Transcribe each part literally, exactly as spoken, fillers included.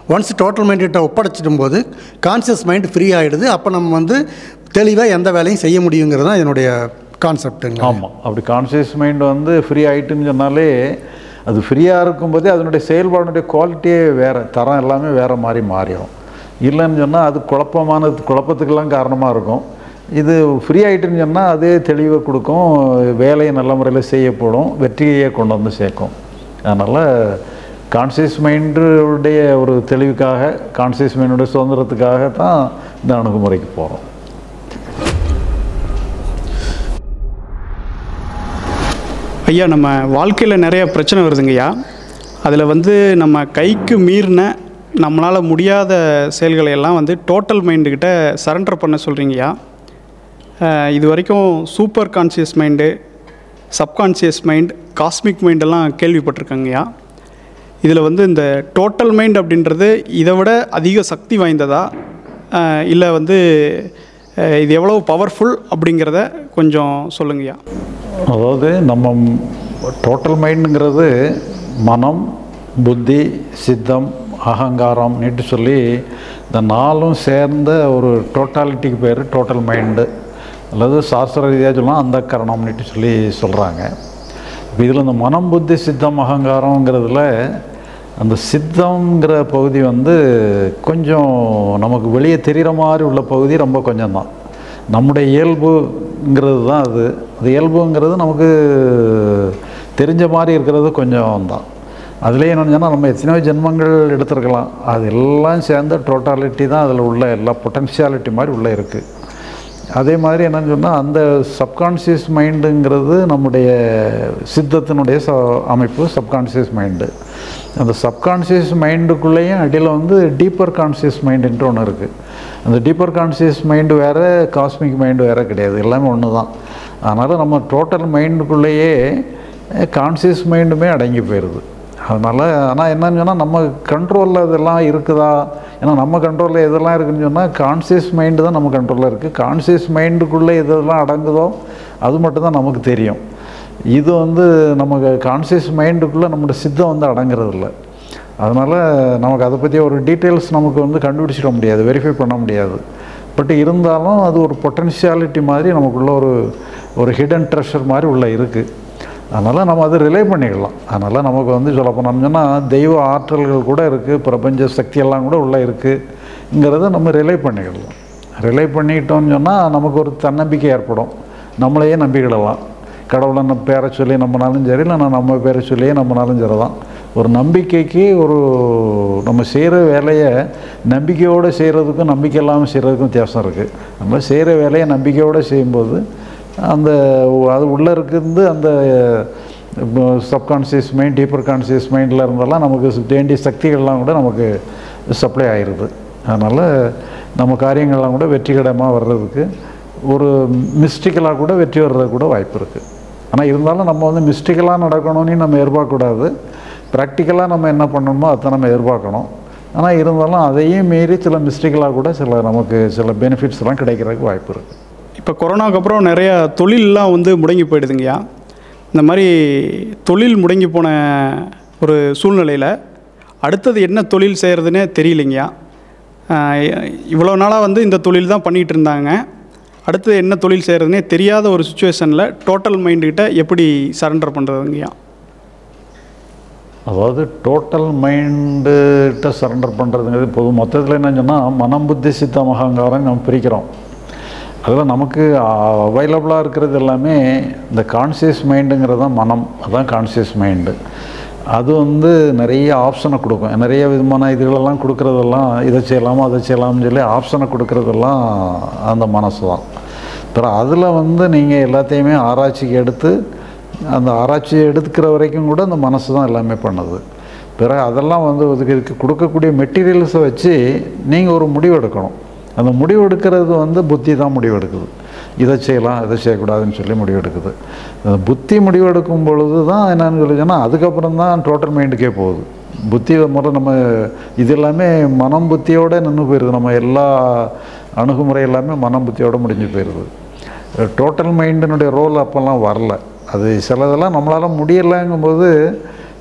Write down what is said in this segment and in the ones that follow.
Once total மைண்ட்கிட்ட ஒப்படைச்சிடும் போது conscious mind free ஆகிடுது. அப்போ நம்ம வந்து தெளிவாக எந்த வேலையும் செய்ய முடியுங்கிறது தான் என்னுடைய கான்செப்டுங்க. ஆமாம், அப்படி கான்சியஸ் மைண்ட் வந்து ஃப்ரீ ஆகிட்டுன்னு சொன்னாலே அது ஃப்ரீயாக இருக்கும்போதே அதனுடைய செயல்பாடுடைய குவாலிட்டியே வேறு, தரம் எல்லாமே வேறு மாதிரி மாறிடும். இல்லைன்னு சொன்னால் அது குழப்பமான குழப்பத்துக்கெல்லாம் காரணமாக இருக்கும். இது ஃப்ரீ ஆகிட்டுன்னு சொன்னால் அதே தெளிவை கொடுக்கும், வேலையை நல்ல முறையில் செய்யப்படும், வெற்றியை கொண்டு வந்து சேர்க்கும். அதனால் கான்சியஸ் மைண்டுடைய ஒரு தெளிவுக்காக, கான்சியஸ் மைண்டுடைய சுதந்திரத்துக்காக தான் இந்த அணுகுமுறைக்கு போகிறோம். ஐயா, நம்ம வாழ்க்கையில் நிறைய பிரச்சனை வருதுங்கய்யா. அதில் வந்து நம்ம கைக்கு மீறின நம்மளால் முடியாத செயல்களை எல்லாம் வந்து டோட்டல் மைண்டுக்கிட்ட சரண்டர் பண்ண சொல்கிறீங்கய்யா. இது வரைக்கும் super conscious mind, subconscious mind, cosmic மைண்டெல்லாம் கேள்விப்பட்டிருக்கேங்கய்யா. இதில் வந்து இந்த டோட்டல் மைண்ட் அப்படின்றது இதை விட அதிக சக்தி வாய்ந்ததா, இல்லை வந்து இது எவ்வளோ பவர்ஃபுல் அப்படிங்கிறத கொஞ்சம் சொல்லுங்கய்யா. அதாவது நம்ம டோட்டல் மைண்டுங்கிறது மனம், புத்தி, சித்தம், அகங்காரம் நீட்டு சொல்லி இந்த நாலும் சேர்ந்த ஒரு டோட்டாலிட்டிக்கு பேர் டோட்டல் மைண்டு, அல்லது சாஸ்திர ரீதியாக சொல்லலாம் அந்த கரணம்னுட்டு சொல்லி சொல்கிறாங்க. இப்போ இதில் இந்த மனம், புத்தி, சித்தம், அகங்காரங்கிறதுல அந்த சித்தம்ங்கிற பகுதி வந்து கொஞ்சம் நமக்கு வெளியே தெரிகிற மாதிரி உள்ள பகுதி ரொம்ப கொஞ்சம் தான். நம்முடைய இயல்புங்கிறது தான் அது. அது இயல்புங்கிறது நமக்கு தெரிஞ்ச மாதிரி இருக்கிறது கொஞ்சம் தான். அதுலேயே என்னென்னு சொன்னால் நம்ம எத்தனையோ ஜென்மங்கள் எடுத்துருக்கலாம், அது எல்லாம் சேர்ந்த டோட்டாலிட்டி தான் அதில் உள்ள எல்லா பொட்டன்ஷியாலிட்டி மாதிரி உள்ளே இருக்குது. அதே மாதிரி என்னென்னு சொன்னால் அந்த சப்கான்ஷியஸ் மைண்டுங்கிறது நம்முடைய சித்தத்தினுடைய ச அமைப்பு சப்கான்ஷியஸ் மைண்டு. அந்த சப்கான்ஷியஸ் மைண்டுக்குள்ளேயும் அடியில் வந்து டீப்பர் கான்ஷியஸ் மைண்டுன்ட்டு ஒன்று இருக்குது. அந்த டீப்பர் கான்ஷியஸ் மைண்டு வேறு, காஸ்மிக் மைண்டு வேறு கிடையாது, எல்லாமே ஒன்று தான். அதனால் நம்ம டோட்டல் மைண்டுக்குள்ளேயே கான்ஷியஸ் மைண்டுமே அடங்கி போயிடுது. அதனால் ஆனால் என்னன்னு சொன்னால் நம்ம கண்ட்ரோலில் இதெல்லாம் இருக்குதா, ஏன்னா நம்ம கண்ட்ரோலில் எதெல்லாம் இருக்குதுன்னு சொன்னால் கான்ஷியஸ் மைண்டு தான் நம்ம கண்ட்ரோலில் இருக்குது. கான்ஷியஸ் மைண்டுக்குள்ளே எதெல்லாம் அடங்குதோ அது மட்டும்தான் நமக்கு தெரியும். இது வந்து நமக்கு கான்ஷியஸ் மைண்டுக்குள்ளே நம்மளோட சித்தம் வந்து அடங்குறதில்ல. அதனால் நமக்கு அதை பற்றி ஒரு டீட்டெயில்ஸ் நமக்கு வந்து கண்டுபிடிச்சிட முடியாது, வெரிஃபை பண்ண முடியாது. பட் இருந்தாலும் அது ஒரு பொட்டன்ஷியாலிட்டி மாதிரி நமக்குள்ள ஒரு ஒரு ஹிடன் ட்ரெஷர் மாதிரி உள்ளே இருக்குது. அதனால் நம்ம அதை ரிலே பண்ணிக்கலாம். அதனால் நமக்கு வந்து சொல்ல போனோம்னா தெய்வ ஆற்றல்கள் கூட இருக்குது, பிரபஞ்ச சக்தியெல்லாம் கூட உள்ளே இருக்குங்கிறத நம்ம ரிலே பண்ணிக்கிடலாம். ரிலே பண்ணிக்கிட்டோம்னு சொன்னால் நமக்கு ஒரு தன்னம்பிக்கை ஏற்படும், நம்மளையே நம்பிக்கிடலாம். கடவுளை நம்ம பேரை சொல்லி நம்பினாலும் சரி, இல்லை நம்ம பேரை சொல்லியே நம்பினாலும் சரி தான். ஒரு நம்பிக்கைக்கு ஒரு நம்ம செய்கிற வேலையை நம்பிக்கையோடு செய்கிறதுக்கும் நம்பிக்கை இல்லாமல் செய்கிறதுக்கும் வித்தியாசம் இருக்குது. நம்ம செய்கிற வேலையை நம்பிக்கையோடு செய்யும்போது அந்த அது உள்ளே இருக்குது அந்த சப்கான்ஷியஸ் மைண்ட், டீப்பர் கான்ஷியஸ் மைண்டில் இருந்தெல்லாம் நமக்கு வேண்டிய சக்திகள்லாம் கூட நமக்கு சப்ளை ஆகிடுது. அதனால் நம்ம காரியங்கள்லாம் கூட வெற்றிகரமாக வர்றதுக்கு ஒரு மிஸ்டிக்கலாக கூட வெற்றி வர்றது கூட வாய்ப்பு இருக்குது. ஆனால் இருந்தாலும் நம்ம வந்து மிஸ்டிக்கலாக நடக்கணும்னு நம்ம எதிர்பார்க்கக்கூடாது. ப்ராக்டிக்கலாக நம்ம என்ன பண்ணணுமோ அதை நம்ம எதிர்பார்க்கணும். ஆனால் இருந்தாலும் அதையும் மீறி சில மிஸ்டிக்கலாக கூட சில நமக்கு சில பெனிஃபிட்ஸ்லாம் கிடைக்கிறதுக்கு வாய்ப்பு இருக்குது. இப்போ கொரோனாவுக்கு அப்புறம் நிறையா தொழிலெலாம் வந்து முடங்கி போயிடுதுங்கய்யா. இந்த மாதிரி தொழில் முடங்கி போன ஒரு சூழ்நிலையில் அடுத்தது என்ன தொழில் செய்கிறதுனே தெரியலைங்கய்யா. இவ்வளோ நாளாக வந்து இந்த தொழில் தான் பண்ணிகிட்டு இருந்தாங்க, அடுத்தது என்ன தொழில் செய்கிறதுனே தெரியாத ஒரு சுச்சுவேஷனில் டோட்டல் மைண்டுக்கிட்ட எப்படி சரண்டர் பண்ணுறதுங்கய்யா? அதாவது டோட்டல் மைண்டுகிட்ட சரண்டர் பண்ணுறதுங்கிறது பொது மொத்தத்தில் என்னன்னு சொன்னால் மனம், புத்தி, சித்தம், அகங்காரம் நம்ம பிரிக்கிறோம். அதில் நமக்கு அவைலபிளாக இருக்கிறது எல்லாமே இந்த கான்ஷியஸ் மைண்டுங்கிறது தான் மனம், அதுதான் கான்ஷியஸ் மைண்டு. அது வந்து நிறைய ஆப்ஷனை கொடுக்கும், நிறைய விதமான இதுகளெல்லாம் கொடுக்குறதெல்லாம் இதை செய்யலாமா அதை செய்யலாம்னு சொல்லி ஆப்ஷனை கொடுக்குறதெல்லாம் அந்த மனசு தான். அப்புறம் அதில் வந்து நீங்கள் எல்லாத்தையுமே ஆராய்ச்சிக்கு எடுத்து அந்த ஆராய்ச்சியை எடுத்துக்கிற வரைக்கும் கூட அந்த மனசு தான் எல்லாமே பண்ணுது. பிறகு அதெல்லாம் வந்து இதுக்கு கொடுக்கக்கூடிய மெட்டீரியல்ஸை வச்சு நீங்கள் ஒரு முடிவு எடுக்கணும். அந்த முடிவு எடுக்கிறது வந்து புத்தி தான் முடிவு எடுக்குது, இதை செய்யலாம் இதை செய்யக்கூடாதுன்னு சொல்லி முடிவு எடுக்குது. அந்த புத்தி முடிவு எடுக்கும் பொழுது தான் என்னென்னு சொல்லி சொன்னால் அதுக்கப்புறம் தான் டோட்டல் மைண்டுக்கே போகுது. புத்தி முறை நம்ம இது எல்லாமே மனம் புத்தியோடு நின்று போயிடுது. நம்ம எல்லா அணுகுமுறை எல்லாமே மனம் புத்தியோடு முடிஞ்சு போயிடுது. டோட்டல் மைண்டினுடைய ரோல் அப்போல்லாம் வரல. அது சிலதெல்லாம் நம்மளால் முடியலைங்கும்போது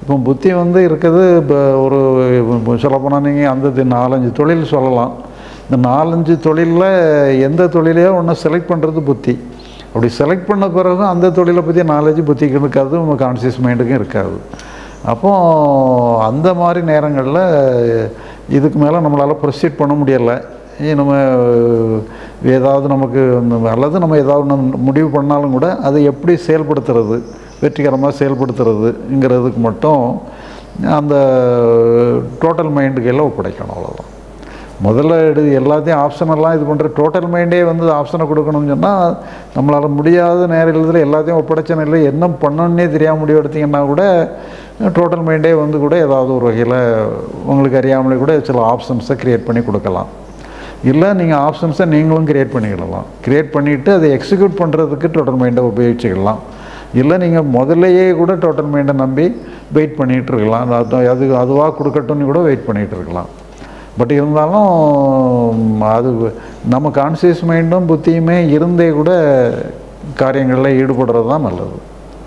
இப்போ புத்தி வந்து இருக்குது. இப்போ ஒரு சொல்லப்போனால் நீங்கள் அந்த நாலஞ்சு தொழில் சொல்லலாம். இந்த நாலஞ்சு தொழிலில் எந்த தொழிலையோ ஒன்று செலக்ட் பண்ணுறது புத்தி. அப்படி செலக்ட் பண்ண பிறகு அந்த தொழிலை பற்றி நாலேஜ் புத்திக்கு இருக்காது, நம்ம கான்சியஸ் மைண்டுக்கும் இருக்காது. அப்போது அந்த மாதிரி நேரங்களில் இதுக்கு மேலே நம்மளால் ப்ரொசீட் பண்ண முடியலை. நம்ம ஏதாவது நமக்கு அல்லது நம்ம ஏதாவது முடிவு பண்ணாலும் கூட அதை எப்படி செயல்படுத்துறது, வெற்றிகரமாக செயல்படுத்துறதுங்கிறதுக்கு மட்டும் அந்த டோட்டல் மைண்டு கையில் ஒப்படைக்கணும். அவ்வளோதான். முதல்ல எடு எல்லாத்தையும் ஆப்ஷனெல்லாம் இது பண்ணுற டோட்டல் மைண்டே வந்து ஆப்ஷனை கொடுக்கணும்னு சொன்னால் நம்மளால் முடியாத நேரத்தில் எல்லாத்தையும் ஒப்படைச்ச நிலையில் என்ன பண்ணணுன்னே தெரியாமல் முடிவு எடுத்திங்கன்னா கூட டோட்டல் மைண்டே வந்து கூட ஏதாவது ஒரு வகையில் உங்களுக்கு அறியாமலே கூட சில ஆப்ஷன்ஸை க்ரியேட் பண்ணி கொடுக்கலாம். இல்லை நீங்கள் ஆப்ஷன்ஸை நீங்களும் க்ரியேட் பண்ணிக்கிடலாம். க்ரியேட் பண்ணிவிட்டு அதை எக்ஸிக்யூட் பண்ணுறதுக்கு டோட்டல் மைண்டை உபயோகிச்சுக்கலாம். இல்லை நீங்கள் முதல்லையே கூட டோட்டல் மைண்டை நம்பி வெயிட் பண்ணிகிட்டு இருக்கலாம். அது அது அதுவாக கொடுக்கட்டும்னு கூட வெயிட் பண்ணிகிட்டு இருக்கலாம். பட் இருந்தாலும் அது நம்ம கான்சியஸ் மைண்டும் புத்தியுமே இருந்தே கூட காரியங்களில் ஈடுபடுறது தான் நல்லது.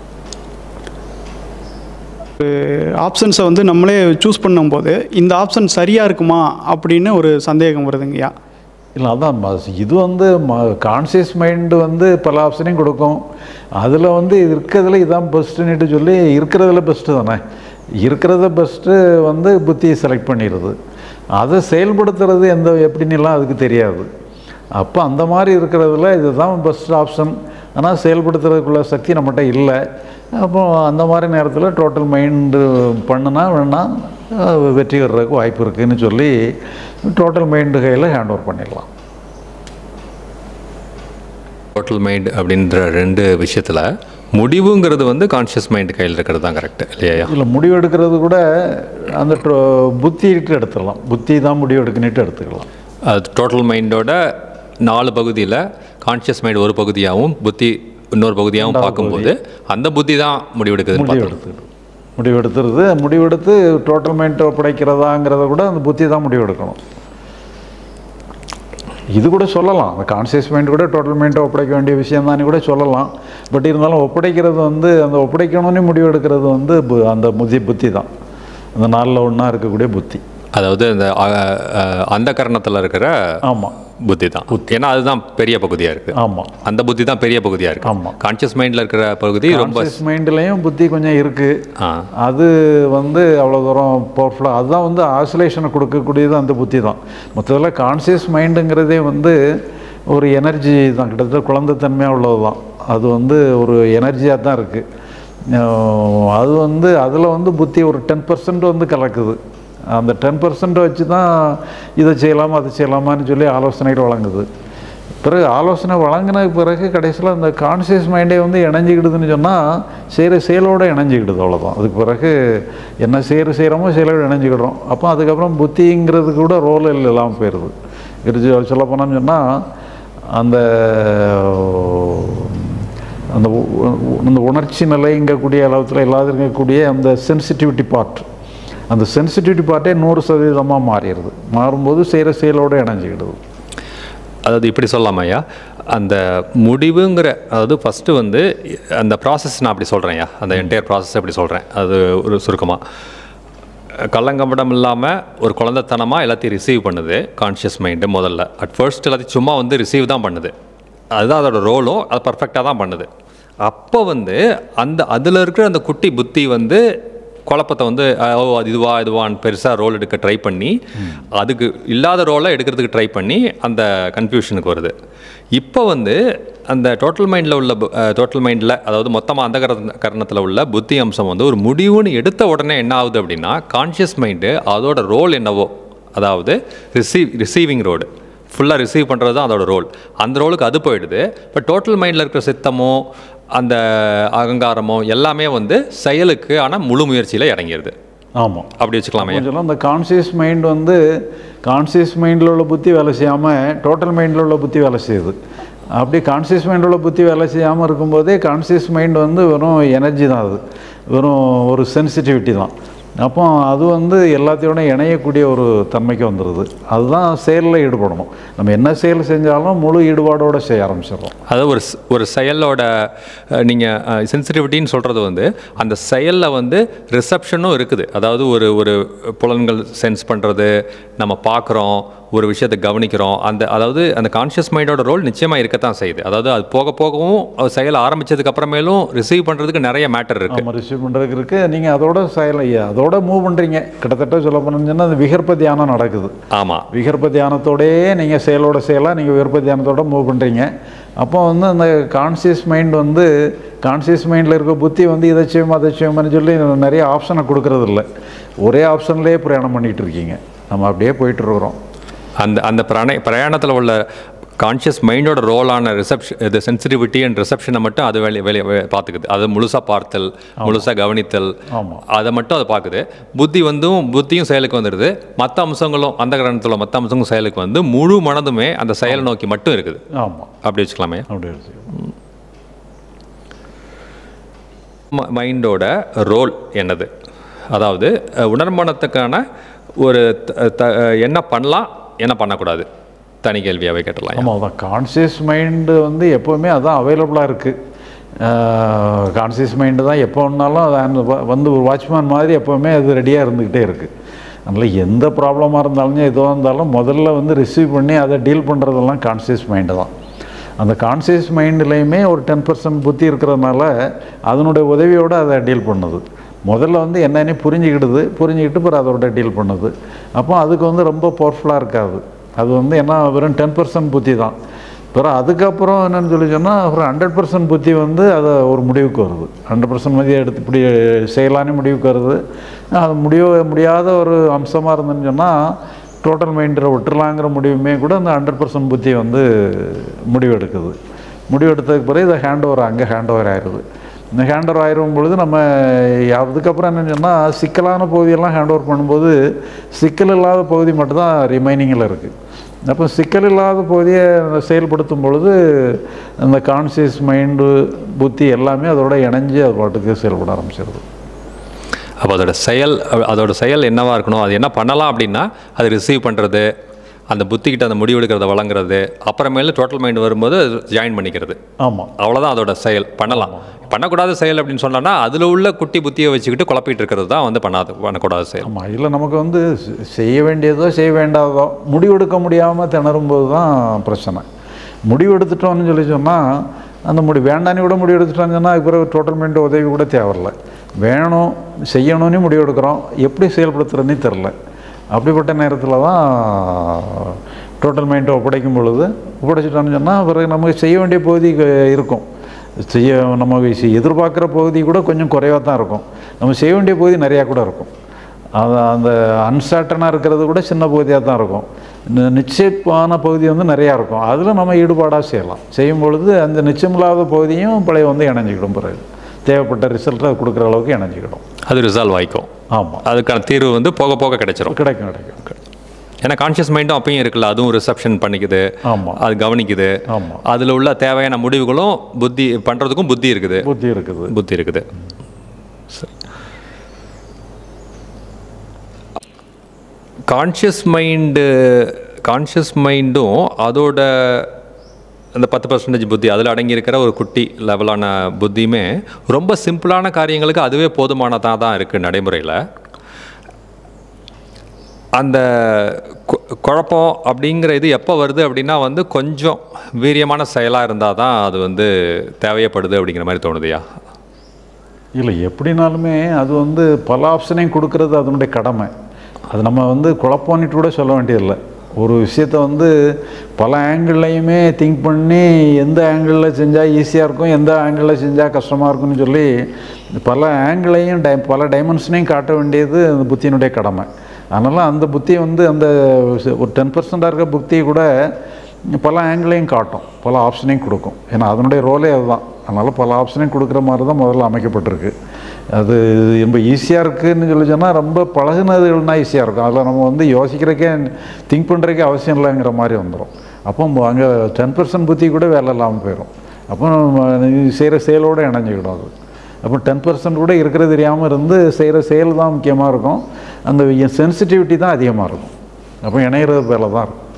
ஆப்ஷன்ஸை வந்து நம்மளே சூஸ் பண்ணும்போது இந்த ஆப்ஷன் சரியாக இருக்குமா அப்படின்னு ஒரு சந்தேகம் வருதுங்கய்யா. இல்லை, அதான் இது வந்து கான்சியஸ் மைண்டு வந்து பல ஆப்ஷனையும் கொடுக்கும். அதில் வந்து இருக்கிறதுல இதான் பெஸ்ட்டுன்னுட்டு சொல்லி இருக்கிறதுல பெஸ்ட்டு தானே. இருக்கிறத பெஸ்ட்டு வந்து புத்தியை செலக்ட் பண்ணிடுது. அதை செயல்படுத்துறது எந்த எப்படின்னுலாம் அதுக்கு தெரியாது. அப்போ அந்த மாதிரி இருக்கிறதுல இதுதான் பெஸ்ட் ஆப்ஷன். ஆனால் செயல்படுத்துறதுக்குள்ள சக்தி நம்மகிட்ட இல்லை. அப்போ அந்த மாதிரி நேரத்தில் டோட்டல் மைண்டு பண்ணுனா வேணால் வெற்றி பெறதுக்கு வாய்ப்பு இருக்குதுன்னு சொல்லி டோட்டல் மைண்டு கையில் ஹேண்ட் ஓவர் பண்ணிடலாம். டோட்டல் மைண்ட் அப்படின்ற ரெண்டு விஷயத்தில் முடிவுங்கிறது வந்து கான்ஷியஸ் மைண்ட் கையில் இருக்கிறது தான் கரெக்டு இல்லையா? இல்லை, முடிவு எடுக்கிறது கூட அந்த புத்திட்டு எடுத்துடலாம். புத்தி தான் முடிவு எடுக்கணுட்டு எடுத்துக்கலாம். அது டோட்டல் மைண்டோட நாலு பகுதியில் கான்ஷியஸ் மைண்ட் ஒரு பகுதியாகவும் புத்தி இன்னொரு பகுதியாகவும் பார்க்கும்போது அந்த புத்தி தான் முடிவெடுக்குது. முடிவெடுத்து முடிவெடுத்துறது முடிவெடுத்து டோட்டல் மைண்டை ஒப்படைக்கிறதாங்கிறத கூட அந்த புத்தி தான் முடிவெடுக்கணும். இது கூட சொல்லலாம். அந்த கான்சியஸ் மைண்ட் கூட டோட்டல் மைண்டை ஒப்படைக்க வேண்டிய விஷயம் தானே கூட சொல்லலாம். பட் இருந்தாலும் ஒப்படைக்கிறது வந்து அந்த ஒப்படைக்கணும்னு முடிவு எடுக்கிறது வந்து அந்த புத்தி புத்தி தான். அந்த நாளில் ஒன்றா இருக்கக்கூடிய புத்தி. அதாவது இந்த அந்த கரணத்தில் இருக்கிற ஆமாம் புத்தி தான். ஏன்னா அதுதான் பெரிய பகுதியாக இருக்குது. ஆமாம், அந்த புத்தி தான் பெரிய பகுதியாக இருக்குது. ஆமாம், கான்ஷியஸ் மைண்டில் இருக்கிற பகுதி ரொம்ப கான்ஷியஸ் மைண்ட்லேயும் புத்தி கொஞ்சம் இருக்குது. அது வந்து அவ்வளோ தூரம் பவர்ஃபுல்லாக அதுதான் வந்து ஆசிலேஷனை கொடுக்கக்கூடியது அந்த புத்தி தான். மொத்தத்தில் கான்ஷியஸ் மைண்டுங்கிறதே வந்து ஒரு எனர்ஜி தான், கிட்டத்தட்ட குழந்தைத்தன்மையாக உள்ளது தான். அது வந்து ஒரு எனர்ஜியாக தான் இருக்குது. அது வந்து அதில் வந்து புத்தி ஒரு டென் பர்சன்ட் வந்து கலக்குது. அந்த டென் பர்சன்ட்டை வச்சு தான் இதை செய்யலாமா அதை செய்யலாமான்னு சொல்லி ஆலோசனைகள் வழங்குது. பிறகு ஆலோசனை வழங்கின பிறகு கடைசியில் அந்த கான்சியஸ் மைண்டே வந்து இணைஞ்சிக்கிடுதுன்னு சொன்னால் செய்கிற செயலோடு இணைஞ்சிக்கிடுது. அவ்வளோதான். அதுக்கு பிறகு என்ன செய்கிற செய்கிறோமோ செயலோடு இணைஞ்சிக்கிடுறோம். அப்போ அதுக்கப்புறம் புத்திங்கிறது கூட ரோல் இல்லாமல் போயிடுது. இறுதி சொல்லப்போனான்னு சொன்னால் அந்த அந்த அந்த உணர்ச்சி நிலைங்கக்கூடிய அளவுத்தில் எல்லாத்துக்கும் இருக்கக்கூடிய அந்த சென்சிட்டிவிட்டி பார்ட், அந்த சென்சிட்டிவிட்டி பார்ட்டே நூறு சதவீதமாக மாறிடுது. மாறும்போது செய்கிற செயலோடு இணைஞ்சிக்கிடுது. அதாவது இப்படி சொல்லலாமா ஐயா, அந்த முடிவுங்கிற அதாவது ஃபஸ்ட்டு வந்து அந்த ப்ராசஸ் நான் அப்படி சொல்கிறேன் ஐயா, அந்த என்டையர் ப்ராசஸ் அப்படி சொல்கிறேன். அது ஒரு சுருக்கமாக கள்ளங்கம்படம் இல்லாமல் ஒரு குழந்தைத்தனமாக எல்லாத்தையும் ரிசீவ் பண்ணுது கான்ஷியஸ் மைண்டு. முதல்ல அட் ஃபர்ஸ்ட் எல்லாத்தையும் சும்மா வந்து ரிசீவ் தான் பண்ணுது. அதுதான் அதோட ரோலும், அது பர்ஃபெக்டாக தான் பண்ணுது. அப்போ வந்து அந்த அதில் இருக்கிற அந்த குட்டி புத்தி வந்து குழப்பத்தை வந்து ஓ அது இதுவா இதுவான்னு பெருசாக ரோல் எடுக்க ட்ரை பண்ணி அதுக்கு இல்லாத ரோலை எடுக்கிறதுக்கு ட்ரை பண்ணி அந்த கன்ஃபியூஷனுக்கு வருது. இப்போ வந்து அந்த டோட்டல் மைண்டில் உள்ள டோட்டல் மைண்டில் அதாவது மொத்தமாக அந்த கர கரணத்தில் உள்ள புத்தி அம்சம் வந்து ஒரு முடிவுன்னு எடுத்த உடனே என்ன ஆகுது அப்படின்னா கான்ஷியஸ் மைண்டு அதோட ரோல் என்னவோ, அதாவது ரிசீவ் ரிசீவிங் ரோடு ஃபுல்லாக ரிசீவ் பண்ணுறது தான் அதோட ரோல். அந்த ரோலுக்கு அது போயிடுது. இப்போ டோட்டல் மைண்டில் இருக்கிற சித்தமோ அந்த அகங்காரமோ எல்லாமே வந்து செயலுக்கு ஆனால் முழு முயற்சியில் இறங்கிடுது. ஆமாம், அப்படி வச்சுக்கலாமே. அந்த கான்சியஸ் மைண்ட் வந்து கான்சியஸ் மைண்டில் உள்ள புத்தி வேலை செய்யாமல் டோட்டல் மைண்டில் உள்ள புத்தி வேலை செய்யுது. அப்படி கான்சியஸ் மைண்டில் உள்ள புத்தி வேலை செய்யாமல் இருக்கும்போதே கான்சியஸ் மைண்ட் வந்து வெறும் எனர்ஜி தான், அது வெறும் ஒரு சென்சிட்டிவிட்டி தான். அப்போ அது வந்து எல்லாத்தையோட இணையக்கூடிய ஒரு தன்மைக்கு வந்துடுது. அதுதான் செயலில் ஈடுபடணும். நம்ம என்ன செயல் செஞ்சாலும் முழு ஈடுபாடோடு செய்ய ஆரம்பிச்சிடுறோம். அதாவது ஒரு ஒரு செயலோட நீங்கள் சென்சிட்டிவிட்டின்னு சொல்கிறது வந்து அந்த செயலில் வந்து ரிசப்ஷனும் இருக்குது. அதாவது ஒரு ஒரு புலன்கள் சென்ஸ் பண்ணுறது, நம்ம பார்க்குறோம், ஒரு விஷயத்தை கவனிக்கிறோம். அந்த அதாவது அந்த கான்ஷியஸ் மைண்டோட ரோல் நிச்சயமாக இருக்கத்தான் செய்யுது. அதாவது அது போக போகவும் செயல் ஆரம்பித்ததுக்கு அப்புறமேலும் ரிசீவ் பண்ணுறதுக்கு நிறைய மேட்டர் இருக்குது. நம்ம ரிசீவ் பண்ணுறதுக்கு இருக்குது. நீங்கள் அதோட செயல் அதோட மூவ் பண்ணுறீங்க. கிட்டத்தட்ட சொல்ல போனீங்கன்னா அது விகற்ப தியானம் நடக்குது. ஆமாம், விகற்ப தியானத்தோடையே நீங்கள் செயலோட செயலாக நீங்கள் விகற்ப தியானத்தோட மூவ் பண்ணுறீங்க. அப்போ வந்து அந்த கான்சியஸ் மைண்ட் வந்து கான்சியஸ் மைண்டில் இருக்க புத்தி வந்து இதை செய்யும் அதை செய்யும்னு சொல்லி நிறைய ஆப்ஷனை கொடுக்கறது இல்லை. ஒரே ஆப்ஷன்லேயே பிரயாணம் பண்ணிகிட்டு இருக்கீங்க. நம்ம அப்படியே போயிட்டுருக்குறோம். அந்த அந்த பிரண பிரயாணத்தில் உள்ள கான்ஷியஸ் மைண்டோட ரோலான ரிசப்ஷன், இது சென்சிட்டிவிட்டி அண்ட் ரிசப்ஷனை மட்டும் அது வெளியே வெளியே பார்த்துக்குது. அதை முழுசாக பார்த்தல், முழுசாக கவனித்தல், அதை மட்டும் அதை பார்க்குது. புத்தி வந்தும் புத்தியும் செயலுக்கு வந்துடுது. மற்ற அம்சங்களும் அந்த கிரகணத்தில் மற்ற அம்சங்களும் செயலுக்கு வந்து முழு மனதுமே அந்த செயலை நோக்கி மட்டும் இருக்குது. ஆமாம், அப்படி வச்சுக்கலாமே. அப்படி வச்சுக்கலாம். மைண்டோட ரோல் என்னது? அதாவது உணர்மனத்துக்கான ஒரு என்ன பண்ணலாம், என்ன பண்ணக்கூடாது, தனி கேள்வியாகவே கேட்டலாம். ஆமாம், அதான் கான்சியஸ் மைண்டு வந்து எப்போவுமே அதான் அவைலபிளாக இருக்குது. கான்சியஸ் மைண்டு தான் எப்போ வேணாலும் அது வந்து ஒரு வாட்ச்மேன் மாதிரி எப்போவுமே அது ரெடியாக இருந்துக்கிட்டே இருக்குது. அதனால் எந்த ப்ராப்ளமாக இருந்தாலும் எதுவாக இருந்தாலும் முதல்ல வந்து ரிசீவ் பண்ணி அதை டீல் பண்ணுறதெல்லாம் கான்சியஸ் மைண்டு தான். அந்த கான்சியஸ் மைண்டுலேயுமே ஒரு டென் பர்சன்ட் புத்தி இருக்கிறதுனால அதனுடைய உதவியோடு அதை டீல் பண்ணுது. முதல்ல வந்து என்னென்னு புரிஞ்சுக்கிடுது, புரிஞ்சுக்கிட்டு பிறகு அதோட டீல் பண்ணுது. அப்போ அதுக்கு வந்து ரொம்ப பவர்ஃபுல்லாக இருக்காது. அது வந்து என்ன வெறும் டென் பர்சன்ட் புத்தி தான். பிறகு அதுக்கப்புறம் என்னென்னு சொல்லி சொன்னால் அப்புறம் ஹண்ட்ரட் பர்சன்ட் புத்தி வந்து அதை ஒரு முடிவுக்கு வருது. ஹண்ட்ரட் பர்சன்ட் மதியம் எடுத்து இப்படி செய்யலான்னு முடிவுக்கு வருது. அது முடிய முடியாத ஒரு அம்சமாக இருந்துன்னு சொன்னால் டோட்டல் மைண்டில் விட்டுறலாங்கிற முடிவுமே கூட அந்த ஹண்ட்ரட் பர்சன்ட் புத்தி வந்து முடிவு எடுக்குது. முடிவு எடுத்ததுக்கு பிறகு இதை ஹேண்ட் ஓவர் அங்கே ஹேண்ட் ஓவர் ஆயிடுது. இந்த ஹேண்ட் ஓவர் ஆயிரும் பொழுது நம்ம அதுக்கப்புறம் என்னென்னு சொன்னால் சிக்கலான பகுதியெல்லாம் ஹேண்ட் ஓவர் பண்ணும்போது சிக்கல் இல்லாத பகுதி மட்டும்தான் ரிமைனிங்கில் இருக்குது. அப்போ சிக்கல் இல்லாத பகுதியை செயல்படுத்தும் பொழுது அந்த கான்சியஸ் மைண்டு புத்தி எல்லாமே அதோட இணைஞ்சு அது பாட்டுக்கு செயல்பட ஆரம்பிச்சிருது. அப்போ அதோட செயல் அதோட செயல் என்னவாக இருக்கணும், அது என்ன பண்ணலாம் அப்படின்னா அது ரிசீவ் பண்ணுறது, அந்த புத்திக்கிட்ட அந்த முடிவு எடுக்கிறத வழங்குறது, அப்புறமேல டோட்டல் மைண்ட் வரும்போது ஜாயின் பண்ணிக்கிறது. ஆமாம், அவ்வளோதான் அதோட செயல். பண்ணலாம். பண்ணக்கூடாத செயல் அப்படின்னு சொன்னோன்னா அதில் உள்ள குட்டி புத்தியை வச்சுக்கிட்டு குழப்பிட்டு இருக்கிறது தான் வந்து பண்ணாது பண்ணக்கூடாத செயல். ஆமாம், இதில் நமக்கு வந்து செய்ய வேண்டியதோ செய்ய வேண்டாதோ முடிவெடுக்க முடியாமல் திணறும்போது தான் பிரச்சனை. முடிவு எடுத்துட்டோம்னு சொல்லி சொன்னால் அந்த முடி வேண்டான்னு கூட முடிவு எடுத்துட்டோம்னு சொன்னால் அதுக்கு பிறகு டோட்டல் மைண்ட் உதவி கூட தேவையில்லை. வேணும் செய்யணும்னு முடிவு எடுக்கிறோம், எப்படி செயல்படுத்துகிறதுன்னு தெரில. அப்படிப்பட்ட நேரத்தில் தான் டோட்டல் மைண்டை ஒப்படைக்கும் பொழுது ஒப்படைச்சிட்டோன்னு சொன்னால் பிறகு நமக்கு செய்ய வேண்டிய பகுதி இருக்கும். செய்ய நம்ம எதிர்பார்க்குற பகுதி கூட கொஞ்சம் குறைவாக தான் இருக்கும். நம்ம செய்ய வேண்டிய பகுதி நிறையா கூட இருக்கும். அது அந்த அன்சர்டனாக இருக்கிறது கூட சின்ன பகுதியாக தான் இருக்கும். நிச்சயமான பகுதி வந்து நிறையா இருக்கும். அதில் நம்ம ஈடுபாடாக செய்யலாம். செய்யும் பொழுது அந்த நிச்சயமில்லாத பகுதியும் பழைய வந்து இணைஞ்சிக்கிடும். பிறகு தேவைப்பட்ட ரிசல்ட்டை அது கொடுக்குற அளவுக்கு இணைஞ்சிக்கிடும். அது ரிசால்வ் ஆகிக்கும். ஆமாம், அதுக்கான தீர்வு வந்து போக போக கிடைச்சிரும். கிடைக்கும் கிடைக்கும் ஏன்னா கான்ஷியஸ் மைண்டும் அப்பயும் இருக்குல்ல, அதுவும் ரிசப்ஷன் பண்ணிக்குது. ஆமாம், அது கவனிக்குது. ஆமாம், அதில் உள்ள தேவையான முடிவுகளும் புத்தி பண்ணுறதுக்கும் புத்தி இருக்குது புத்தி இருக்குது புத்தி இருக்குது சரி. கான்ஷியஸ் மைண்டு கான்ஷியஸ் மைண்டும் அதோட அந்த பத்து பர்சன்டேஜ் புத்தி அதில் அடங்கியிருக்கிற ஒரு குட்டி லெவலான புத்தியுமே ரொம்ப சிம்பிளான காரியங்களுக்கு அதுவே போதுமானதாக தான் இருக்குது நடைமுறையில். அந்த குழப்பம் அப்படிங்கிற இது எப்போ வருது அப்படின்னா வந்து கொஞ்சம் வீரியமான செயலாக இருந்தால் தான் அது வந்து தேவையப்படுது அப்படிங்கிற மாதிரி தோணுதுயா? இல்லை, எப்படினாலுமே அது வந்து பல ஆப்ஷனையும் கொடுக்கறது அதனுடைய கடமை. அது நம்ம வந்து குழப்பம்னுட்டு கூட சொல்ல வேண்டியதில்லை. ஒரு விஷயத்தை வந்து பல ஆங்கிள்லையுமே திங்க் பண்ணி எந்த ஆங்கிளில் செஞ்சால் ஈஸியாக இருக்கும், எந்த ஆங்கிளில் செஞ்சால் கஷ்டமாக இருக்கும்னு சொல்லி பல ஆங்கிளையும் டை பல டைமென்ஷனையும் காட்ட வேண்டியது அந்த புத்தியினுடைய கடமை. அதனால் அந்த புத்தியை வந்து அந்த ஒரு டென் பர்சன்டாக இருக்க புத்தியை கூட பல ஆங்கிளையும் காட்டும், பல ஆப்ஷனையும் கொடுக்கும். ஏன்னா அதனுடைய ரோலே அதுதான். அதனால் பல ஆப்ஷனையும் கொடுக்குற மாதிரி தான் முதல்ல அமைக்கப்பட்டிருக்கு. அது ரொம்ப ஈஸியாக இருக்குதுன்னு சொல்லி சொன்னால் ரொம்ப பழகுனதுகள்னா ஈஸியாக இருக்கும். அதில் நம்ம வந்து யோசிக்கிறக்கே திங்க் பண்ணுறதுக்கே அவசியம் இல்லைங்கிற மாதிரி வந்துடும். அப்போ அங்கே டென் பர்சன்ட் புத்தி கூட வேலை இல்லாமல் போயிடும். அப்போ நம்ம செய்கிற செயலோடு இணைஞ்சிக்கிடும். அது அப்போ டென் பர்சன்ட் கூட இருக்கிறது தெரியாமல் இருந்து செய்கிற செயல் தான் முக்கியமாக இருக்கும். அந்த சென்சிட்டிவிட்டி தான் அதிகமாக இருக்கும். அப்போ இணையிறது பேரில் தான் இருக்கும்.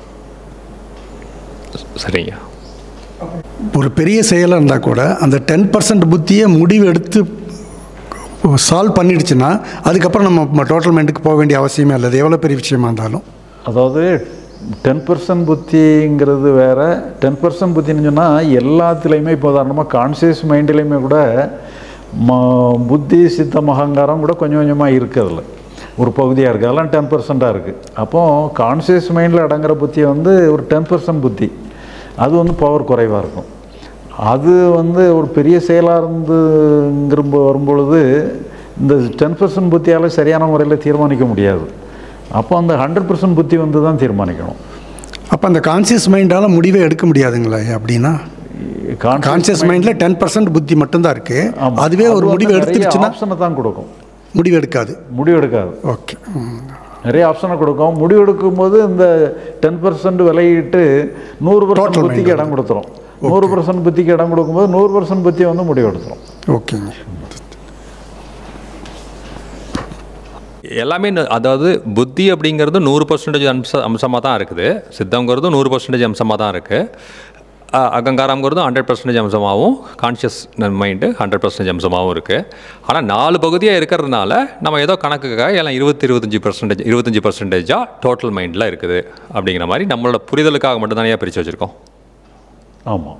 சரிங்க. ஒரு பெரிய செயலாக இருந்தால் கூட அந்த டென் பர்சன்ட் புத்தியை முடிவு எடுத்து சால்வ் பண்ணிடுச்சுன்னா அதுக்கப்புறம் நம்ம டோட்டல் மைண்டுக்கு போக வேண்டிய அவசியமே இல்லை. அது எவ்வளோ பெரிய விஷயமா இருந்தாலும். அதாவது டென் பர்சன்ட் புத்திங்கிறது வேறு. டென் பர்சன்ட் புத்தின்னு சொன்னால் எல்லாத்துலேயுமே இப்போ உதாரணமாக கான்சியஸ் மைண்டிலையுமே கூட ம புத்தி சித்தம் அகங்காரம் கூட கொஞ்சம் கொஞ்சமாக இருக்குது. அதில் ஒரு பகுதியாக இருக்குது. அதெல்லாம் டென் பர்சண்ட்டாக இருக்குது. அப்போது கான்சியஸ் மைண்டில் அடங்குற புத்தி வந்து ஒரு டென் பர்சன்ட் புத்தி, அது வந்து பவர் குறைவாக இருக்கும். அது வந்து ஒரு பெரிய செயலாக இருந்துங்கிற வரும்பொழுது இந்த டென் பர்சன்ட் புத்தியால் சரியான முறையில் தீர்மானிக்க முடியாது. அப்போ அந்த ஹண்ட்ரட் பர்சன்ட் புத்தி வந்து தான் தீர்மானிக்கணும். அப்போ அந்த கான்சியஸ் மைண்டால் முடிவே எடுக்க முடியாதுங்களா? அப்படின்னா கான்சியஸ் மைண்டில் டென் பர்சன்ட் புத்தி மட்டும்தான் இருக்குது. அதுவே ஒரு முடிவு எடுத்துருச்சுன்னா ஆப்ஷனை தான் கொடுக்கும், முடிவு எடுக்காது. முடிவு எடுக்காது. ஓகே. நிறைய ஆப்ஷனை கொடுக்கும். முடிவு எடுக்கும்போது இந்த டென் பர்சன்ட் விலையிட்டு நூறு பர்சன்ட் புத்திக்கு இடம் கொடுத்துரும். நூறு பர்சன்ட் புத்திக்கு இடம் கொடுக்கும்போது நூறு பர்சன்ட் புத்தியை வந்து முடிவு எடுத்துரும். ஓகேங்க. எல்லாமே அதாவது புத்தி அப்படிங்கிறது நூறு பர்சன்டேஜ் அம்ச அம்சமாக தான் இருக்குது. சித்தங்கிறது நூறு பர்சன்டேஜ் அம்சமாக தான் இருக்குது. அகங்காரங்கிறது ஹண்ட்ரட் பர்சன்டேஜ் அம்சமாகவும், கான்ஷியஸ் மைண்டு ஹண்ட்ரட் பர்சன்டேஜ் அம்சமாகவும் இருக்குது. ஆனால் நாலு பகுதியாக இருக்கிறதுனால நம்ம ஏதோ கணக்குக்காக எல்லாம் இருபத்தி இருபத்தஞ்சி பர்சன்டேஜ் இருபத்தஞ்சி பர்சன்டேஜாக டோட்டல் மைண்டில் இருக்குது அப்படிங்கிற மாதிரி நம்மளோட புரிதலுக்காக மட்டும்தானே பிரித்து வச்சுருக்கோம். ஆமாம்,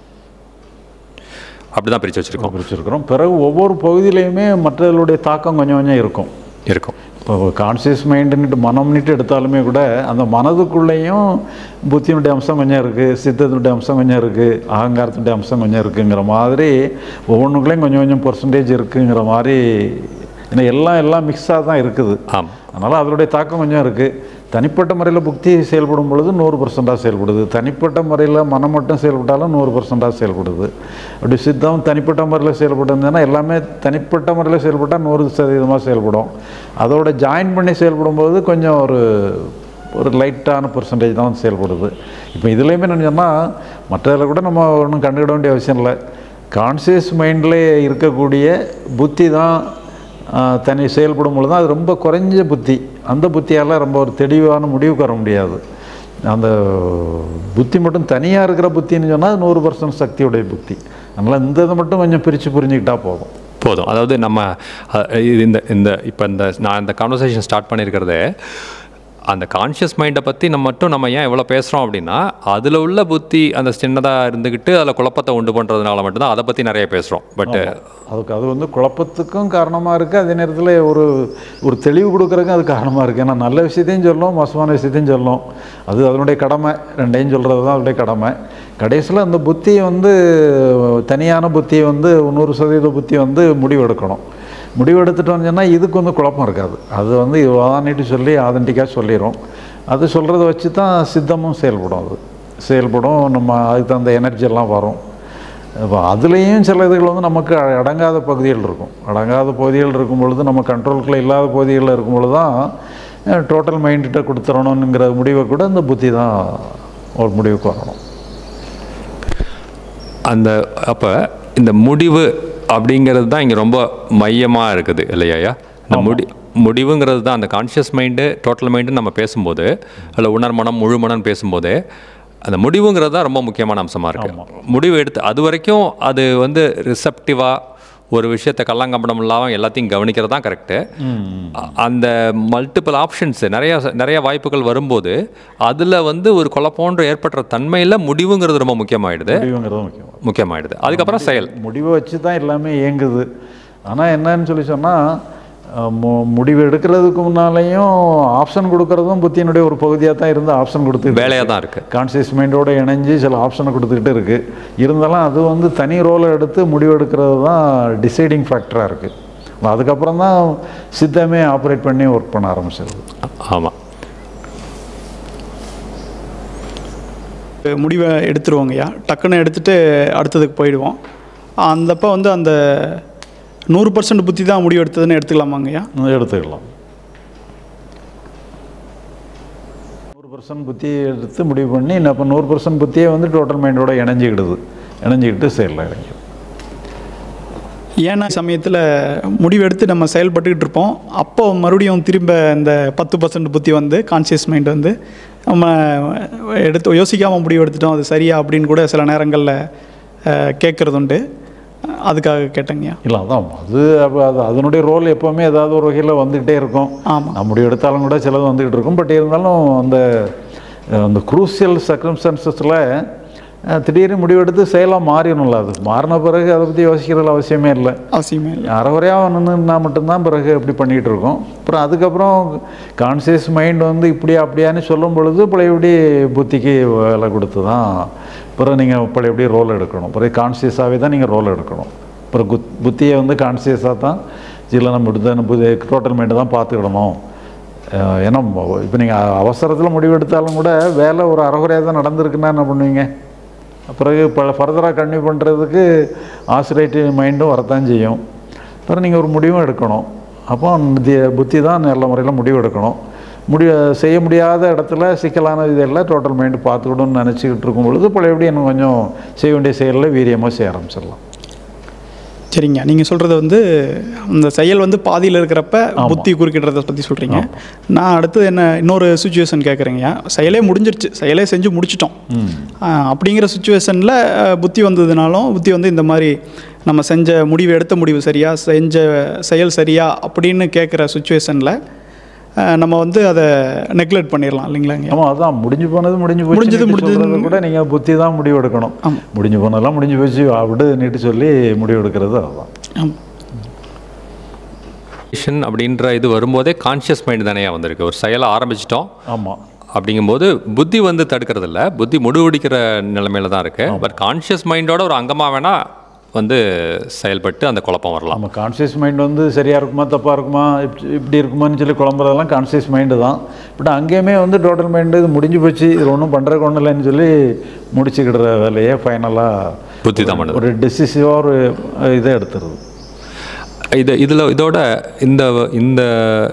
அப்படி தான் பிரித்து வச்சுருக்கோம் பிரிச்சுருக்கிறோம். பிறகு ஒவ்வொரு பகுதியிலையுமே மற்றவர்களுடைய தாக்கம் கொஞ்சம் கொஞ்சம் இருக்கும் இருக்கும் இப்போ கான்சியஸ் மைண்டுன்னுட்டு மனம்னுட்டு எடுத்தாலுமே கூட அந்த மனதுக்குள்ளேயும் புத்தியினுடைய அம்சம் கொஞ்சம் இருக்குது, சித்தத்தினுடைய அம்சம் கொஞ்சம் இருக்குது, அகங்காரத்தினுடைய அம்சம் கொஞ்சம் இருக்குங்கிற மாதிரி ஒவ்வொன்றுக்குள்ளேயும் கொஞ்சம் கொஞ்சம் பர்சன்டேஜ் இருக்குங்கிற மாதிரி. ஏன்னா எல்லாம் எல்லாம் மிக்ஸாக தான் இருக்குது. ஆமாம். அதனால் அதனுடைய தாக்கம் கொஞ்சம் இருக்குது. தனிப்பட்ட முறையில் புத்தி செயல்படும் பொழுது நூறு பர்சன்டாக செயல்படுது. தனிப்பட்ட முறையில் மனம் மட்டும் செயல்பட்டாலும் நூறு பர்சன்டாக செயல்படுது. அப்படி சித்தம் தனிப்பட்ட முறையில் செயல்படுதுன்னா எல்லாமே தனிப்பட்ட முறையில் செயல்பட்டால் நூறு சதவீதமாக செயல்படும். அதோட ஜாயின் பண்ணி செயல்படும்போது கொஞ்சம் ஒரு ஒரு லைட்டான பர்சன்டேஜ் தான் செயல்படுது. இப்போ இதுலேயுமே என்ன சொன்னால் மற்றதில் கூட நம்ம ஒன்றும் கண்டுக்கிட வேண்டிய அவசியம் இல்லை. கான்சியஸ் மைண்டில் இருக்கக்கூடிய புத்தி தான் தனி செயல்படும் பொழுது தான் அது ரொம்ப குறைஞ்ச புத்தி. அந்த புத்தியால் ரொம்ப ஒரு தெளிவான முடிவுக்கு வர முடியாது. அந்த புத்தி மட்டும் தனியாக இருக்கிற புத்தின்னு சொன்னால் நூறு பர்சன்ட் சக்தியுடைய புத்தி. அதனால் இந்த இதை மட்டும் கொஞ்சம் பிரித்து புரிஞ்சுக்கிட்டால் போதும் போதும் அதாவது நம்ம இந்த இந்த இப்போ இந்த நான் இந்த கான்வர்சேஷன் ஸ்டார்ட் பண்ணியிருக்கிறதே அந்த கான்ஷியஸ் மைண்டை பற்றி நம்ம மட்டும் நம்ம ஏன் எவ்வளோ பேசுகிறோம் அப்படின்னா அதில் உள்ள புத்தி அந்த சின்னதாக இருந்துக்கிட்டு அதில் குழப்பத்தை உண்டு பண்ணுறதுனால மட்டும்தான் அதை பற்றி நிறைய பேசுகிறோம். பட்டு அதுக்கு அது வந்து குழப்பத்துக்கும் காரணமாக இருக்குது. அதே நேரத்தில் ஒரு ஒரு தெளிவு கொடுக்குறதுக்கும் அது காரணமாக இருக்குது. ஏன்னா நல்ல விஷயத்தையும் சொல்லணும், மோசமான விஷயத்தையும் சொல்லணும். அது அதனுடைய கடமை. ரெண்டையும் சொல்கிறது தான் அதனுடைய கடமை. கடைசியில் அந்த புத்தியை வந்து தனியான புத்தியை வந்து நூறு சதவீத புத்தி வந்து முடிவெடுக்கணும். முடிவெடுத்துட்டோன்னு சொன்னால் இதுக்கு வந்து குழப்பம் இருக்காது. அது வந்து வாதானிட்டு சொல்லி ஆதென்டிக்காக சொல்லிடும். அது சொல்கிறத வச்சு தான் சித்தமும் செயல்படும். அது செயல்படும். நம்ம அதுக்கு தகுந்த எனர்ஜியெல்லாம் வரும். இப்போ அதுலேயும் சில இதுகள் வந்து நமக்கு அடங்காத பகுதிகள் இருக்கும். அடங்காத பகுதிகள் இருக்கும் பொழுது நம்ம கண்ட்ரோலுக்குள்ளே இல்லாத பகுதிகளில் இருக்கும் பொழுது தான் டோட்டல் மைண்ட்கிட்ட கொடுத்துடணுங்கிற முடிவை கூட இந்த புத்தி தான் ஒரு முடிவுக்கு வரணும். அந்த அப்போ இந்த முடிவு அப்படிங்கிறது தான் இங்கே ரொம்ப மையமாக இருக்குது இல்லையா? இந்த முடி முடிவுங்கிறது தான் அந்த கான்ஷியஸ் மைண்டு டோட்டல் மைண்டுன்னு நம்ம பேசும்போது அதில் உணர் மனம் முழு மனம் பேசும்போது அந்த முடிவுங்கிறது தான் ரொம்ப முக்கியமான அம்சமாக இருக்குது. முடிவு எடுத்து அது வரைக்கும் அது வந்து ரிசப்டிவாக ஒரு விஷயத்தை கல்லாங்கம்படம் இல்லாமல் எல்லாத்தையும் கவனிக்கிறது தான் கரெக்டு. அந்த மல்டிபிள் ஆப்ஷன்ஸு நிறையா நிறைய வாய்ப்புகள் வரும்போது அதில் வந்து ஒரு குழப்போன்று ஏற்படுற தன்மையில் முடிவுங்கிறது ரொம்ப முக்கியமாகிடுது முக்கியமாகிடுது அதுக்கப்புறம் செயல் முடிவை வச்சு தான் எல்லாமே இயங்குது. ஆனால் என்னன்னு சொல்லி சொன்னால் முடிவு எடுக்கிறதுக்கு முன்னாலேயும் ஆப்ஷன் கொடுக்கறதும் புத்தியினுடைய ஒரு பகுதியாக தான் இருந்து ஆப்ஷன் கொடுத்து வேலையாக தான் இருக்குது. கான்சியஸ் மைண்டோடு இணைஞ்சு சில ஆப்ஷனை கொடுத்துக்கிட்டு இருக்குது. இருந்தாலும் அது வந்து தனி ரோலை எடுத்து முடிவு எடுக்கிறது தான் டிசைடிங் ஃபேக்டராக இருக்குது. அதுக்கப்புறம் தான் சித்தமே ஆப்ரேட் பண்ணி ஒர்க் பண்ண ஆரம்பிச்சிருது. ஆமாம், முடிவை எடுத்துருவோங்கய்யா. டக்குன்னு எடுத்துகிட்டு அடுத்ததுக்கு போயிடுவோம். அந்தப்போ வந்து அந்த நூறு பர்சன்ட் புத்தி தான் முடிவு எடுத்ததுன்னு எடுத்துக்கலாமாங்கய்யா? எடுத்துக்கலாம். நூறு பர்சன்ட் புத்தியை எடுத்து முடிவு பண்ணி இப்போ நூறு பர்சன்ட் புத்தியே வந்து டோட்டல் மைண்டோட இணைஞ்சிக்கிடுது. இணைஞ்சிக்கிட்டு செயலில் இறங்கிடும். ஏன்னா சமயத்தில் முடிவெடுத்து நம்ம செயல்பட்டுக்கிட்டு இருப்போம், அப்போ மறுபடியும் திரும்ப இந்த பத்து பர்சன்ட் புத்தி வந்து கான்சியஸ் மைண்ட் வந்து நம்ம எடுத்து யோசிக்காமல் முடிவு எடுத்துட்டோம் அது சரியா அப்படின்னு கூட சில நேரங்களில் கேட்குறது உண்டு. அதுக்காக கேட்டேங்கய்யா. இல்லை அதான் அது அது அதனுடைய ரோல் எப்போவுமே ஏதாவது ஒரு வகையில் வந்துக்கிட்டே இருக்கும். ஆமாம், நம்ம முடிவு எடுத்தாலும் கூட சிலது வந்துக்கிட்டு இருக்கும். பட் இருந்தாலும் அந்த அந்த குரூசியல் சர்க்கம்ஸ்டன்சஸில் திடீர்னு முடிவெடுத்து செயலாக மாறிடணும்ல. அது மாறின பிறகு அதை பற்றி யோசிக்கிறதுல அவசியமே இல்லை. அவசியமே இல்லை. அறகுறையாக நின்றுனா மட்டும்தான் பிறகு எப்படி பண்ணிகிட்டு இருக்கோம். அப்புறம் அதுக்கப்புறம் கான்சியஸ் மைண்ட் வந்து இப்படியா அப்படியான்னு சொல்லும் பொழுது பழையபடி புத்திக்கு வேலை கொடுத்து தான் பிறகு நீங்கள் பழையபடி ரோல் எடுக்கணும். பிறகு கான்சியஸாகவே தான் நீங்கள் ரோல் எடுக்கணும். அப்புறம் குத் புத்தியை வந்து கான்சியஸாக தான் இல்லை நம்ம இப்படி புது டோட்டல் மைண்டு தான் பார்த்துக்கிடணும். ஏன்னா இப்போ நீங்கள் அவசரத்தில் முடிவெடுத்தாலும் கூட வேலை ஒரு அறகுறையாக தான் நடந்திருக்குன்னா என்ன பண்ணுவீங்க? பிறகு இப்போ ஃபர்தராக கன்டினியூ பண்ணுறதுக்கு ஆசிலேட்டிவ் மைண்டும் வரத்தான் செய்யும். அப்புறம் நீங்கள் ஒரு முடிவும் எடுக்கணும். அப்போ புத்தி தான் நல்ல முறையில் முடிவு எடுக்கணும். முடிவு செய்ய முடியாத இடத்துல சிக்கலான இதெல்லாம் டோட்டல் மைண்டு பார்த்துக்கணும்னு நினச்சிக்கிட்டு இருக்கும் பொழுது பழையபடி இன்னும் கொஞ்சம் செய்ய வேண்டிய செயலில் வீரியமாக செய்ய ஆரம்பிச்சிடலாம். சரிங்க, நீங்கள் சொல்கிறது வந்து அந்த செயல் வந்து பாதியில் இருக்கிறப்ப புத்தி குறுக்கிடுறதை பற்றி சொல்கிறீங்க. நான் அடுத்து என்ன இன்னொரு சுச்சுவேஷன் கேட்குறேங்கய்யா. செயலே முடிஞ்சிருச்சு, செயலே செஞ்சு முடிச்சிட்டோம். அப்படிங்கிற சுச்சுவேஷனில் புத்தி வந்ததுனாலும் புத்தி வந்து இந்த மாதிரி நம்ம செஞ்ச முடிவு எடுத்த முடிவு சரியா, செஞ்ச செயல் சரியா அப்படின்னு கேட்குற சுச்சுவேஷனில் நம்ம வந்து அதை நெக்லெக்ட் பண்ணிடலாம் இல்லைங்களாங்க? ஆமாம், அதான் முடிஞ்சு போனது முடிஞ்சு போச்சு. முடிஞ்சது முடிஞ்சது கூட நீங்கள் புத்தி தான் முடிவு எடுக்கணும். முடிஞ்சு போனதெல்லாம் முடிஞ்சு போச்சு அப்படி நீட்டு சொல்லி முடிவு எடுக்கிறது அதுதான். அப்படின்ற இது வரும்போதே கான்ஷியஸ் மைண்ட் தானே வந்திருக்கு. ஒரு செயலை ஆரம்பிச்சிட்டோம். ஆமாம், அப்படிங்கும்போது புத்தி வந்து தடுக்கிறது இல்லை, புத்தி முடிவெடுக்கிற நிலைமையில தான் இருக்குது. பட் கான்ஷியஸ் மைண்டோட ஒரு அங்கமாக வேணால் வந்து செயல்பட்டு அந்த குழப்பம் வரலாம். நம்ம கான்சியஸ் மைண்ட் வந்து சரியாக இருக்குமா தப்பாக இருக்குமா இப்படி இருக்குமான்னு சொல்லி குழம்புறதெல்லாம் கான்சியஸ் மைண்டு தான். பட் அங்கேயுமே வந்து டோட்டல் மைண்டு இது முடிஞ்சு போச்சு, இது ஒன்றும் பண்ணுறதுக்கு ஒன்றும் இல்லைன்னு சொல்லி முடிச்சுக்கிடுற வேலையே ஃபைனலாக புத்தி தான் பண்ணுது. ஒரு டிசிசிவாக ஒரு இதை எடுத்துருது. இது இதில் இதோட இந்த இந்த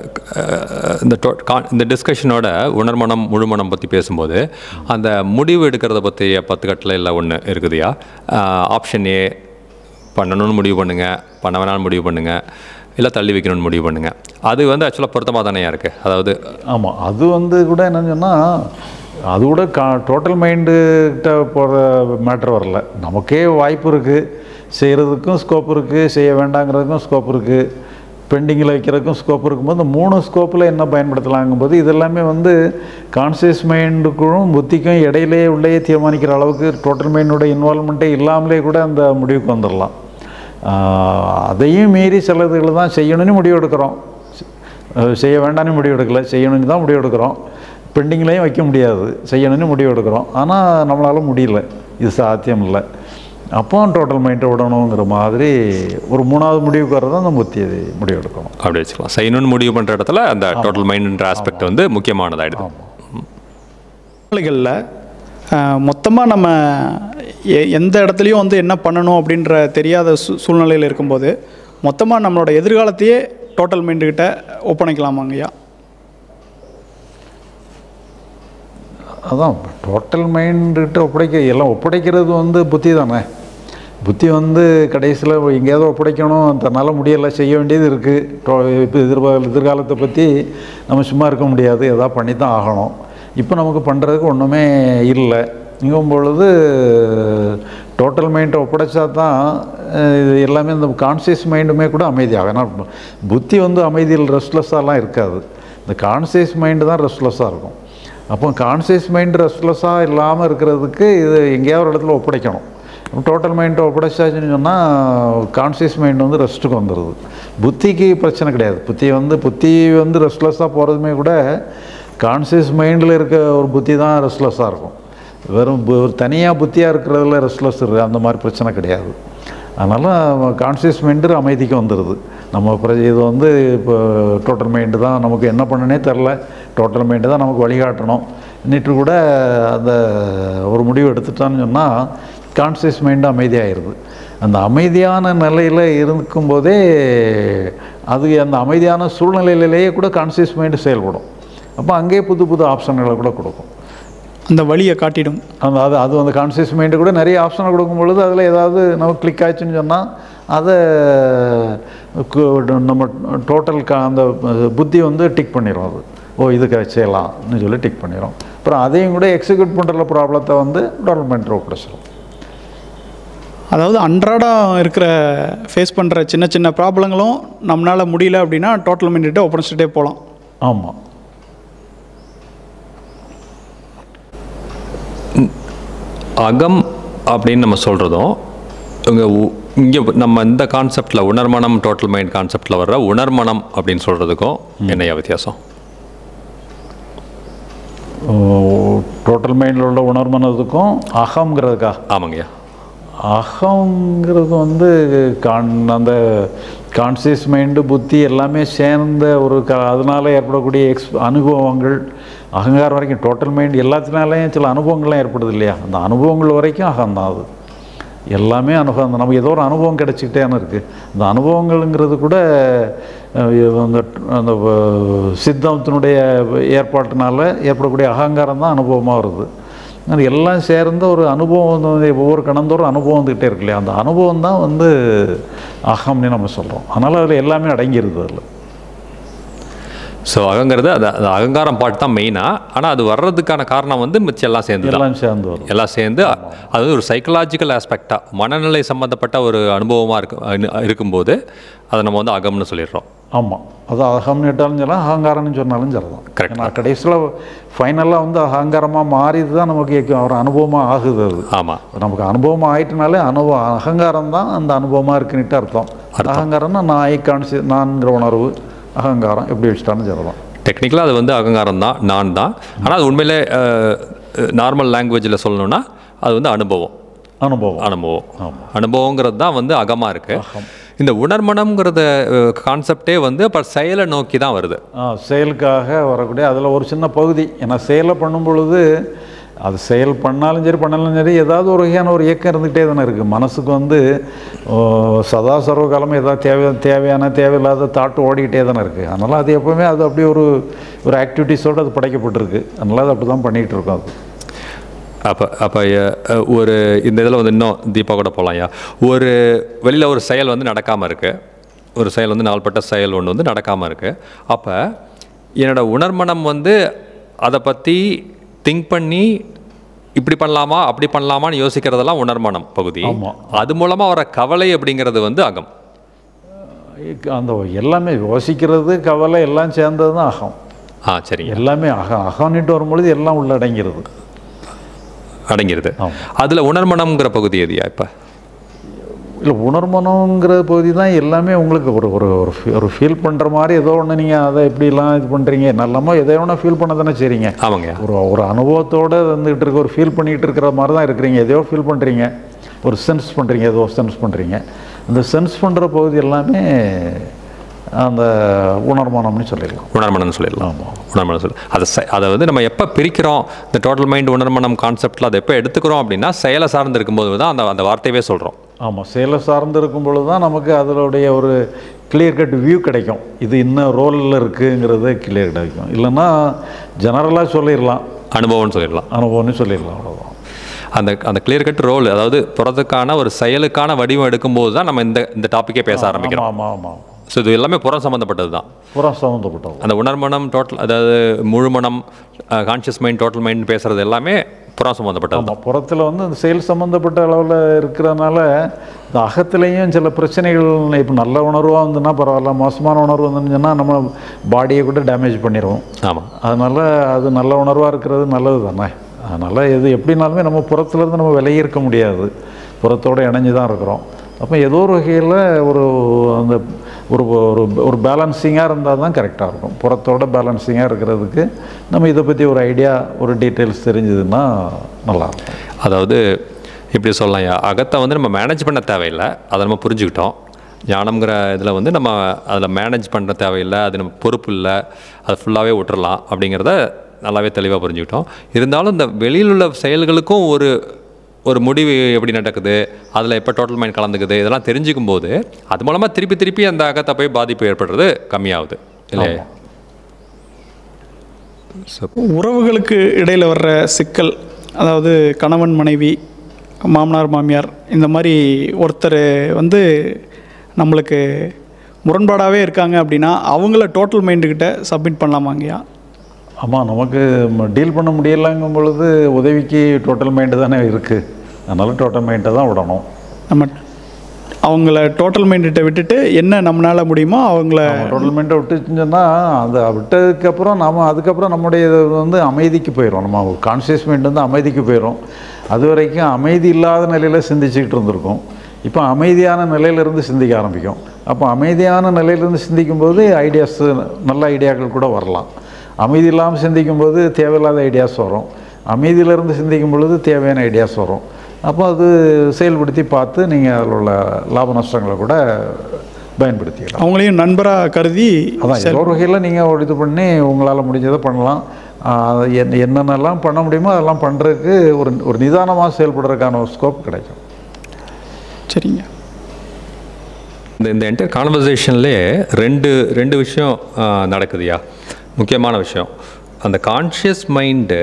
இந்த டிஸ்கஷனோட உணர்மனம் முழுமனம் பற்றி பேசும்போது அந்த முடிவு எடுக்கிறத பற்றிய பத்து கட்டில் இல்லை ஒன்று இருக்குதுயா. ஆப்ஷன் ஏ பண்ணணும்னு முடிவு பண்ணுங்கள், பண்ண வேணாலும் முடிவு பண்ணுங்கள், இல்லை தள்ளி வைக்கணும்னு முடிவு பண்ணுங்கள். அது வந்து ஆக்சுவலாக பொருத்தமாக தானே இருக்குது. அதாவது ஆமாம், அது வந்து கூட என்னன்னு சொன்னால் அது கூட கா டோட்டல் மைண்டுகிட்ட போகிற மேட்ரு வரல. நமக்கே வாய்ப்பு இருக்குது, செய்கிறதுக்கும் ஸ்கோப் இருக்குது, செய்ய வேண்டாங்கிறதுக்கும் ஸ்கோப் இருக்குது, பெண்டிங்கில் வைக்கிறதுக்கும் ஸ்கோப் இருக்கும்போது இந்த மூணு ஸ்கோப்பில் என்ன பயன்படுத்தலாங்கும்போது இது எல்லாமே வந்து கான்சியஸ் மைண்டுக்கும் புத்திக்கும் இடையிலே உள்ளே தீர்மானிக்கிற அளவுக்கு டோட்டல் மைண்டோட இன்வால்மெண்ட்டே இல்லாமலே கூட அந்த முடிவுக்கு வந்துடலாம். அதையும் மீறி சிலதுகளை தான் செய்யணும்னு முடிவு எடுக்கிறோம், செய்ய வேண்டாம்னு முடிவு எடுக்கலை, செய்யணும்னு தான் முடிவு எடுக்கிறோம். பெண்டிங்லேயும் வைக்க முடியாது, செய்யணும்னு முடிவு எடுக்கிறோம். ஆனால் நம்மளால் முடியல, இது சாத்தியம் இல்லை. அப்போ டோட்டல் மைண்டை விடணுங்கிற மாதிரி ஒரு மூணாவது முடிவுக்கு வரதான் அந்த புத்தி முடிவு எடுக்கணும். அப்படி வச்சுக்கலாம். செய்யணும்னு முடிவு பண்ணுற இடத்துல அந்த டோட்டல் மைண்டுன்ற ஆஸ்பெக்ட் வந்து முக்கியமானதாகிடுது. வேலைகளில் மொத்தமாக நம்ம எந்த இடத்துலையும் வந்து என்ன பண்ணணும் அப்படின்ற தெரியாத சூ சூழ்நிலையில் இருக்கும்போது மொத்தமாக நம்மளோட எதிர்காலத்தையே டோட்டல் மைண்டுக்கிட்ட ஒப்படைக்கலாமாங்கய்யா? அதான் டோட்டல் மைண்டுகிட்ட ஒப்படைக்க எல்லாம் ஒப்படைக்கிறது வந்து புத்தி தானே. புத்தி வந்து கடைசியில் எங்கேயாவது ஒப்படைக்கணும், தன்னால் முடியலை, செய்ய வேண்டியது இருக்குது. இப்போ எதிர்கால எதிர்காலத்தை பற்றி நம்ம சும்மா இருக்க முடியாது, எதாவது பண்ணி தான் ஆகணும். இப்போ நமக்கு பண்ணுறதுக்கு ஒன்றுமே இல்லை இங்கும் பொழுது டோட்டல் மைண்டை ஒப்படைச்சா தான் இது எல்லாமே இந்த கான்சியஸ் மைண்டுமே கூட அமைதியாகும். ஏன்னா புத்தி வந்து அமைதியில் ரெஸ்ட்லெஸ்ஸாலாம் இருக்காது, இந்த கான்சியஸ் மைண்டு தான் ரெஸ்ட்லெஸ்ஸாக இருக்கும். அப்போ கான்சியஸ் மைண்டு ரெஸ்ட்லெஸ்ஸாக இல்லாமல் இருக்கிறதுக்கு இது எங்கேயாவது ஒரு இடத்துல ஒப்படைக்கணும். டோட்டல் மைண்டை ஒப்படைச்சாச்சுன்னு சொன்னால் கான்சியஸ் மைண்டு வந்து ரெஸ்ட்டுக்கு வந்துடுது. புத்திக்கு பிரச்சனை கிடையாது. புத்தி வந்து புத்தி வந்து ரெஸ்ட்லெஸ்ஸாக போகிறதுமே கூட கான்சியஸ் மைண்டில் இருக்க ஒரு புத்தி தான் ரெஸ்ட்லெஸ்ஸாக இருக்கும். வெறும் ஒரு தனியாக புத்தியாக இருக்கிறதுல ரெஸ்ட்லெஸ் இருக்குது, அந்த மாதிரி பிரச்சனை கிடையாது. அதனால் கான்சியஸ் மைண்டு அமைதிக்கு வந்துடுது. நம்ம இது வந்து இப்போ டோட்டல் மைண்டு தான் நமக்கு என்ன பண்ணனே தெரில, டோட்டல் மைண்டு தான் நமக்கு வழிகாட்டணும் இன்னிட்டு கூட அந்த ஒரு முடிவு எடுத்துட்டான்னு சொன்னால் கான்சியஸ் மைண்டு அமைதியாகிடுது. அந்த அமைதியான நிலையில் இருக்கும்போதே அது அந்த அமைதியான சூழ்நிலையிலேயே கூட கான்சியஸ் மைண்டு செயல்படும். அப்போ அங்கேயே புது புது ஆப்ஷன்களை கூட கொடுக்கும். அந்த வழியை காட்டிடும். அந்த அது அது அந்த கான்சியஸ் மைண்டு கூட நிறைய ஆப்ஷனை கொடுக்கும் பொழுது அதில் ஏதாவது நமக்கு கிளிக் ஆச்சுன்னு சொன்னால் அதை நம்ம டோட்டல் கா அந்த புத்தி வந்து டிக் பண்ணிடும். அது ஓ இதுக்கு செய்யலாம்னு சொல்லி டிக் பண்ணிடும். அப்புறம் அதையும் கூட எக்ஸிக்யூட் பண்ணுற ப்ராப்ளத்தை வந்து டோட்டல் மைண்ட் ஒப்படைச்சிடும். அதாவது அன்றாடம் இருக்கிற ஃபேஸ் பண்ணுற சின்ன சின்ன ப்ராப்ளங்களும் நம்மளால் முடியல அப்படின்னா டோட்டல் மைண்ட்கிட்ட ஒப்படைச்சிட்டே போகலாம். ஆமாம். அகம் அப்படின்னு நம்ம சொல்கிறதும் இங்கே இங்கே நம்ம இந்த கான்செப்டில் உணர்மனம் டோட்டல் மைண்ட் கான்செப்டில் வர்ற உணர்மனம் அப்படின்னு சொல்கிறதுக்கும் என்னையா வித்தியாசம்? டோட்டல் மைண்டில் உள்ள உணர்மனதுக்கும் அகம்ங்கிறதுக்கா? ஆமாங்கய்யா. அகங்கிறது வந்து கான் அந்த கான்சியஸ் மைண்டு புத்தி எல்லாமே சேர்ந்த ஒரு க அதனால் ஏற்படக்கூடிய எக்ஸ் அனுபவங்கள் அகங்காரம் வரைக்கும் டோட்டல் மைண்டு எல்லாத்தினாலேயும் சில அனுபவங்கள்லாம் ஏற்படுது இல்லையா? அந்த அனுபவங்கள் வரைக்கும் அகம்தான். அது எல்லாமே அனுபவம் தான். நமக்கு ஏதோ ஒரு அனுபவம் கிடச்சிக்கிட்டேன்னு இருக்குது. அந்த அனுபவங்கள்ங்கிறது கூட அந்த அந்த சித்தத்தினுடைய ஏற்பாட்டினால ஏற்படக்கூடிய அகங்காரம் தான் அனுபவமாக வருது. அது எல்லாம் சேர்ந்த ஒரு அனுபவம் வந்து ஒவ்வொரு கணந்தோறும் அனுபவம் வந்துக்கிட்டே இருக்கு இல்லையா? அந்த அனுபவம் தான் வந்து அகம்னு நம்ம சொல்கிறோம். அதனால் அதில் எல்லாமே அடங்கிடுது. அதில் ஸோ அகங்கிறது அது அது அகங்காரம் பாட்டு தான் மெயினாக. ஆனால் அது வர்றதுக்கான காரணம் வந்து மிச்சம் எல்லாம் சேர்ந்து எல்லாம் சேர்ந்து வரும். எல்லாம் சேர்ந்து அது வந்து ஒரு சைக்கலாஜிக்கல் ஆஸ்பெக்டாக மனநிலை சம்மந்தப்பட்ட ஒரு அனுபவமாக இருக்கு இருக்கும்போது அதை நம்ம வந்து அகம்னு சொல்லிடுறோம். ஆமாம். அது அகம்னு கேட்டாலும் சொல்லலாம், அகங்காரம்னு சொன்னாலும் சொல்லலாம். கரெக்ட். நான் கடைசியில் ஃபைனலாக வந்து அகங்காரமாக மாறிது தான் நமக்கு ஒரு அனுபவமாக ஆகுது. அது ஆமாம். நமக்கு அனுபவமாக ஆயிட்டுனாலே அனுபவம் அகங்காரம் தான் அந்த அனுபவமாக இருக்குன்னுட்டு அர்த்தம். அகங்காரம்னா நான் ஐ கான்சி நான்கிற உணர்வு, அகங்காரம் எப்படி வச்சுட்டாலும் சொல்லலாம். டெக்னிக்கலாக அது வந்து அகங்காரம் தான், நான் தான். ஆனால் அது உண்மையிலே நார்மல் லாங்குவேஜில் சொல்லணும்னா அது வந்து அனுபவம். அனுபவம் அனுபவம் அனுபவங்கிறது தான் வந்து அகமாக இருக்குது. இந்த உணர்மனம்ங்கிறத கான்செப்டே வந்து அப்போ செயலை நோக்கி தான் வருது. செயலுக்காக வரக்கூடிய அதில் ஒரு சின்ன பகுதி. ஏன்னா செயலை பண்ணும் பொழுது அது செயல் பண்ணாலும் சரி பண்ணாலும் சரி ஏதாவது ஒரு வகையான ஒரு இயக்கம் இருந்துகிட்டே தானே இருக்குது. மனசுக்கு வந்து சதா சர்வகாலமும் ஏதாவது தேவை தேவையான தேவையில்லாத தாட்டு ஓடிக்கிட்டே தானே இருக்குது. அதனால் அது எப்போவுமே அது அப்படி ஒரு ஒரு ஆக்டிவிட்டீஸோடு அது படைக்கப்பட்டிருக்கு. அதனால் அது அப்படி தான் பண்ணிகிட்டு இருக்கோம். அது அப்போ அப்போ ஒரு இந்த இதில் வந்து இன்னும் தீபா கூட போகலாம்யா. ஒரு வெளியில் ஒரு செயல் வந்து நடக்காமல் இருக்குது, ஒரு செயல் வந்து நாள்பட்ட செயல் ஒன்று வந்து நடக்காமல் இருக்குது. அப்போ என்னோடய உணர்மனம் வந்து அதை பற்றி திங்க் பண்ணி இப்படி பண்ணலாமா அப்படி பண்ணலாமான்னு யோசிக்கிறதெல்லாம் உணர்மனம் பகுதி. அது மூலமாக வர கவலை அப்படிங்கிறது வந்து அகம். அந்த எல்லாமே யோசிக்கிறது கவலை எல்லாம் சேர்ந்தது தான் அகம். ஆ சரி. எல்லாமே அகம் அகம்னுட்டு வரும்பொழுது எல்லாம் உள்ள அடங்கிறது அடங்கிடுது. அதில் உணர்மனம்ங்கிற பகுதி எதுயா? இப்போ இல்லை, உணர்மனங்கிற பகுதி தான் எல்லாமே உங்களுக்கு ஒரு ஒரு ஒரு ஃபீல் பண்ணுற மாதிரி ஏதோ ஒன்று நீங்கள் அதை எப்படிலாம் இது பண்ணுறீங்க நல்லமோ எதோ ஒன்று ஃபீல் பண்ண தானே செய்கிறீங்க. ஆமாங்க. ஒரு ஒரு அனுபவத்தோடு வந்துகிட்டு இருக்க ஒரு ஃபீல் பண்ணிகிட்டு இருக்கிற மாதிரி தான் இருக்கிறீங்க. எதையோ ஃபீல் பண்ணுறீங்க, ஒரு சென்ஸ் பண்ணுறீங்க, ஏதோ சென்ஸ் பண்ணுறீங்க. அந்த சென்ஸ் பண்ணுற பகுதி எல்லாமே அந்த உணர்மனம்னு சொல்லிடலாம். உணர்மனம்னு சொல்லிடலாம். ஆமாம், உணர்மனம் சொல்லி அதை அதை வந்து நம்ம எப்போ பிரிக்கிறோம் இந்த டோட்டல் மைண்ட் உணர்மனம் கான்செப்டில் அதை எப்போ எடுத்துக்கிறோம் அப்படின்னா செயலை சார்ந்து இருக்கும்போது தான் அந்த அந்த வார்த்தையவே சொல்கிறோம். ஆமாம், செயலை சார்ந்து இருக்கும் பொழுது தான் நமக்கு அதனுடைய ஒரு கிளியர் கட் வியூ கிடைக்கும். இது இன்னும் ரோலில் இருக்குங்கிறது கிளியர் கிடைக்கும். இல்லைன்னா ஜெனரலாக சொல்லிடலாம், அனுபவம்னு சொல்லிடலாம், அனுபவம்னு சொல்லிடலாம். அவ்வளோதான். அந்த அந்த கிளியர் கட் ரோல், அதாவது புறத்துக்கான ஒரு செயலுக்கான வடிவம் எடுக்கும்போது தான் நம்ம இந்த இந்த டாப்பிக்கே பேச ஆரம்பிக்கிறோம். ஆமாம் ஆமாம். ஸோ இது எல்லாமே புறம் சம்மந்தப்பட்டது தான். புறம் சம்மந்தப்பட்டது. அந்த உணர்மனம் டோட்டல், அதாவது முழுமனம், கான்ஷியஸ் மைண்ட், டோட்டல் மைண்ட் பேசுகிறது எல்லாமே புறம் சம்மந்தப்பட்டது. ஆமாம், புறத்தில் வந்து அந்த செயல் சம்மந்தப்பட்ட அளவில் இருக்கிறதுனால இந்த அகத்துலேயும் சில பிரச்சனைகள். இப்போ நல்ல உணர்வாக வந்துன்னா பரவாயில்ல, மோசமான உணர்வு வந்துச்சுன்னா நம்ம பாடியை கூட டேமேஜ் பண்ணிடுவோம். ஆமாம், அதனால் அது நல்ல உணர்வாக இருக்கிறது நல்லது தானே. அதனால் எது எப்படினாலுமே நம்ம புறத்துலேருந்து நம்ம விலகி இருக்க முடியாது, புறத்தோடு இணைஞ்சு தான் இருக்கிறோம். அப்போ ஏதோ ஒரு வகையில் ஒரு அந்த ஒரு ஒரு ஒரு பேலன்சிங்காக இருந்தால் தான் கரெக்டாக இருக்கும். புறத்தோட பேலன்சிங்காக இருக்கிறதுக்கு நம்ம இதை பற்றி ஒரு ஐடியா, ஒரு டீட்டெயில்ஸ் தெரிஞ்சதுன்னா நல்லாயிருக்கும். அதாவது இப்படி சொல்லலாம், அகத்தை வந்து நம்ம மேனேஜ் பண்ண தேவையில்லை, அதை நம்ம புரிஞ்சுக்கிட்டோம். ஞானம்ங்கிற இதில் வந்து நம்ம அதில் மேனேஜ் பண்ண தேவையில்லை, அது நம்ம பொறுப்பு இல்லை, அதை ஃபுல்லாகவே விட்டுறலாம் அப்படிங்கிறத நல்லாவே தெளிவாக புரிஞ்சுக்கிட்டோம். இருந்தாலும் இந்த வெளியில் உள்ள செயல்களுக்கும் ஒரு ஒரு முடிவு எப்படி நடக்குது, அதில் எப்போ டோட்டல் மைண்ட் கலந்துக்குது, இதெல்லாம் தெரிஞ்சுக்கும் போது அது மூலமாக திருப்பி திருப்பி அந்த அகத்தை போய் பாதிப்பு ஏற்படுறது கம்மியாகுது இல்லையா? உறவுகளுக்கு இடையில் வர்ற சிக்கல், அதாவது கணவன் மனைவி, மாமனார் மாமியார், இந்த மாதிரி ஒருத்தர் வந்து நம்மளுக்கு முரண்பாடாகவே இருக்காங்க அப்படின்னா அவங்கள டோட்டல் மைண்டுக்கிட்ட சப்மிட் பண்ணலாமாங்கய்யா? ஆமாம், நமக்கு டீல் பண்ண முடியலைங்கும் பொழுது உதவிக்கு டோட்டல் மைண்டு தானே இருக்குது. அதனால் டோட்டல் மைண்டை தான் விடணும். நம்ம அவங்கள டோட்டல் மைண்ட்டை விட்டுட்டு என்ன நம்மளால் முடியுமோ அவங்கள டோட்டல் மைண்டை விட்டுச்சுன்னா அதை விட்டதுக்கப்புறம் நம்ம அதுக்கப்புறம் நம்முடைய வந்து அமைதிக்கு போயிடும். நம்ம கான்சியஸ் மைண்ட் வந்து அமைதிக்கு போயிடும். அது வரைக்கும் அமைதி இல்லாத நிலையில் சிந்திச்சுக்கிட்டு இருந்திருக்கும். இப்போ அமைதியான நிலையிலேருந்து சிந்திக்க ஆரம்பிக்கும். அப்போ அமைதியான நிலையிலேருந்து சிந்திக்கும்போது ஐடியாஸ், நல்ல ஐடியாக்கள் கூட வரலாம். அமைதி இல்லாமல் சிந்திக்கும்போது தேவையில்லாத ஐடியாஸ் வரும். அமைதியிலேருந்து சிந்திக்கும் பொழுது தேவையான ஐடியாஸ் வரும். அப்போ அது செயல்படுத்தி பார்த்து நீங்கள் அதில் உள்ள லாப நஷ்டங்களை கூட பயன்படுத்திக்கலாம். அவங்களையும் நண்பராக கருதி அதான் ஒரு வகையில் நீங்கள் ஒரு இது பண்ணி உங்களால் முடிஞ்சதை பண்ணலாம். என்ன என்னென்னலாம் பண்ண முடியுமோ அதெல்லாம் பண்ணுறதுக்கு ஒரு ஒரு நிதானமாக செயல்படுறதுக்கான ஒரு ஸ்கோப் கிடைக்கும். சரிங்க. இந்த இந்த என்டையர் கான்வர்சேஷன்லேயே ரெண்டு ரெண்டு விஷயம் நடக்குதுயா, முக்கியமான விஷயம். அந்த கான்ஷியஸ் மைண்டு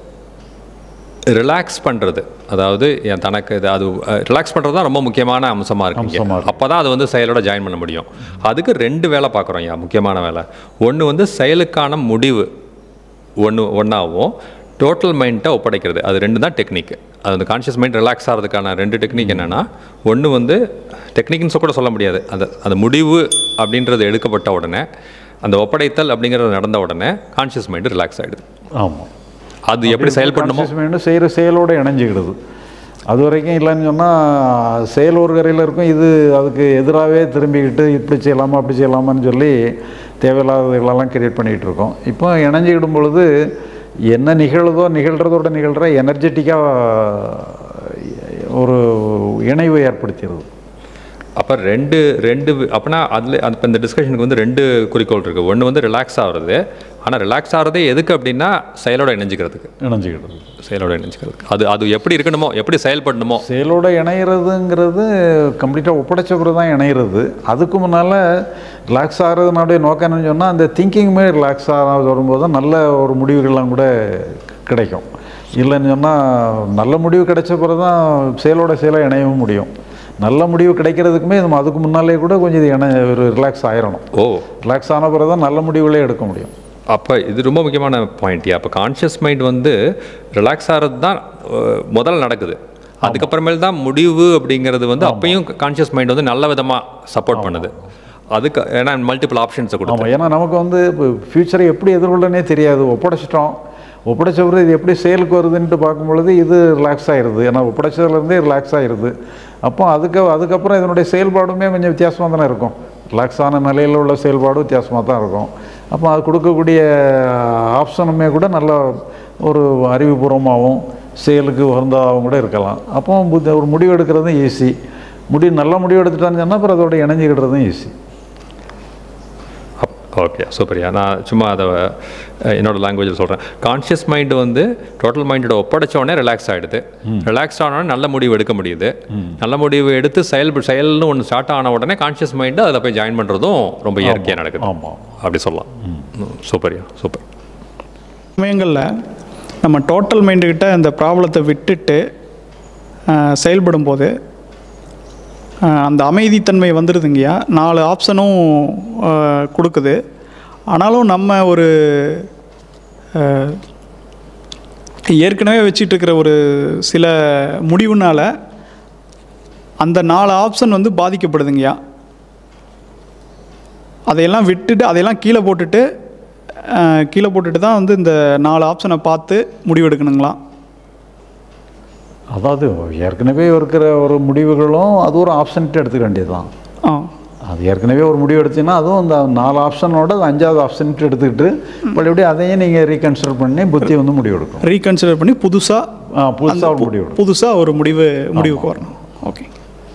ரிலாக்ஸ் பண்ணுறது, அதாவது என் தனக்கு இது அது ரிலாக்ஸ் பண்ணுறது தான் ரொம்ப முக்கியமான அம்சமாக இருக்குங்க. அப்போ தான் அது வந்து செயலோட ஜாயின் பண்ண முடியும். அதுக்கு ரெண்டு வேலை பார்க்குறோம் ஐயா, முக்கியமான வேலை. ஒன்று வந்து செயலுக்கான முடிவு ஒன்று ஒன்றாகவும் டோட்டல் மைண்டை ஒப்படைக்கிறது, அது ரெண்டு தான் டெக்னிக். அது வந்து கான்ஷியஸ் மைண்ட் ரிலாக்ஸ் ஆகிறதுக்கான ரெண்டு டெக்னிக் என்னென்னா, ஒன்று வந்து டெக்னிக்னு கூட சொல்ல முடியாது, அந்த அந்த முடிவு அப்படின்றது எடுக்கப்பட்ட உடனே, அந்த ஒப்படைத்தல் அப்படிங்கிறது நடந்த உடனே கான்ஷியஸ் மைண்டு ரிலாக்ஸ் ஆகிடுது. ஆமாம், அது எப்படி செயல்படணுமோ செய்கிற செயலோடு இணைஞ்சிக்கிடுது. அது வரைக்கும் இல்லைன்னு சொன்னால் செயல் ஒரு கரையில் இருக்கும், இது அதுக்கு எதிராகவே திரும்பிக்கிட்டு இப்படி செய்யலாமா அப்படி செய்யலாமான்னு சொல்லி தேவையில்லாததுகளெல்லாம் கிரியேட் பண்ணிக்கிட்டு இருக்கோம். இப்போ இணைஞ்சிக்கிடும் பொழுது என்ன நிகழ்தோ நிகழ்கிறதோட நிகழ்கிற எனர்ஜெட்டிக்காக ஒரு இணைவை ஏற்படுத்திடுது. அப்போ ரெண்டு ரெண்டு அப்படின்னா அதில் அது இந்த டிஸ்கஷனுக்கு வந்து ரெண்டு குறிக்கோள் இருக்குது. ஒன்று வந்து ரிலாக்ஸ் ஆகிறது, ஆனால் ரிலாக்ஸ் ஆகிறதே எதுக்கு அப்படின்னா செயலோட இணைஞ்சிக்கிறதுக்கு இணைஞ்சிக்கிறது செயலோட இணைஞ்சிக்கிறதுக்கு அது அது எப்படி இருக்கணுமோ, எப்படி செயல்படணுமோ. செயலோட இணைகிறதுங்கிறது கம்ப்ளீட்டாக ஒப்படைச்சப்பறம் தான் இணைகிறது. அதுக்கு முன்னால் ரிலாக்ஸ் ஆகிறதுனுடைய நோக்கம் என்னன்னு சொன்னால், அந்த திங்கிங்குமே ரிலாக்ஸ் ஆக வரும்போது தான் நல்ல ஒரு முடிவுகள்லாம் கூட கிடைக்கும். இல்லைன்னு சொன்னால் நல்ல முடிவு கிடைச்ச பிறகு தான் செயலோட செயலாக இணையவும் முடியும். நல்ல முடிவு கிடைக்கிறதுக்குமே நம்ம அதுக்கு முன்னாலே கூட கொஞ்சம் இது இணை ஒரு ரிலாக்ஸ் ஆயிடணும். ஓ, ரிலாக்ஸ் ஆன பிறகு தான் நல்ல முடிவுகளே எடுக்க முடியும். அப்போ இது ரொம்ப முக்கியமான பாயிண்ட்யா. அப்போ கான்ஷியஸ் மைண்ட் வந்து ரிலாக்ஸ் ஆகிறது தான் முதல்ல நடக்குது. அதுக்கப்புறமேல் தான் முடிவு அப்படிங்கிறது வந்து அப்பையும் கான்ஷியஸ் மைண்ட் வந்து நல்ல விதமாக சப்போர்ட் பண்ணுது. அதுக்கு ஏன்னா மல்டிபிள் ஆப்ஷன்ஸை கொடுக்கும். ஏன்னா நமக்கு வந்து இப்போ ஃப்யூச்சரை எப்படி எதிர்கொள்ளனே தெரியாது. ஒப்படைச்சிட்டோம், ஒப்படைச்ச பிறகு இது எப்படி செயலுக்கு வருதுன்ட்டு பார்க்கும்பொழுது இது ரிலாக்ஸ் ஆகிடுது. ஏன்னா ஒப்படைச்சதுலேருந்தே ரிலாக்ஸ் ஆகிடுது. அப்போ அதுக்கு அதுக்கப்புறம் இதனுடைய செயல்பாடுமே கொஞ்சம் வித்தியாசமாக தானே இருக்கும். ரிலாக்ஸ் ஆன நிலையில் உள்ள செயல்பாடு வித்தியாசமாக தான் இருக்கும். அப்போ அது கொடுக்கக்கூடிய ஆப்ஷனுமே கூட நல்ல ஒரு அறிவுபூர்வமாகவும் செயலுக்கு உகந்ததாகவும் கூட இருக்கலாம். அப்போ ஒரு முடிவு எடுக்கிறதும் ஈஸி. முடிவு நல்ல முடிவு எடுத்துட்டான்னு சொன்னால் அப்புறம் அதோட இணைஞ்சிக்கிடுறதும் ஈஸி. ஓகே, சூப்பரியா. நான் சும்மா அதை என்னோடய லாங்குவேஜில் சொல்கிறேன். கான்ஷியஸ் மைண்டு வந்து டோட்டல் மைண்டோட ஒப்படைச்ச உடனே ரிலாக்ஸ் ஆகிடுது. ரிலாக்ஸ் ஆனோடனே நல்ல முடிவு எடுக்க முடியுது. நல்ல முடிவு எடுத்து செயல் செயல்னு ஒன்று ஸ்டார்ட் ஆன உடனே கான்ஷியஸ் மைண்டு அதில் போய் ஜாயின் பண்ணுறதும் ரொம்ப இயற்கையாக நடக்குது. ஆமாம், அப்படி சொல்லலாம். சூப்பரியா, சூப்பர். சமயங்களில் நம்ம டோட்டல் மைண்டுக்கிட்ட அந்த ப்ராப்ளத்தை விட்டுட்டு செயல்படும் போது அந்த அமைதித்தன்மை வந்துடுதுங்கய்யா. நாலு ஆப்ஷனும் கொடுக்குது. ஆனாலும் நம்ம ஒரு ஏற்கனவே வச்சிட்ருக்கிற ஒரு சில முடிவுனால் அந்த நாலு ஆப்ஷன் வந்து பாதிக்கப்படுதுங்கய்யா. அதையெல்லாம் விட்டுட்டு அதையெல்லாம் கீழே போட்டுட்டு கீழே போட்டுட்டு தான் வந்து இந்த நாலு ஆப்ஷனை பார்த்து முடிவெடுக்கணுங்களா? அதாவது ஏற்கனவே இருக்கிற ஒரு முடிவுகளும் அது ஒரு ஆப்ஷன்ட்டு எடுத்துக்க வேண்டியது தான். அது ஏற்கனவே ஒரு முடிவு எடுத்தீங்கன்னா அதுவும் அந்த நாலு ஆப்ஷனோட அஞ்சாவது ஆப்ஷன்ட்டு எடுத்துக்கிட்டு மறுபடியும் அதையும் நீங்கள் ரீகன்சிடர் பண்ணி புத்தி வந்து முடிவு எடுக்கும். ரீகன்சிடர் பண்ணி புதுசாக புதுசாக ஒரு முடிவு புதுசாக ஒரு முடிவு முடிவுக்கு வரணும். ஓகே.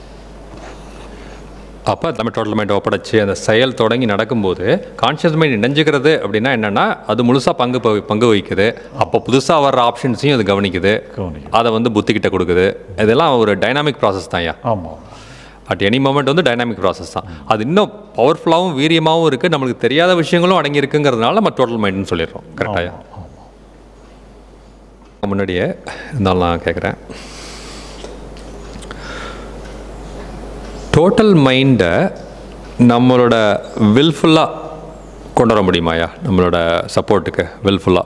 அப்போ நம்ம டோட்டல் மைண்ட் ஒப்படைச்சி அந்த செயல் தொடங்கி நடக்கும்போது கான்ஷியஸ் மைண்ட் இணைஞ்சிக்கிறது அப்படின்னா என்னென்னா அது முழுசாக பங்கு பங்கு வகிக்குது. அப்போ புதுசாக வர்ற ஆப்ஷன்ஸையும் அது கவனிக்குது, அதை வந்து புத்திக்கிட்ட கொடுக்குது. இதெல்லாம் ஒரு டைனாமிக் ப்ராசஸ் தான். ஆமாம், அட் எனி மொமெண்ட் வந்து டைனாமிக் ப்ராசஸ் தான். அது இன்னும் பவர்ஃபுல்லாகவும் வீரியமாகவும் இருக்குது. நம்மளுக்கு தெரியாத விஷயங்களும் அடங்கியிருக்குங்கிறதுனால நம்ம டோட்டல் மைண்டுன்னு சொல்லிடுறோம். கரெக்டாக? கேட்டேன் முன்னாடியே, இருந்தாலும் நான் கேட்குறேன். டோட்டல் மைண்டை நம்மளோட வில்ஃபுல்லாக கொண்டு வர முடியுமாயா, நம்மளோட சப்போர்ட்டுக்கு வில்ஃபுல்லாக?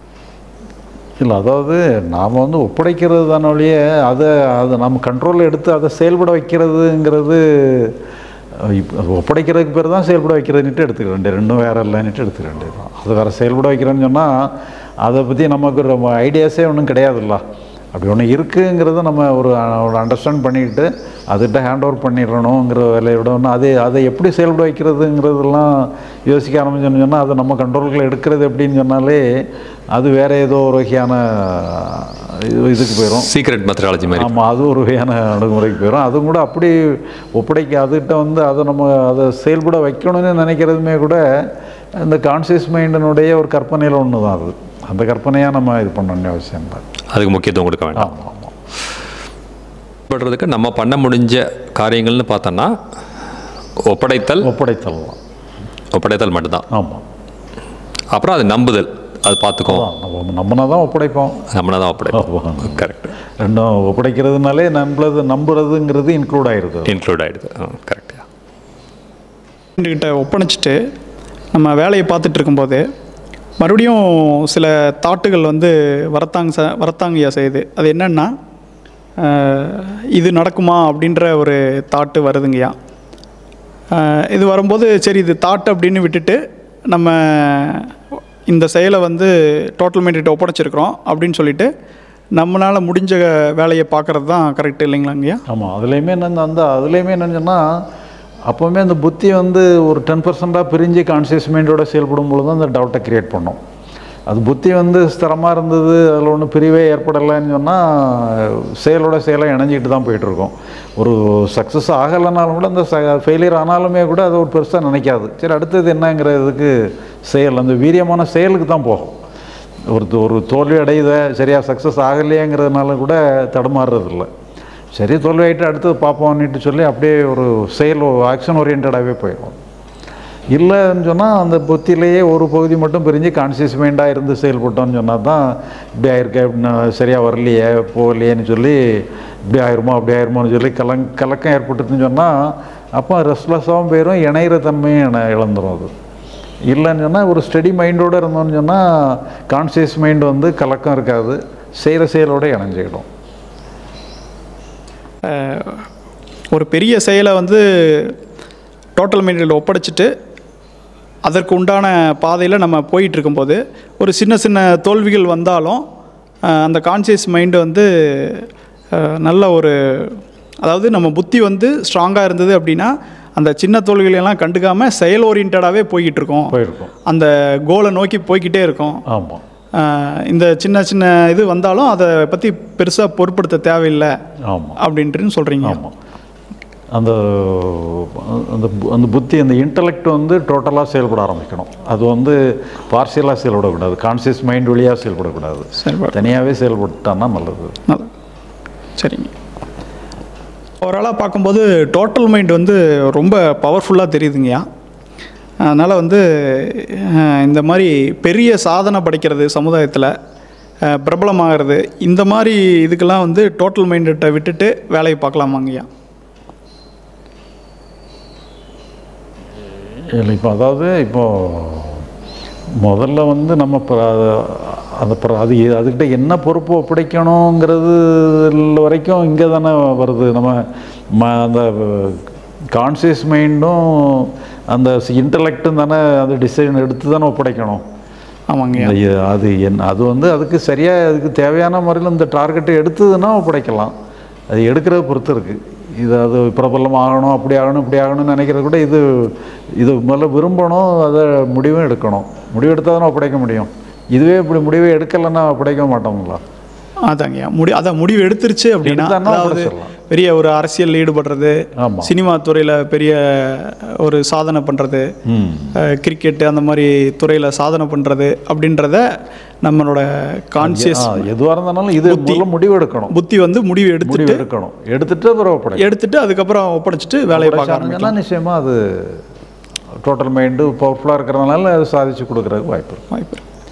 இல்லை, அதாவது நாம் வந்து ஒப்படைக்கிறது தானே ஒழிய அதை அதை நம்ம கண்ட்ரோலில் எடுத்து அதை செயல்பட வைக்கிறதுங்கிறது, இப்போ ஒப்படைக்கிறதுக்கு பேர் தான் செயல்பட வைக்கிறதுன்ட்டு எடுத்துக்க வேண்டிய, ரெண்டும் வேறு இல்லைன்னுட்டு எடுத்துக்க வேண்டியது தான். அது வேறு செயல்பட வைக்கிறேன்னு சொன்னால் அதை பற்றி நமக்கு ஒரு ஐடியாஸே ஒன்றும் கிடையாதுல்ல. அப்படி ஒன்று இருக்குங்கிறத நம்ம ஒரு ஒரு அண்டர்ஸ்டாண்ட் பண்ணிக்கிட்டு அதுகிட்ட ஹேண்ட் ஓவர் பண்ணிடணுங்கிற வேலையோட ஒன்று அது அதை எப்படி செயல்பட வைக்கிறதுங்கிறதெல்லாம் யோசிக்க ஆரம்பிச்சோன்னு சொன்னால் அதை நம்ம கண்ட்ரோல்களை எடுக்கிறது எப்படின்னு சொன்னாலே அது வேறு ஏதோ ஒரு வகையான இதுக்கு போயிடும், சீக்ரெட் மெத்தடாலஜி மாதிரி. ஆமாம், அது ஒரு வகையான அணுகுமுறைக்கு போயிடும். அதுவும் கூட அப்படி ஒப்படைக்க அதுகிட்ட வந்து அதை நம்ம அதை செயல்பட வைக்கணும்னு நினைக்கிறதுமே கூட இந்த கான்சியஸ் மைண்டினுடைய ஒரு கற்பனையில் ஒன்று தான். அது அந்த கற்பனையாக நம்ம இது பண்ணணும்னு அவசியம் இல்லை, அதுக்கு முக்கியத்துவம் கொடுக்க வேண்டாம். ஆமாம் ஆமாம். படுறதுக்கு நம்ம பண்ண முடிஞ்ச காரியங்கள்னு பார்த்தோன்னா ஒப்படைத்தல் ஒப்படைத்தல் ஒப்படைத்தல் மட்டும்தான். ஆமாம். அப்புறம் அது நம்புதல், அது பார்த்துக்கோ, நம்ம நம்மனா தான் ஒப்படைப்போம், நம்மளா தான் ஒப்படைப்போம். கரெக்ட். ரெண்டும் ஒப்படைக்கிறதுனாலே நம்புறது நம்புறதுங்கிறது இன்க்ளூட் ஆயிடுது இன்க்ளூட் ஆகிடுது. கரெக்டாக. கிட்ட ஒப்படைச்சிட்டு நம்ம வேலையை பார்த்துட்டு இருக்கும்போது மறுபடியும் சில தாட்டுகள் வந்து வரத்தாங்க ச வரத்தாங்கய்யா செய்யுது. அது என்னென்னா, இது நடக்குமா அப்படின்ற ஒரு தாட்டு வருதுங்கய்யா. இது வரும்போது சரி இது தாட் அப்படின்னு விட்டுட்டு நம்ம இந்த செயலை வந்து டோட்டல் மைண்ட்கிட்ட ஒப்படைச்சிருக்கிறோம் அப்படின்னு சொல்லிட்டு நம்மளால் முடிஞ்ச வேலையை பார்க்குறது தான் கரெக்டு இல்லைங்களாங்கய்யா? ஆமாம். அதுலேயுமே என்னென்ன அந்த அதுலேயுமே என்னென்னு சொன்னால் அப்போவுமே அந்த புத்தி வந்து ஒரு டென் பர்சன்டாக பிரிஞ்சு கான்சியஸ் மைண்டோட செயல்படும் பொழுது அந்த டவுட்டை க்ரியேட் பண்ணோம். அது புத்தி வந்து ஸ்திரமாக இருந்தது, அதில் ஒன்றும் பிரிவே ஏற்படலைன்னு சொன்னால் செயலோட செயலாக இணைஞ்சிக்கிட்டு தான் போயிட்டுருக்கோம். ஒரு சக்ஸஸ் ஆகலைனாலும் கூட அந்த ச ஃபெயிலியர் ஆனாலுமே கூட அதை ஒரு பெருசாக நினைக்காது. சரி அடுத்தது என்னங்கிறதுக்கு செயல், அந்த வீரியமான செயலுக்கு தான் போகும். ஒரு ஒரு தோல்வி அடையுத சரியாக சக்ஸஸ் ஆகலையேங்கிறதுனால கூட தடுமாறுறதில்லை. சரி தோல்வி ஆகிட்டு அடுத்தது பார்ப்போம்னுட்டு சொல்லி அப்படியே ஒரு செயல் ஆக்ஷன் ஓரியன்டாகவே போயிடும். இல்லைன்னு சொன்னால் அந்த புத்தியிலேயே ஒரு பகுதி மட்டும் பிரிஞ்சு கான்சியஸ் மைண்டாக இருந்து செயல்பட்டோன்னு சொன்னால் தான் இப்படி ஆயிருக்கேன் அப்படின்னு சரியாக வரலையே போகலையேன்னு சொல்லி இப்படி ஆயிருமோ அப்படி ஆயிருமோன்னு சொல்லி கலங் கலக்கம் ஏற்பட்டுதுன்னு சொன்னால் அப்போ ரெஸ்ட்லெஸ்ஸாகவும் போயிடும், இணையிற தன்மையும் இணை இழந்துடும். அது இல்லைன்னு சொன்னால் ஒரு ஸ்டடி மைண்டோடு இருந்தோன்னு சொன்னால் கான்சியஸ் மைண்டு வந்து கலக்கம் இருக்காது, செய்கிற செயலோடு இணைஞ்சிடும். ஒரு பெரிய செயலை வந்து டோட்டல் மைண்டில் ஒப்படைச்சிட்டு அதற்கு உண்டான பாதையில் நம்ம போயிட்டுருக்கும்போது ஒரு சின்ன சின்ன தோல்விகள் வந்தாலும் அந்த கான்சியஸ் மைண்டு வந்து நல்ல ஒரு, அதாவது நம்ம புத்தி வந்து ஸ்ட்ராங்காக இருந்தது அப்படின்னா அந்த சின்ன தோல்விகளெல்லாம் கண்டுக்காமல் செயல் ஓரியன்டாகவே போய்கிட்டு இருக்கோம், போயிருக்கோம், அந்த கோலை நோக்கி போய்கிட்டே இருக்கோம். ஆமாம். இந்த சின்ன சின்ன இது வந்தாலும் அதை பற்றி பெருசாக பொருட்படுத்த தேவையில்லை. ஆமாம் அப்படின்ட்டு சொல்கிறீங்க. ஆமாம். அந்த அந்த அந்த புத்தி அந்த இன்டலெக்ட் வந்து டோட்டலாக செயல்பட ஆரம்பிக்கணும். அது வந்து பார்சியலாக செயல்படக்கூடாது, கான்சியஸ் மைண்ட் வழியாக செயல்படக்கூடாது, தனியாகவே செயல்பட்டான்னா நல்லது. சரிங்க. ஓவராலாக பார்க்கும்போது டோட்டல் மைண்ட் வந்து ரொம்ப பவர்ஃபுல்லாக தெரியுதுங்கய்யா. அதனால் வந்து இந்த மாதிரி பெரிய சாதனை படைக்கிறது, சமுதாயத்தில் பிரபலமாகிறது, இந்த மாதிரி இதுக்கெல்லாம் வந்து டோட்டல் மைண்டை விட்டுட்டு வேலையை பார்க்கலாமாங்கய்யா? இல்லை, இப்போ அதாவது இப்போது முதல்ல வந்து நம்ம அந்த அது அதுக்கிட்ட என்ன பொறுப்பு ஒப்படைக்கணுங்கிறது வரைக்கும் இங்கே தானே வருது. நம்ம அந்த கான்சியஸ் மைண்டும் அந்த இன்டலெக்டும் தானே அந்த டிசிஷன் எடுத்து தானே ஒப்படைக்கணும். ஆமாங்க. அது என் அது வந்து அதுக்கு சரியாக அதுக்கு தேவையான முறையில் இந்த டார்கெட்டை எடுத்ததுன்னா ஒப்படைக்கலாம். அது எடுக்கிறத பொறுத்து இருக்குது. இது அது பிரபலம் ஆகணும், அப்படி ஆகணும், இப்படி ஆகணும்னு நினைக்கிறது கூட இது இது முதல்ல விரும்பணும், அதை முடிவும் எடுக்கணும். முடிவு எடுத்தால் தானே ஒப்படைக்க முடியும். இதுவே இப்படி முடிவை எடுக்கலைன்னா ஒப்படைக்க மாட்டோங்களா? அதாங்கய்யா, முடி அதான் முடிவு எடுத்துருச்சு அப்படின்னா, அதாவது பெரிய ஒரு அரசியல் ஈடுபடுறது, சினிமா துறையில் பெரிய ஒரு சாதனை பண்ணுறது, கிரிக்கெட்டு அந்த மாதிரி துறையில் சாதனை பண்ணுறது அப்படின்றத நம்மளோட கான்சியஸ் எதுவாக இருந்தாலும் இது முடிவு எடுக்கணும். புத்தி வந்து முடிவு எடுத்துட்டு எடுக்கணும் எடுத்துட்டு அப்புறம் எடுத்துட்டு அதுக்கப்புறம் ஒப்படைச்சிட்டு வேலையை பார்க்க நிச்சயமாக அது டோட்டல் மைண்டு பவர்ஃபுல்லாக இருக்கிறதுனால அது சாதிச்சு கொடுக்குறதுக்கு வாய்ப்பு வாய்ப்பு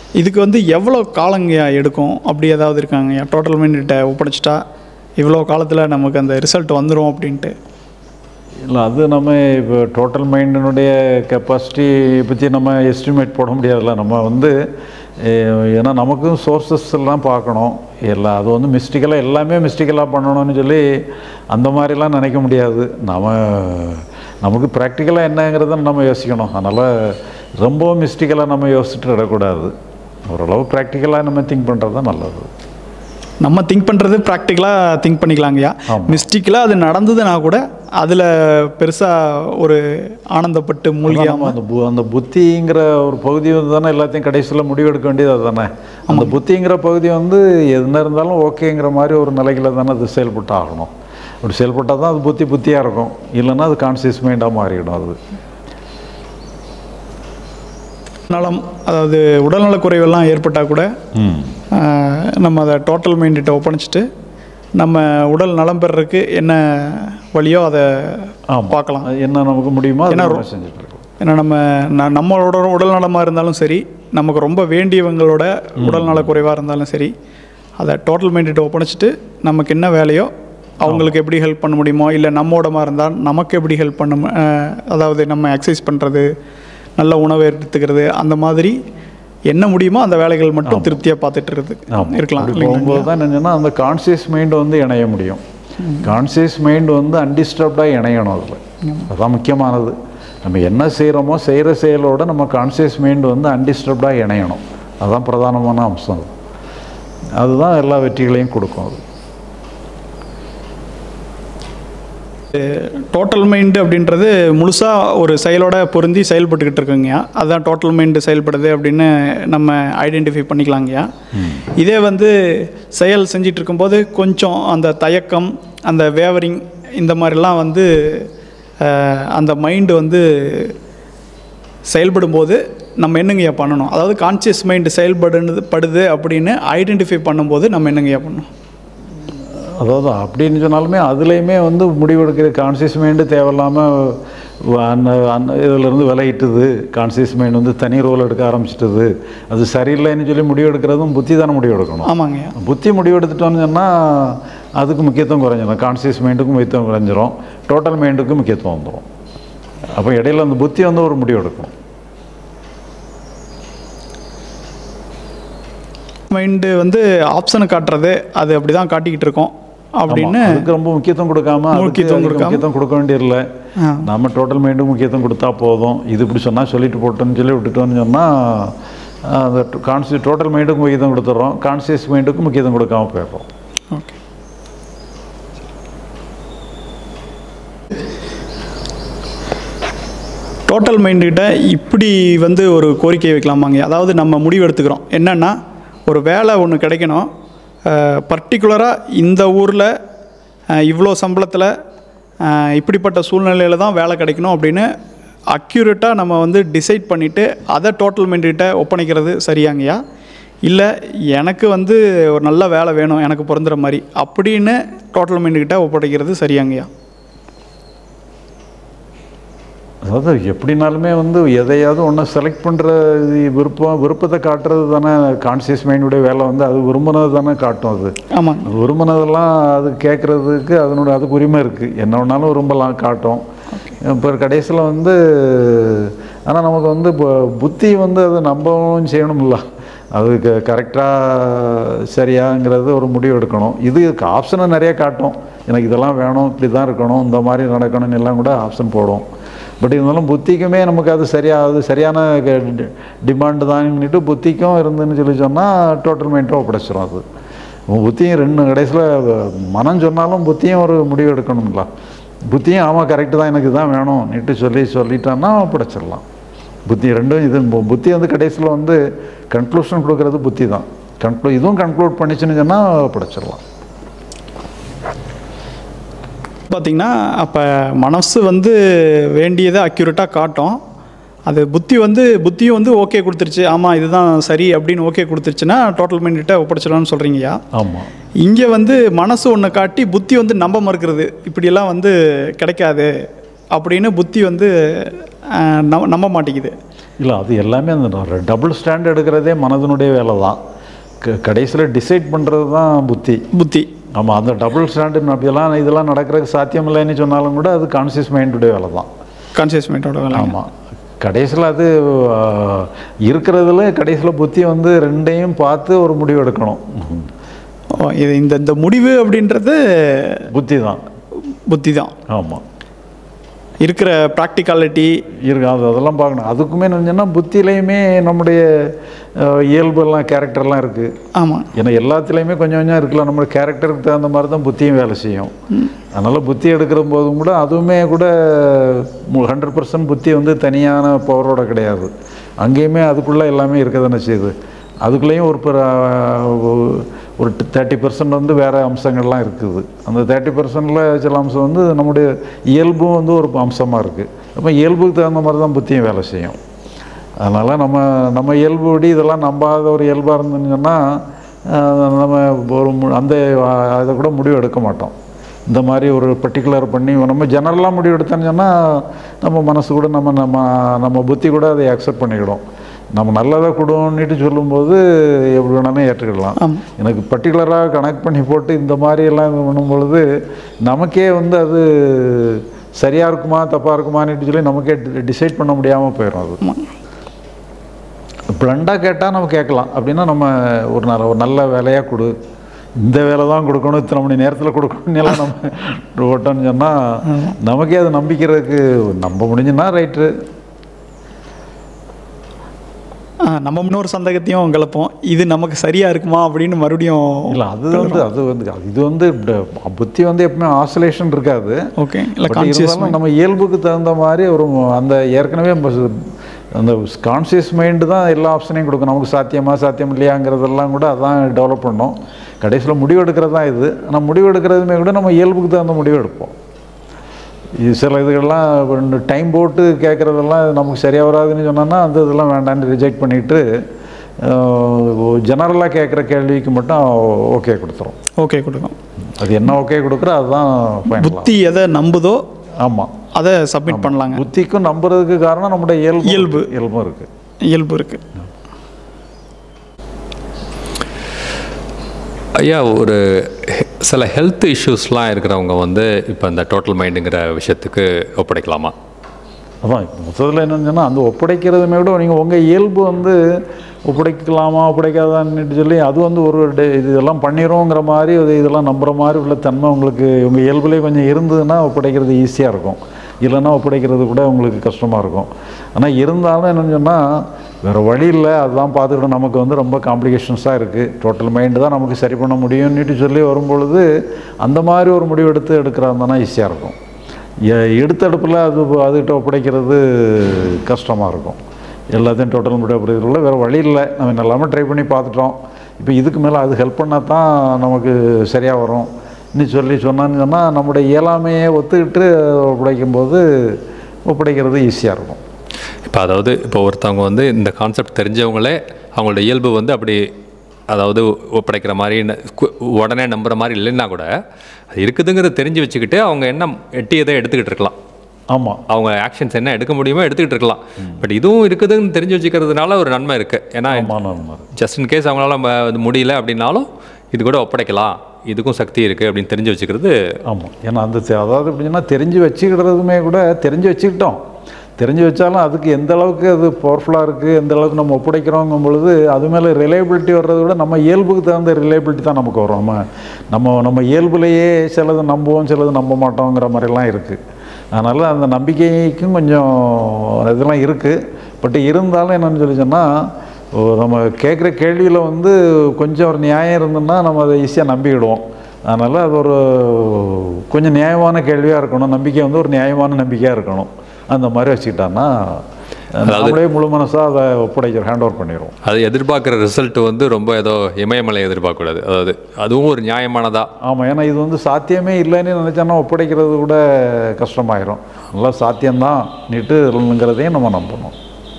இதுக்கு வந்து எவ்வளோ காலங்கய்யா எடுக்கும் அப்படி ஏதாவது இருக்காங்கய்யா? டோட்டல் மைண்ட்கிட்ட ஒப்படைச்சிட்டா இவ்வளோ காலத்தில் நமக்கு அந்த ரிசல்ட் வந்துடும் அப்படின்ட்டு. இல்லை, அது நம்ம இப்போ டோட்டல் மைண்டினுடைய கெப்பாசிட்டி பற்றி நம்ம எஸ்டிமேட் போட முடியாதுல்ல. நம்ம வந்து ஏன்னா நமக்கும் சோர்ஸஸ் எல்லாம் பார்க்கணும். எல்லாம் அது வந்து மிஸ்டிக்கலாக எல்லாமே மிஸ்டிக்கலாக பண்ணணும்னு சொல்லி அந்த மாதிரிலாம் நினைக்க முடியாது. நம்ம நமக்கு ப்ராக்டிக்கலாக என்னங்கிறத நம்ம யோசிக்கணும். அதனால் ரொம்ப மிஸ்டிக்கலாக நம்ம யோசிச்சுட்டு விடக்கூடாது. ஓரளவு ப்ராக்டிக்கலாக நம்ம திங்க் பண்ணுறது தான் நல்லது. நம்ம திங்க் பண்ணுறது ப்ராக்டிக்கலாக திங்க் பண்ணிக்கலாங்கய்யா. மிஸ்டிக்கலாக அது நடந்ததுன்னா கூட அதில் பெருசாக ஒரு ஆனந்தப்பட்டு மூழ்கியாமல் அந்த பு அந்த புத்திங்கிற ஒரு பகுதி வந்து தானே எல்லாத்தையும் கடைசியில் முடிவெடுக்க வேண்டியது அது தானே. அந்த புத்திங்கிற பகுதி வந்து என்ன இருந்தாலும் ஓகேங்கிற மாதிரி ஒரு நிலையில் தானே அது செயல்பட்டு ஆகணும். அப்படி செயல்பட்டால் தான் அது புத்தி புத்தியாக இருக்கும். இல்லைன்னா அது கான்சியஸ் மைண்டாக மாறிடும். அது நலம், அதாவது உடல்நலக்குறைவெல்லாம் ஏற்பட்டால் கூட நம்ம அதை டோட்டல் மைண்ட்கிட்ட ஒப்படைச்சிட்டு நம்ம உடல் நலம் பெறறதுக்கு என்ன வழியோ அதை பார்க்கலாம். என்ன நமக்கு முடியுமோ அதை செஞ்சுட்டு இருக்கோம். ஏன்னா நம்ம நம்மளோட உடல் நலமாக இருந்தாலும் சரி, நமக்கு ரொம்ப வேண்டியவங்களோட உடல் நலக்குறைவாக இருந்தாலும் சரி, அதை டோட்டல் மைண்ட்கிட்ட ஒப்படைச்சிட்டு நமக்கு என்ன வேலையோ அவங்களுக்கு எப்படி ஹெல்ப் பண்ண முடியுமோ, இல்லை நம்மோடமாக இருந்தால் நமக்கு எப்படி ஹெல்ப் பண்ண, அதாவது நம்ம எக்ஸசைஸ் பண்ணுறது, நல்ல உணவை எடுத்துக்கிறது, அந்த மாதிரி என்ன முடியுமோ அந்த வேலைகள் மட்டும் திருப்தியாக பார்த்துட்டு இருக்குது இருக்கலாம். போகும்போது தான் என்னன்னா அந்த கான்சியஸ் மைண்டு வந்து இணைய முடியும். கான்சியஸ் மைண்டு வந்து அன்டிஸ்டர்ப்டாக இணையணும். அதில் அதுதான் முக்கியமானது. நம்ம என்ன செய்கிறோமோ செய்கிற செயலோட நம்ம கான்சியஸ் மைண்டு வந்து அன்டிஸ்டர்ப்டாக இணையணும். அதுதான் பிரதானமான அம்சம். அதுதான் எல்லா வெற்றிகளையும் கொடுக்கும். அது டோட்டல் மைண்டு அப்படின்றது முழுசாக ஒரு செயலோட பொருந்தி செயல்பட்டுக்கிட்டு இருக்குங்கய்யா. அதுதான் டோட்டல் மைண்டு செயல்படுது அப்படின்னு நம்ம ஐடென்டிஃபை பண்ணிக்கலாங்கய்யா. இதே வந்து செயல் செஞ்சிட்டு இருக்கும்போது கொஞ்சம் அந்த தயக்கம், அந்த வேவரிங், இந்த மாதிரிலாம் வந்து அந்த மைண்டு வந்து செயல்படும்போது நம்ம என்னங்கய்யா பண்ணணும்? அதாவது கான்சியஸ் மைண்டு செயல்படுது படுது அப்படின்னு ஐடென்டிஃபை பண்ணும்போது நம்ம என்னங்கய்யா பண்ணணும்? அதாவது அப்படின்னு சொன்னாலுமே அதுலேயுமே வந்து முடிவெடுக்கிற கான்சியஸ் மைண்டு தேவையில்லாமல் அந்த அந்த இதிலேருந்து விலகிட்டுது. கான்சியஸ் மைண்ட் வந்து தனி ரோல் எடுக்க ஆரம்பிச்சிட்டுது. அது சரியில்லைன்னு சொல்லி முடிவெடுக்கிறதும் புத்தி தானே முடிவெடுக்கணும். ஆமாங்க. புத்தி முடிவெடுத்துட்டோன்னு சொன்னால் அதுக்கு முக்கியத்துவம் குறைஞ்சிடும். கான்சியஸ் மைண்டுக்கும் முக்கியத்துவம் குறைஞ்சிரும், டோட்டல் மைண்டுக்கும் முக்கியத்துவம் வந்துடும். அப்போ இடையில அந்த புத்தி வந்து ஒரு முடிவெடுக்கணும். மைண்டு வந்து ஆப்ஷனை காட்டுறது, அது அப்படி தான் காட்டிக்கிட்டு இருக்கோம் அப்படின்னு அதுக்கு ரொம்ப முக்கியத்துவம் கொடுக்காம முக்கியத்துவம் முக்கியத்துவம் கொடுக்க வேண்டியதில்லை. நம்ம டோட்டல் மைண்டுக்கு முக்கியத்துவம் கொடுத்தா போதும். இது இப்படி சொன்னால் சொல்லிட்டு போட்டோன்னு சொல்லி விட்டுட்டோன்னு சொன்னால் அந்த கான்சியஸ் டோட்டல் மைண்டுக்கு முக்கியத்துவம் கொடுத்துட்றோம், கான்சியஸ் மைண்டுக்கு முக்கியத்துவம் கொடுக்காம போயிடுறோம். ஓகே. டோட்டல் மைண்டுக்கிட்ட இப்படி வந்து ஒரு கோரிக்கை வைக்கலாமாங்க? அதாவது நம்ம முடிவு எடுத்துக்கிறோம் என்னென்னா, ஒரு வேலை ஒன்று கிடைக்கணும், பர்டிகுலராக இந்த ஊரில் இவ்வளோ சம்பளத்தில் இப்படிப்பட்ட சூழ்நிலையில் தான் வேலை கிடைக்கணும் அப்படின்னு அக்யூரேட்டாக நம்ம வந்து டிசைட் பண்ணிவிட்டு அதை டோட்டல் மைண்டுக்கிட்ட ஒப்படைக்கிறது சரியாங்கய்யா? இல்லை எனக்கு வந்து ஒரு நல்ல வேலை வேணும் எனக்கு பொருந்துற மாதிரி அப்படின்னு டோட்டல் மைண்டுக்கிட்ட ஒப்படைக்கிறது சரியாங்கய்யா? அதாவது எப்படினாலுமே வந்து எதையாவது ஒன்று செலக்ட் பண்ணுற விருப்பம் விருப்பத்தை காட்டுறது தானே கான்சியஸ் மைண்டுடைய வேலை. வந்து அது விரும்பினது தானே காட்டும். அது ஆமாம், அது விரும்பினதெல்லாம் அது கேட்குறதுக்கு அதனுடைய அதுக்கு உரிமை இருக்குது. என்ன வேணாலும் விரும்பலாம் காட்டும். இப்போ கடைசியில் வந்து ஆனால் நமக்கு வந்து இப்போ புத்தி வந்து அதை நம்பவும் செய்யணும்ல. அது க கரெக்டாக சரியாங்கிறது ஒரு முடிவு எடுக்கணும். இது ஆப்ஷனை நிறைய காட்டும். எனக்கு இதெல்லாம் வேணும், இப்படி தான் இருக்கணும், இந்த மாதிரி நடக்கணும்னு எல்லாம் கூட ஆப்ஷன் போடும். பட் இருந்தாலும் புத்திக்குமே நமக்கு அது சரியாக அது சரியான டிமாண்டு தான்னுட்டு புத்திக்கும் இருந்துன்னு சொல்லி சொன்னால் டோட்டல் மைண்டை ஒப்படைச்சிடும். அது புத்தியும் ரெண்டு கடைசியில் மனம் சொன்னாலும் புத்தியும் ஒரு முடிவு எடுக்கணுங்களா. புத்தியும் ஆமாம் கரெக்டு தான், எனக்கு தான் வேணும் நீட்டு சொல்லி சொல்லிட்டான்னா ஒப்படைச்சிடலாம். புத்தி ரெண்டும் இது புத்தி வந்து கடைசியில் வந்து கன்க்ளூஷன் கொடுக்கறது புத்தி தான். கன்க்ளூ இதுவும் கன்க்ளூட் பண்ணிச்சுன்னு சொன்னால் ஒப்படைச்சிடலாம். பார்த்திங்கன்னா அப்போ மனசு வந்து வேண்டியதை அக்யூரேட்டாக காட்டும். அது புத்தி வந்து புத்தியும் வந்து ஓகே கொடுத்துருச்சு, ஆமாம் இதுதான் சரி அப்படின்னு ஓகே கொடுத்துருச்சுன்னா டோட்டல் மைண்ட்கிட்ட ஒப்படைச்சிடலாம்னு சொல்கிறீங்கய்யா? ஆமாம். இங்கே வந்து மனசு ஒன்று காட்டி புத்தி வந்து நம்ப மறுக்கிறது, இப்படியெல்லாம் வந்து கிடைக்காது அப்படின்னு புத்தி வந்து நம்ப மாட்டேங்குது. இல்லை அது எல்லாமே அந்த டபுள் ஸ்டாண்ட் எடுக்கிறதே மனதினுடைய வேலை தான். க கடைசியில் டிசைட் பண்ணுறது தான் புத்தி புத்தி ஆமாம். அந்த டபுள் ஸ்டாண்டு அப்படியெல்லாம் இதெல்லாம் நடக்கிறதுக்கு சாத்தியம் இல்லைன்னு சொன்னாலும் கூட அது கான்சியஸ் மைண்டுடைய வேலை தான். கான்சியஸ் மைண்டோட வேலை. ஆமாம். கடைசியில் அது இருக்கிறதுல கடைசியில் புத்தி வந்து ரெண்டையும் பார்த்து ஒரு முடிவு எடுக்கணும். இது இந்த இந்த முடிவு அப்படின்றது புத்தி தான் புத்தி தான். ஆமாம். இருக்கிற ப்ராக்டிகாலிட்டி இருக்கு, அது அதெல்லாம் பார்க்கணும். அதுக்குமே நினச்சோன்னா புத்தியிலையுமே நம்முடைய இயல்பெல்லாம் கேரக்டர்லாம் இருக்குது. ஆமாம். ஏன்னா எல்லாத்துலேயுமே கொஞ்சம் கொஞ்சம் இருக்கலாம். நம்ம கேரக்டருக்கு தகுந்த மாதிரி தான் புத்தியும் வேலை செய்யும். அதனால் புத்தி எடுக்கிற போதும் கூட அதுவுமே கூட ஹண்ட்ரட் பர்சன்ட் புத்தி வந்து தனியான பவரோட கிடையாது. அங்கேயுமே அதுக்குள்ளே எல்லாமே இருக்க தானே செய்யுது. அதுக்குள்ளேயும் ஒரு ஒரு தேர்ட்டி பர்சன்ட் வந்து வேறு அம்சங்கள்லாம் இருக்குது. அந்த தேர்ட்டி பர்சன்டில் சில அம்சம் வந்து நம்முடைய இயல்பும் வந்து ஒரு அம்சமாக இருக்குது. அப்போ இயல்புக்கு தகுந்த மாதிரி தான் புத்தியும் வேலை செய்யும். அதனால் நம்ம நம்ம இயல்புபடி இதெல்லாம் நம்பாத ஒரு இயல்பாக இருந்துன்னு சொன்னால் நம்ம ஒரு அந்த அதை கூட முடிவு எடுக்க மாட்டோம். இந்த மாதிரி ஒரு பர்டிகுலர் பண்ணி நம்ம ஜெனரலாக முடிவு எடுத்தோன்னு சொன்னால் நம்ம மனசு கூட நம்ம நம்ம நம்ம புத்தி கூட அதை அக்செப்ட் பண்ணிக்கிடும். நம்ம நல்லதாக கொடுவோன்னுட்டு சொல்லும்போது எப்படி வேணாலும் ஏற்றுக்கிடலாம். எனக்கு பர்டிகுலராக கனெக்ட் பண்ணி போட்டு இந்த மாதிரி எல்லாம் இது பண்ணும்பொழுது நமக்கே வந்து அது சரியாக இருக்குமா தப்பாக இருக்குமான்னு சொல்லி நமக்கே டிசைட் பண்ண முடியாமல் போயிடும். அது பிளண்டாக கேட்டால் நம்ம கேட்கலாம். அப்படின்னா நம்ம ஒரு நல்ல ஒரு நல்ல வேலையாக கொடு, இந்த வேலை தான் கொடுக்கணும், இத்தனை மணி நேரத்தில் கொடுக்கணும்னு எல்லாம் நம்ம ஓட்டோன்னு சொன்னால் நமக்கே அது நம்பிக்கிறதுக்கு நம்ப முடிஞ்சுன்னா ரைட்டு. நம்ம இன்னொரு சந்தேகத்தையும் கிளப்போம், இது நமக்கு சரியாக இருக்குமா அப்படின்னு மறுபடியும். இல்லை அது வந்து அது வந்து இது வந்து புத்தி வந்து எப்பவுமே ஆசோலேஷன் இருக்காது. ஓகே. இல்லை கான்சியஸ் நம்ம இயல்புக்கு தகுந்த மாதிரி ஒரு அந்த ஏற்கனவே அந்த கான்சியஸ் மைண்டு தான் எல்லா ஆப்ஷனையும் கொடுக்கும். நமக்கு சாத்தியமா சாத்தியம் இல்லையாங்கிறதெல்லாம் கூட அதான் டெவலப் பண்ணோம். கடைசியில் முடிவு எடுக்கிறது தான் இது. ஆனால் முடிவு எடுக்கிறதுமே கூட நம்ம இயல்புக்கு தகுந்த முடிவு எடுப்போம். இது சில இதுகள்லாம் டைம் போட்டு கேட்குறதெல்லாம் நமக்கு சரியாக வராதுன்னு சொன்னோன்னா அந்த இதெல்லாம் வேண்டான்னு ரிஜெக்ட் பண்ணிவிட்டு ஜெனரலாக கேட்குற கேள்விக்கு மட்டும் ஓகே கொடுத்துரும். ஓகே கொடுக்கும். அது என்ன ஓகே கொடுக்குறோ அதுதான் புத்தி எதை நம்புதோ ஆமாம் அதை சப்மிட் பண்ணலாங்க. புத்திக்கும் நம்புறதுக்கு காரணம் நம்முடைய இயல்பு இயல்பு இயல்பும் இருக்குது இயல்பு இருக்குது. ஐயா, ஒரு சில ஹெல்த் இஷ்யூஸ்லாம் இருக்கிறவங்க வந்து இப்போ இந்த டோட்டல் மைண்டுங்கிற விஷயத்துக்கு ஒப்படைக்கலாமா? அதான் மொத்தத்தில் என்னன்னு சொன்னால் அந்த ஒப்படைக்கிறதுமே விட நீங்கள் உங்கள் இயல்பு வந்து ஒப்படைக்கலாமா ஒப்படைக்காதான்னு சொல்லி அது வந்து ஒரு டே இது இதெல்லாம் பண்ணிடுவோங்கிற மாதிரி அது இதெல்லாம் நம்புகிற மாதிரி உள்ள தன்மை உங்களுக்கு உங்கள் இயல்புலேயே கொஞ்சம் இருந்ததுன்னா ஒப்படைக்கிறது ஈஸியாக இருக்கும். இல்லைன்னா ஒப்படைக்கிறது கூட உங்களுக்கு கஷ்டமாக இருக்கும். ஆனால் இருந்தாலும் என்னென்னு சொன்னால் வேறு வழி இல்லை, அதுதான் பார்த்துக்கிட்டோம். நமக்கு வந்து ரொம்ப காம்ப்ளிகேஷன்ஸாக இருக்குது, டோட்டல் மைண்டு தான் நமக்கு சரி பண்ண முடியும்னுட்டு சொல்லி வரும்பொழுது அந்த மாதிரி ஒரு முடிவு எடுத்து எடுக்கிறாருந்தானா ஈஸியாக இருக்கும். எடுத்தடுப்பில் அது அதுகிட்ட ஒப்படைக்கிறது கஷ்டமாக இருக்கும். எல்லாத்தையும் டோட்டல் முடிவு ஒப்படைக்கிறதுல வேறு வழி இல்லை. நம்ம எல்லாமே ட்ரை பண்ணி பார்த்துட்டோம். இப்போ இதுக்கு மேலே அது ஹெல்ப் பண்ணால் தான் நமக்கு சரியாக வரும் இன்னும் சொல்லி சொன்னான்னு சொன்னால் நம்முடைய இயலாமையை ஒத்துக்கிட்டு ஒப்படைக்கும்போது ஒப்படைக்கிறது ஈஸியாக இருக்கும். இப்போ அதாவது இப்போ ஒருத்தவங்க வந்து இந்த கான்செப்ட் தெரிஞ்சவங்களே அவங்களோட இயல்பு வந்து அப்படி அதாவது ஒப்படைக்கிற மாதிரி உடனே நம்புகிற மாதிரி இல்லைன்னா கூட அது இருக்குதுங்கிறத தெரிஞ்சு வச்சுக்கிட்டு அவங்க என்ன எட்டியதை எடுத்துக்கிட்டு இருக்கலாம். ஆமாம், அவங்க ஆக்ஷன்ஸ் என்ன எடுக்க முடியுமோ எடுத்துக்கிட்டு இருக்கலாம். பட் இதுவும் இருக்குதுன்னு தெரிஞ்சு வச்சுக்கிறதுனால ஒரு நன்மை இருக்குது. ஏன்னா ஜஸ்ட் இன் கேஸ் அவங்களால முடியல அப்படின்னாலும் இது கூட ஒப்படைக்கலாம், இதுக்கும் சக்தி இருக்குது அப்படின்னு தெரிஞ்சு வச்சுக்கிறது. ஆமாம், ஏன்னா அந்த அதாவது எப்படின்னா தெரிஞ்சு வச்சுக்கிறதுமே கூட தெரிஞ்சு வச்சுக்கிட்டோம். தெரிஞ்சு வச்சாலும் அதுக்கு எந்த அளவுக்கு அது பவர்ஃபுல்லாக இருக்குது, எந்த அளவுக்கு நம்ம ஒப்படைக்கிறோங்கும் பொழுது அது மேலே ரிலையபிலிட்டி வர்றதை விட நம்ம இயல்புக்கு தகுந்த ரிலையபிலிட்டி தான் நமக்கு வரும். நம்ம நம்ம நம்ம இயல்புலேயே சிலது நம்புவோம், சிலது நம்ப மாட்டோங்கிற மாதிரிலாம் இருக்குது. அதனால் அந்த நம்பிக்கைக்கும் கொஞ்சம் இதெல்லாம் இருக்குது. பட் இருந்தாலும் என்னென்னு சொல்லி சொன்னால் நம்ம கேட்குற கேள்வியில் வந்து கொஞ்சம் ஒரு நியாயம் இருந்ததுன்னா நம்ம அதை ஈஸியாக நம்பிக்கிடுவோம். அதனால் அது ஒரு கொஞ்சம் நியாயமான கேள்வியாக இருக்கணும், நம்பிக்கை வந்து ஒரு நியாயமான நம்பிக்கையாக இருக்கணும். அந்த மாதிரி வச்சுக்கிட்டான்னா நம்மளே முழு மனசாக அதை ஒப்படைக்கிற ஹேண்ட் ஓவர் பண்ணிடுவோம். அது எதிர்பார்க்குற ரிசல்ட் வந்து ரொம்ப ஏதோ இமயமலை எதிர்பார்க்கக்கூடாது, அதாவது அதுவும் ஒரு நியாயமானதா. ஆமாம், ஏன்னா இது வந்து சாத்தியமே இல்லைன்னு நினச்சோன்னா ஒப்படைக்கிறது கூட கஷ்டமாயிரும். நல்லா சாத்தியம்தான் நீட்டுங்கிறதையும் நம்ம நம்பணும்.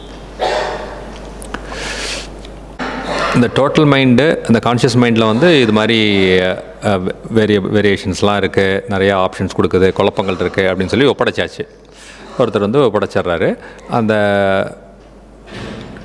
இந்த டோட்டல் மைண்டு அந்த கான்ஷியஸ் மைண்டில் வந்து இது மாதிரி வேரிய வேரியேஷன்ஸ்லாம் இருக்குது, நிறையா ஆப்ஷன்ஸ் கொடுக்குது, குழப்பங்கள் இருக்குது அப்படின்னு சொல்லி ஒப்படைச்சாச்சு. ஒருத்தர் வந்து ஒப்படைச்சிட்றாரு. அந்த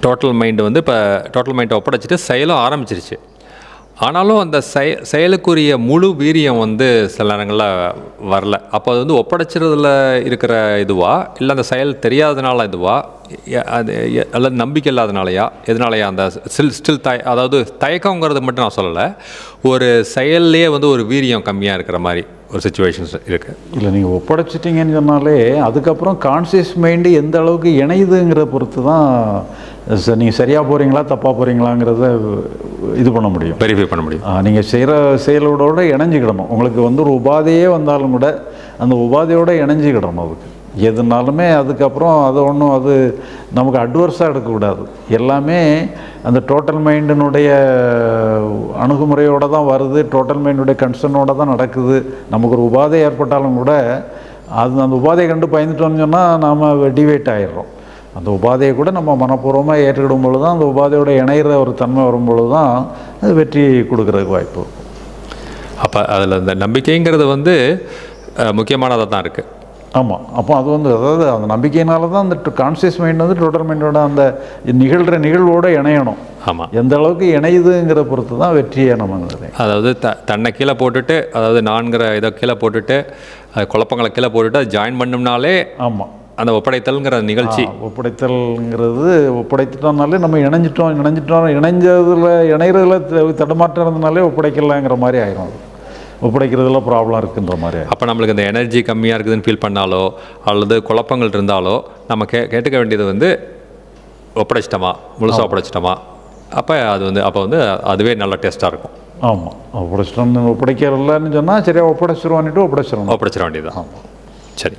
டோட்டல் மைண்டு வந்து இப்போ டோட்டல் மைண்டை ஒப்படைச்சிட்டு செயலும் ஆரம்பிச்சிருச்சு. ஆனாலும் அந்த செய செயலுக்குரிய முழு வீரியம் வந்து சில நேரங்களில் வரல. அப்போ அது வந்து ஒப்படைச்சிறதுல இருக்கிற இதுவா, இல்லை அந்த செயல் தெரியாததுனால இதுவா, அது அல்லது நம்பிக்கை இல்லாதனாலையா, எதனாலையா அந்த ஸ்டில் ஸ்டில் தய அதாவது தயக்கங்கிறது மட்டும் நான் சொல்லலை, ஒரு செயல்லையே வந்து ஒரு வீரியம் கம்மியாக இருக்கிற மாதிரி ஒரு சுச்சுவேஷன்ஸ் இருக்குது. இல்லை, நீங்கள் ஒப்படைச்சிட்டிங்கன்னு சொன்னாலே அதுக்கப்புறம் கான்சியஸ் மைண்டு எந்த அளவுக்கு இணையுதுங்கிற பொறுத்து தான் நீங்கள் சரியாக போகிறீங்களா தப்பாக போகிறீங்களாங்கிறத இது பண்ண முடியும், வெரிஃபை பண்ண முடியும். நீங்கள் செய்கிற செயலோட இணைஞ்சிக்கிடணும். உங்களுக்கு வந்து ஒரு உபாதையே வந்தாலும் கூட அந்த உபாதையோடு இணைஞ்சிக்கிடணும். அதுக்கு எதுனாலுமே அதுக்கப்புறம் அது ஒன்றும் அது நமக்கு அட்வர்ஸாக எடுக்கக்கூடாது. எல்லாமே அந்த டோட்டல் மைண்டினுடைய அணுகுமுறையோடு தான் வருது, டோட்டல் மைண்டுடைய கன்சர்னோடு தான் நடக்குது. நமக்கு ஒரு உபாதை ஏற்பட்டாலும் கூட அது அந்த உபாதையை கண்டு பயந்துட்டோம்னு சொன்னால் நாம் டிவேட் ஆகிடுறோம். அந்த உபாதையை கூட நம்ம மனப்பூர்வமாக ஏற்றுக்கிடும் பொழுது தான், அந்த உபாதையோட இணைகிற ஒரு தன்மை வரும்பொழுது தான் அது வெற்றி கொடுக்கறதுக்கு வாய்ப்பு. அப்போ அதில் இந்த நம்பிக்கைங்கிறது வந்து முக்கியமானதாக தான் இருக்குது. ஆமாம். அப்போ அது வந்து அதாவது அந்த நம்பிக்கையினால தான் அந்த கான்சியஸ் மைண்ட் வந்து டோட்டல் மைண்டோட அந்த நிகழ்கிற நிகழ்வோடு இணையணும். ஆமாம், எந்த அளவுக்கு இணையுதுங்கிற பொறுத்து தான் வெற்றியை நம்ம. அதாவது த தன்னை கீழே போட்டுட்டு, அதாவது நான்கிற இதை கீழே போட்டுட்டு, குழப்பங்களை கீழே போட்டுட்டு அது ஜாயின் பண்ணோம்னாலே ஆமாம் அந்த ஒப்படைத்தல்ங்கிற நிகழ்ச்சி. ஒப்படைத்தல்ங்கிறது ஒப்படைத்துட்டோம்னாலே நம்ம இணைஞ்சிட்டோம் இணைஞ்சிட்டோம் இணைஞ்சதில் இணைகிறதுல தடுமாற்றம் இருந்தனாலே ஒப்படைக்கலாங்கிற மாதிரி ஆயிரும். அது ஒப்படைக்கிறதுல ப்ராப்ளம் இருக்குன்ற மாதிரி. அப்போ நம்மளுக்கு இந்த எனர்ஜி கம்மியாக இருக்குதுன்னு ஃபீல் பண்ணாலோ அல்லது குழப்பங்கள் இருந்தாலோ நம்ம கே கேட்டுக்க வேண்டியது வந்து ஒப்படைச்சிட்டோமா, முழுசாக ஒப்படைச்சிட்டோமா. அப்போ அது வந்து அப்போ வந்து அதுவே நல்ல டேஸ்ட்டாக இருக்கும். ஆமாம், ஒப்படைச்சிட்டோம். ஒப்படைக்கிறலன்னு சொன்னால் சரியாக ஒப்படைச்சிருவான்ட்டு ஒப்படைச்சிடணும், ஒப்படைச்சிட வேண்டியது. ஆமாம், சரிங்க.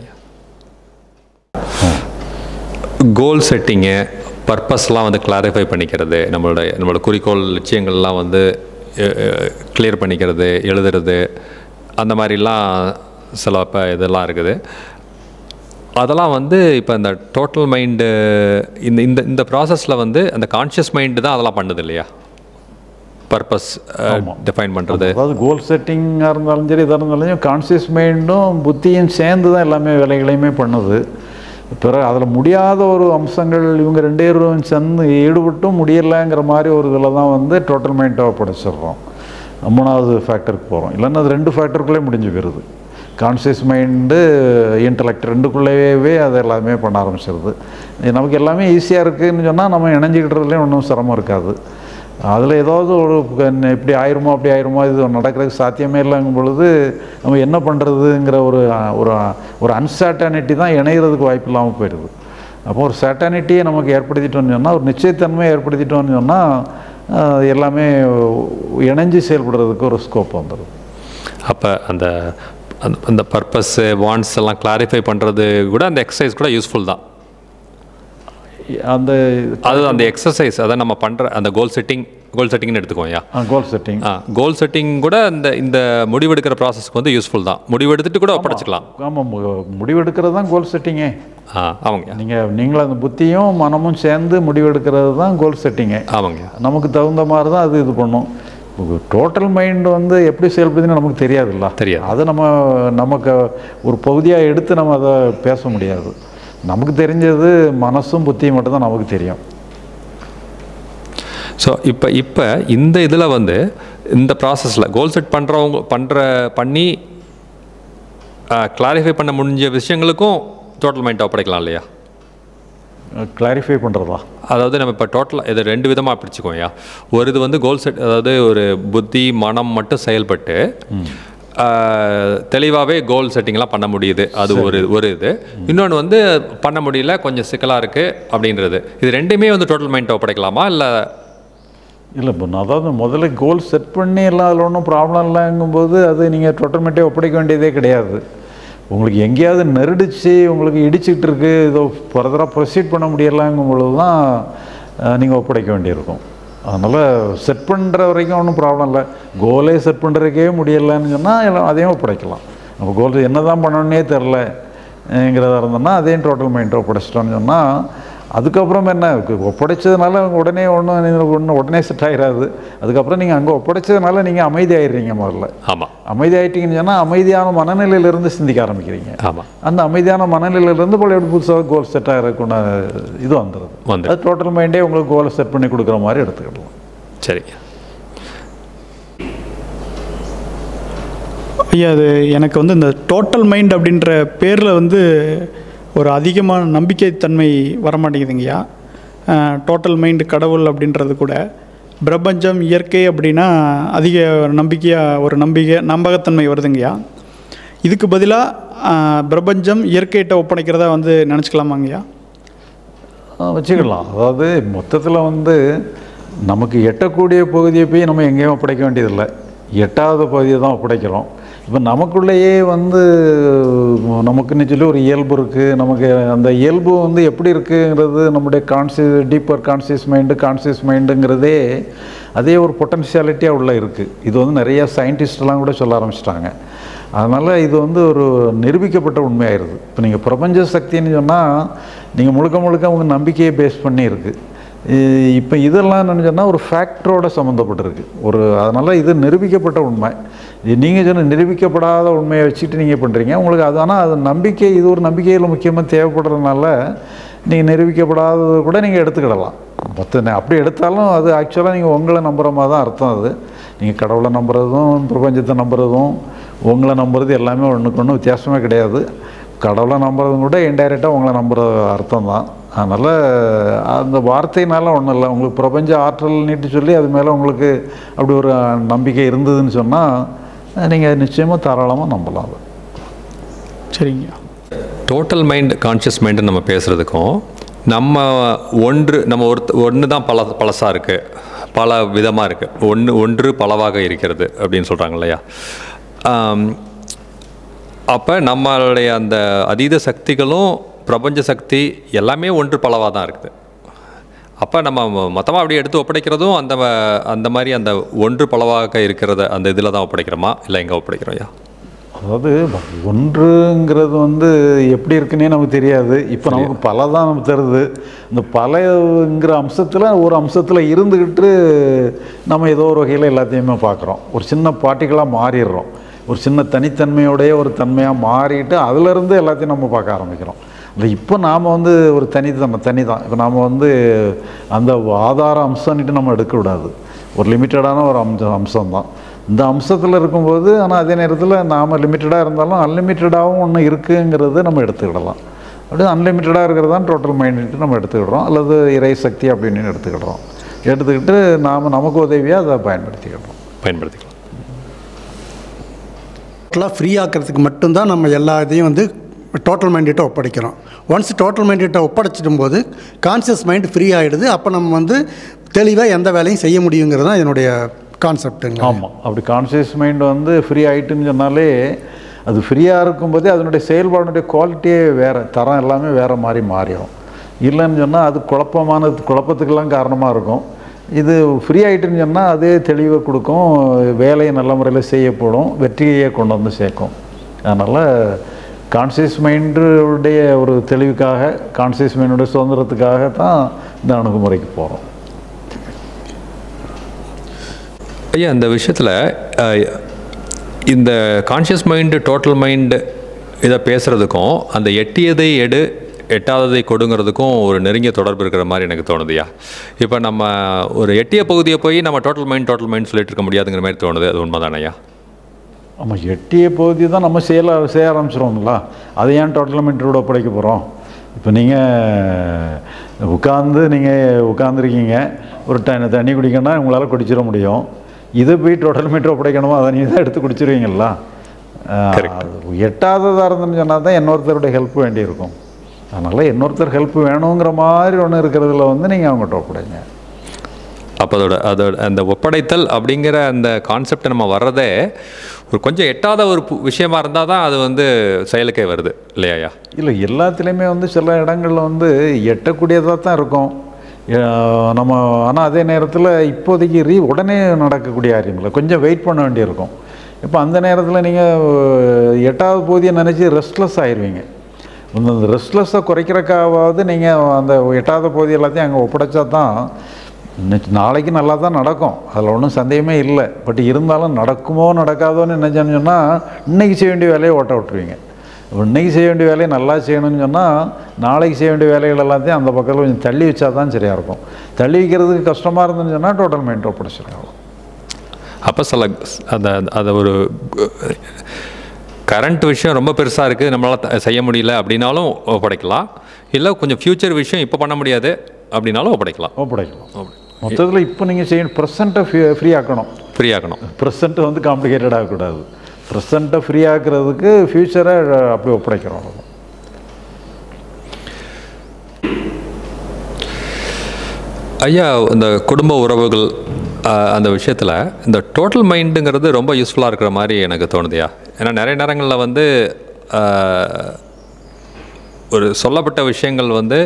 கோல் செட்டிங்கு, பர்பஸ்லாம் வந்து கிளாரிஃபை பண்ணிக்கிறது, நம்மளோட நம்மளோட குறிக்கோள் லட்சியங்கள்லாம் வந்து கிளியர் பண்ணிக்கிறது, எழுதுறது, அந்த மாதிரிலாம் சில இப்போ இதெல்லாம் இருக்குது. அதெல்லாம் வந்து இப்போ இந்த டோட்டல் மைண்டு இந்த இந்த இந்த ப்ராசஸில் வந்து அந்த கான்ஷியஸ் மைண்டு தான் அதெல்லாம் பண்ணுது இல்லையா? பர்பஸ் டிஃபைன் பண்ணுறது, அதாவது கோல் செட்டிங்காக இருந்தாலும் சரி எதாக இருந்தாலும் கான்ஷியஸ் மைண்டும் புத்தியும் சேர்ந்து தான் எல்லாமே வேலைகளையுமே பண்ணுது. பிறகு அதில் முடியாத ஒரு அம்சங்கள் இவங்க ரெண்டு பேரும் சேர்ந்து ஈடுபட்டும் முடியலைங்கிற மாதிரி ஒரு இதில் தான் வந்து டோட்டல் மைண்டை ஒப்படைச்சிடுறோம். மூணாவது ஃபேக்டருக்கு போகிறோம். இல்லைன்னா அது ரெண்டு ஃபேக்டருக்குள்ளே முடிஞ்சு போயிடுது. கான்சியஸ் மைண்டு இன்டலெக்ட் ரெண்டுக்குள்ளேயே அது எல்லாமே பண்ண ஆரம்பிச்சிருது. நமக்கு எல்லாமே ஈஸியாக இருக்குதுன்னு சொன்னால் நம்ம இணைஞ்சிக்கிட்டதுலேயும் ஒன்றும் சிரமம் இருக்காது. அதில் ஏதாவது ஒரு இப்படி ஆயிருமோ அப்படி ஆயிருமோ இது நடக்கிறதுக்கு சாத்தியமே இல்லைங்கும் பொழுது நம்ம என்ன பண்ணுறதுங்கிற ஒரு ஒரு ஒரு அன்சர்டனிட்டி தான் இணைகிறதுக்கு வாய்ப்பு இல்லாமல் போயிடுது. அப்போ ஒரு சர்டனிட்டியை நமக்கு ஏற்படுத்திட்டோன்னு சொன்னால், ஒரு நிச்சயத்தன்மையை ஏற்படுத்திட்டோன்னு சொன்னால் எல்லாமே இணைஞ்சு செயல்படுறதுக்கு ஒரு ஸ்கோப் வந்துடும். அப்போ அந்த அந்த பர்பஸ் வாண்ட்ஸ் எல்லாம் கிளாரிஃபை பண்ணுறது கூட அந்த எக்ஸசைஸ் கூட யூஸ்ஃபுல் தான். அந்த அது அந்த எக்ஸசைஸ் அதை நம்ம பண்ணுற அந்த கோல் செட்டிங் கோல் செட்டிங்னு எடுத்துக்கோயா? கோல் செட்டிங் ஆ கோல் செட்டிங் கூட இந்த இந்த முடிவெடுக்கிற ப்ராசஸ்க்கு வந்து யூஸ்ஃபுல் தான். முடிவெடுத்துட்டு கூட ஒப்படைச்சிக்கலாம். ஆமாம், முடிவெடுக்கிறது தான் கோல் செட்டிங்கே. ஆ ஆமாங்க. நீங்கள் நீங்களும் அந்த புத்தியும் மனமும் சேர்ந்து முடிவெடுக்கிறது தான் கோல் செட்டிங்கே. ஆமாங்க. நமக்கு தகுந்த மாதிரி தான் அது இது பண்ணும். டோட்டல் மைண்டு வந்து எப்படி செயல்படுதுன்னு நமக்கு தெரியாதுல்ல. தெரியாது. அதை நம்ம நமக்கு ஒரு பகுதியாக எடுத்து நம்ம அதை பேச முடியாது. நமக்கு தெரிஞ்சது மனசும் புத்தியும் மட்டும்தான் நமக்கு தெரியும். ஸோ இப்போ இப்போ இந்த இதில் வந்து இந்த ப்ராசஸில் கோல் செட் பண்ணுறவங்க பண்ணுற பண்ணி கிளாரிஃபை பண்ண முடிஞ்ச விஷயங்களுக்கும் டோட்டல் மைண்டை ஒப்படைக்கலாம் இல்லையா? கிளாரிஃபை பண்ணுறதா? அதாவது நம்ம இப்போ டோட்டலாக இதை ரெண்டு விதமாக பிடிச்சிக்கோயா. ஒரு இது வந்து கோல் செட், அதாவது ஒரு புத்தி மனம் மட்டும் செயல்பட்டு தெளிவாகவே கோல் செட்டிங்லாம் பண்ண முடியுது, அது ஒரு ஒரு இது. இன்னொன்று வந்து பண்ண முடியல, கொஞ்சம் சிக்கலாக இருக்குது அப்படின்றது. இது ரெண்டுமே வந்து டோட்டல் மைண்டை ஒப்படைக்கலாமா இல்லை? இல்லை, இப்போ அதாவது முதல்ல கோல் செட் பண்ணி எல்லாம் அதில் ஒன்றும் ப்ராப்ளம் இல்லைங்கும்போது அது நீங்கள் டோட்டல் மைண்டே ஒப்படைக்க வேண்டியதே கிடையாது. உங்களுக்கு எங்கேயாவது நெருடிச்சு உங்களுக்கு இடிச்சிக்கிட்டு இருக்குது, இதோ ஃபர்தராக ப்ரொசீட் பண்ண முடியலாங்கும் பொழுது தான் நீங்கள் ஒப்படைக்க வேண்டியிருக்கும். அதனால் செட் பண்ணுற வரைக்கும் ஒன்றும் ப்ராப்ளம் இல்லை. கோலே செட் பண்ணுறதுக்கே முடியலைன்னு சொன்னால் எல்லாம் அதையும் ஒப்படைக்கலாம். நம்ம கோல் என்ன தான் பண்ணணுன்னே தெரிலங்கிறதா இருந்தோம்னா அதையும் டோட்டல் மைண்டை ஒப்படைச்சிட்டோன்னு சொன்னால் அதுக்கப்புறம் என்ன ஒப்படைச்சதுனால உடனே ஒன்றும் ஒன்று உடனே செட் ஆகிடாது. அதுக்கப்புறம் நீங்கள் அங்கே ஒப்படைச்சதுனால நீங்கள் அமைதி ஆயிடுறீங்க. முதல்ல ஆமாம், அமைதி ஆகிட்டீங்கன்னு சொன்னால் அமைதியான மனநிலையிலேருந்து சிந்திக்க ஆரம்பிக்கிறீங்க. ஆமாம், அந்த அமைதியான மனநிலையிலேருந்து போல எப்படி புதுசாக கோல் செட் ஆகிறதுக்குள்ள இது வந்துடுது. வந்து அது டோட்டல் மைண்டே உங்களுக்கு கோலை செட் பண்ணி கொடுக்குற மாதிரி எடுத்துக்கிடலாம். சரி ஐயா, அது எனக்கு வந்து இந்த டோட்டல் மைண்ட் அப்படின்ற பேரில் வந்து ஒரு அதிகமான நம்பிக்கைத்தன்மை வரமாட்டேங்குதுங்கய்யா. டோட்டல் மைண்டு கடவுள் அப்படின்றது கூட பிரபஞ்சம் இயற்கை அப்படின்னா அதிக நம்பிக்கையாக ஒரு நம்பிக்கை நம்பகத்தன்மை வருதுங்கய்யா. இதுக்கு பதிலாக பிரபஞ்சம் இயற்கையிட்ட ஒப்படைக்கிறதா வந்து நினச்சிக்கலாமாங்கய்யா? வச்சுக்கலாம். அதாவது மொத்தத்தில் வந்து நமக்கு எட்டக்கூடிய பகுதியை போய் நம்ம எங்கேயும் ஒப்படைக்க வேண்டியதில்லை, எட்டாவது பகுதியை தான் ஒப்படைக்கிறோம். இப்போ நமக்குள்ளேயே வந்து நமக்குன்னு சொல்லி ஒரு இயல்பு இருக்குது. நமக்கு அந்த இயல்பு வந்து எப்படி இருக்குங்கிறது நம்முடைய conscious deeper conscious mind conscious மைண்டுங்கிறதே அதே ஒரு பொட்டன்ஷியாலிட்டியாக உள்ளே இருக்குது. இது வந்து நிறையா சயின்டிஸ்டெல்லாம் கூட சொல்ல ஆரம்பிச்சிட்டாங்க. அதனால் இது வந்து ஒரு நிரூபிக்கப்பட்ட உண்மையாயிருது. இப்போ நீங்கள் பிரபஞ்ச சக்தின்னு சொன்னால் நீங்கள் முழுக்க முழுக்க உங்கள் நம்பிக்கையை பேஸ் பண்ணி இருக்குது. இப்போ இதெல்லாம் என்னென்னு சொன்னால் ஒரு ஃபேக்டரோட சம்மந்தப்பட்டிருக்கு ஒரு. அதனால் இது நிரூபிக்கப்பட்ட உண்மை. நீங்கள் சொன்ன நிரூபிக்கப்படாத உண்மையை வச்சுட்டு நீங்கள் பண்ணுறீங்க உங்களுக்கு அது. ஆனால் அது நம்பிக்கை, இது ஒரு நம்பிக்கையில் முக்கியமாக தேவைப்படுறதுனால நீங்கள் நிரூபிக்கப்படாதது கூட நீங்கள் எடுத்துக்கிடலாம். மற்ற அப்படி எடுத்தாலும் அது ஆக்சுவலாக நீங்கள் உங்களை நம்புகிற மாதிரி தான் அர்த்தம். அது நீங்கள் கடவுளை நம்புறதும் பிரபஞ்சத்தை நம்புறதும் உங்களை நம்புறது எல்லாமே ஒன்றுக்கு ஒன்று வித்தியாசமே கிடையாது. கடவுளை நம்புறதும் கூட இன்டைரக்டாக உங்களை நம்புகிற அர்த்தம் தான். அதனால் அந்த வார்த்தையினால ஒன்றும் இல்லை. உங்களுக்கு பிரபஞ்ச ஆற்றல் நீட்டு சொல்லி அது மேலே உங்களுக்கு அப்படி ஒரு நம்பிக்கை இருந்ததுன்னு சொன்னால் நீங்கள் நிச்சயமாக தாராளமாக நம்பலாம். அது சரிங்க. டோட்டல் மைண்ட் கான்ஷியஸ் மைண்டு நம்ம பேசுகிறதுக்கும் நம்ம ஒன்று நம்ம ஒரு ஒன்று தான் பல பழசாக இருக்குது, பல விதமாக இருக்குது, ஒன்று ஒன்று பலவாக இருக்கிறது அப்படின்னு சொல்கிறாங்க இல்லையா? அப்போ நம்மளுடைய அந்த அதீத சக்திகளும் பிரபஞ்ச சக்தி எல்லாமே ஒன்று பலவாக தான் இருக்குது. அப்போ நம்ம மொத்தமாக அப்படி எடுத்து ஒப்படைக்கிறதும் அந்த அந்த மாதிரி அந்த ஒன்று பலவாக இருக்கிறத அந்த இதில் தான் ஒப்படைக்கிறோமா, இல்லை எங்கே ஒப்படைக்கிறோம்? ஐயா, அதாவது ஒன்றுங்கிறது வந்து எப்படி இருக்குன்னே நமக்கு தெரியாது. இப்போ நமக்கு பல தான் நமக்கு தருது. இந்த பலங்கிற அம்சத்தில் ஒரு அம்சத்தில் இருந்துக்கிட்டு நம்ம ஏதோ ஒரு வகையில் எல்லாத்தையுமே பார்க்குறோம். ஒரு சின்ன பார்ட்டிகளாக மாறிடுறோம். ஒரு சின்ன தனித்தன்மையோடைய ஒரு தன்மையாக மாறிட்டு அதிலிருந்து எல்லாத்தையும் நம்ம பார்க்க ஆரம்பிக்கிறோம். இல்லை இப்போ நாம் வந்து ஒரு தனி தான் தனி தான் இப்போ நாம் வந்து அந்த ஆதார அம்சம்னுட்டு நம்ம எடுக்கக்கூடாது. ஒரு லிமிட்டடான ஒரு அம்சம் அம்சம்தான் இந்த அம்சத்தில் இருக்கும்போது. ஆனால் அதே நேரத்தில் நாம் லிமிட்டடாக இருந்தாலும் அன்லிமிட்டடாகவும் ஒன்று இருக்குங்கிறத நம்ம எடுத்துக்கிடலாம். அப்படியே அன்லிமிட்டடாக இருக்கிறது தான் டோட்டல் மைண்டுட்டு நம்ம எடுத்துக்கிடுறோம், அல்லது இறை சக்தி அப்படின்னு எடுத்துக்கிடுறோம். எடுத்துக்கிட்டு நாம் நமக்கு உதவியாக அதை பயன்படுத்திக்கிடுறோம் பயன்படுத்திக்கலாம். டோட்டலாக ஃப்ரீ ஆக்கிறதுக்கு மட்டும்தான் நம்ம எல்லா இதையும் வந்து டோட்டல் மைண்டிட்ட ஒப்படைக்கிறோம். ஒன்ஸ் டோட்டல் மைண்டிட்ட ஒப்படைச்சிடும் போது கான்சியஸ் மைண்ட் ஃப்ரீ ஆகிடுது. அப்போ நம்ம வந்து தெளிவாக எந்த வேலையும் செய்ய முடியுங்கிறது தான் என்னுடைய கான்செப்டுங்க. ஆமாம், அப்படி கான்சியஸ் மைண்ட் வந்து ஃப்ரீ ஆகிட்டுன்னு சொன்னாலே அது ஃப்ரீயாக இருக்கும்போதே அதனுடைய செயல்பாடுடைய குவாலிட்டியே வேறு, தரம் எல்லாமே வேறு மாதிரி மாறிடும். இல்லைன்னு சொன்னால் அது குழப்பமான குழப்பத்துக்கெல்லாம் காரணமாக இருக்கும். இது ஃப்ரீ ஆகிட்டுன்னு சொன்னால் அதே தெளிவை கொடுக்கும், வேலையை நல்ல முறையில் செய்யப்படும், வெற்றியை கொண்டு வந்து சேர்க்கும். அதனால் கான்சியஸ் மைண்டுடைய ஒரு தெளிவுக்காக, கான்சியஸ் மைண்டுடைய சுதந்திரத்துக்காக தான் இந்த அணுகுமுறைக்கு போகிறோம். ஐயா, இந்த விஷயத்தில் இந்த கான்ஷியஸ் மைண்டு டோட்டல் மைண்டு இதை பேசுகிறதுக்கும் அந்த எட்டியதை எடு எட்டாவதை கொடுங்கிறதுக்கும் ஒரு நெருங்கிய தொடர்பு இருக்கிற மாதிரி எனக்கு தோணுதுயா. இப்போ நம்ம ஒரு எட்டிய பகுதியை போய் நம்ம டோட்டல் மைண்ட் டோட்டல் மைண்ட் சொல்லிட்டு இருக்க முடியாதுங்கிற மாதிரி தோணுது. அது உண்மை தானேயா? ஆமாம், எட்டிய பகுதி தான் நம்ம செய்ய செய்ய ஆரம்பிச்சிடுவோங்களா. அதை ஏன் டோட்டல் மைண்டோட ஒப்படைக்க போகிறோம்? இப்போ நீங்கள் உட்காந்து நீங்கள் உட்காந்துருக்கீங்க, ஒரு ட தண்ணி குடிக்கணும்னா உங்களால் குடிச்சிட முடியும். இதை போய் டோட்டல் மைண்டை ஒப்படைக்கணுமோ அதை நீங்கள் தான் எடுத்து குடிச்சிருவீங்களா? எட்டாவதாக இருந்துன்னு சொன்னால் தான் இன்னொருத்தருடைய ஹெல்ப் வேண்டியிருக்கும். அதனால் இன்னொருத்தர் ஹெல்ப் வேணுங்கிற மாதிரி ஒன்று இருக்கிறதுல வந்து நீங்கள் அவங்ககிட்ட ஒப்படைங்க. அப்போ அதோட அதோட அந்த ஒப்படைத்தல் அப்படிங்கிற அந்த கான்செப்ட் நம்ம வர்றதே ஒரு கொஞ்சம் எட்டாத ஒரு விஷயமா இருந்தால் தான் அது வந்து செயலுக்கே வருது இல்லையா? இல்லை, எல்லாத்துலேயுமே வந்து சில இடங்களில் வந்து எட்டக்கூடியதாக தான் இருக்கும் நம்ம. ஆனால் அதே நேரத்தில் இப்போதைக்கு ரீ உடனே நடக்கக்கூடிய காரியங்களை கொஞ்சம் வெயிட் பண்ண வேண்டியிருக்கும். இப்போ அந்த நேரத்தில் நீங்கள் எட்டாவது பகுதியை நினச்சி ரெஸ்ட்லெஸ் ஆயிடுவீங்க. இந்த ரெஸ்ட்லெஸ்ஸை குறைக்கிறக்காவது நீங்கள் அந்த எட்டாத பகுதி எல்லாத்தையும் அங்கே ஒப்படைச்சா தான் இன்னைக்கு நாளைக்கு நல்லா தான் நடக்கும், அதில் ஒன்றும் சந்தேகமே இல்லை. பட் இருந்தாலும் நடக்குமோ நடக்காதோன்னு நினச்சேன்னு சொன்னால் இன்றைக்கி செய்ய வேண்டிய வேலையை ஓட்ட விட்டுருவீங்க. இன்றைக்கி செய்ய வேண்டிய வேலையை நல்லா செய்யணும்னு சொன்னால் நாளைக்கு செய்ய வேண்டிய வேலைகள் எல்லாத்தையும் அந்த பக்கத்தில் கொஞ்சம் தள்ளி வச்சா தான் சரியாக இருக்கும். தள்ளி வைக்கிறதுக்கு கஷ்டமாக இருந்துன்னு சொன்னால் டோட்டல் மைண்ட் ஒப்படைச்சிருக்கோம். அப்போ சில அந்த அதை ஒரு கரண்ட் விஷயம் ரொம்ப பெருசாக இருக்குது, நம்மளால் செய்ய முடியல அப்படின்னாலும் ஒப்படைக்கலாம். இல்லை கொஞ்சம் ஃப்யூச்சர் விஷயம் இப்போ பண்ண முடியாது அப்படின்னாலும் ஒப்படைக்கலாம் ஒப்படைக்கலாம் மொத்தத்தில் இப்போ நீங்கள் செய்யணும் ப்ரெசண்ட்டை ஃப்ரீ ஃப்ரீ ஆக்கணும் ஃப்ரீ ஆக்கணும் ப்ரெசண்ட்டை வந்து காம்ப்ளிகேட்டட் ஆகக்கூடாது. ப்ரெசண்ட்டை ஃப்ரீ ஆக்கிறதுக்கு ஃப்யூச்சரை அப்படி ஒப்படைக்கிறோம். ஐயா, இந்த குடும்ப உறவுகள் அந்த விஷயத்தில் இந்த டோட்டல் மைண்டுங்கிறது ரொம்ப யூஸ்ஃபுல்லாக இருக்கிற மாதிரி எனக்கு தோணுதுயா. ஏன்னா நிறைய நேரங்களில் வந்து ஒரு சொல்லப்பட்ட விஷயங்கள் வந்து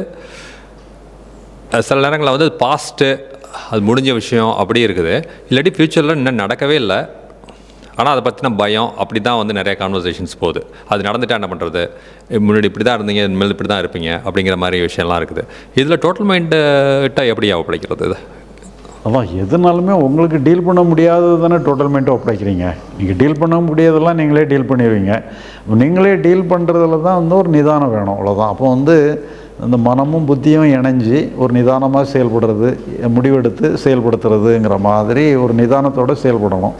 சில நேரங்களில் வந்து பாஸ்ட்டு அது முடிஞ்ச விஷயம் அப்படி இருக்குது, இல்லாட்டி ஃப்யூச்சரில் இன்னும் நடக்கவே இல்லை, ஆனால் அதை பற்றின பயம் அப்படி தான் வந்து நிறைய கான்வர்சேஷன்ஸ் போகுது. அது நடந்துட்டால் என்ன பண்ணுறது, முன்னாடி இப்படி தான் இருந்தீங்க இனிமேல் இப்படி தான் இருப்பீங்க அப்படிங்கிற மாதிரி விஷயம்லாம் இருக்குது. இதில் டோட்டல் மைண்ட்டை எப்படியா ஒப்படைக்கிறது? இது அதான் எதுனாலுமே உங்களுக்கு டீல் பண்ண முடியாதது தானே டோட்டல் மைண்ட்டை ஒப்படைக்கிறீங்க. நீங்கள் டீல் பண்ண முடியாதெல்லாம் நீங்களே டீல் பண்ணிடுவீங்க. நீங்களே டீல் பண்ணுறதுல தான் வந்து ஒரு நிதானம் வேணும், அவ்வளோதான். அப்போ வந்து இந்த மனமும் புத்தியும் இணைஞ்சி ஒரு நிதானமாக செயல்படுறது, முடிவெடுத்து செயல்படுத்துறதுங்கிற மாதிரி ஒரு நிதானத்தோடு செயல்படணும்.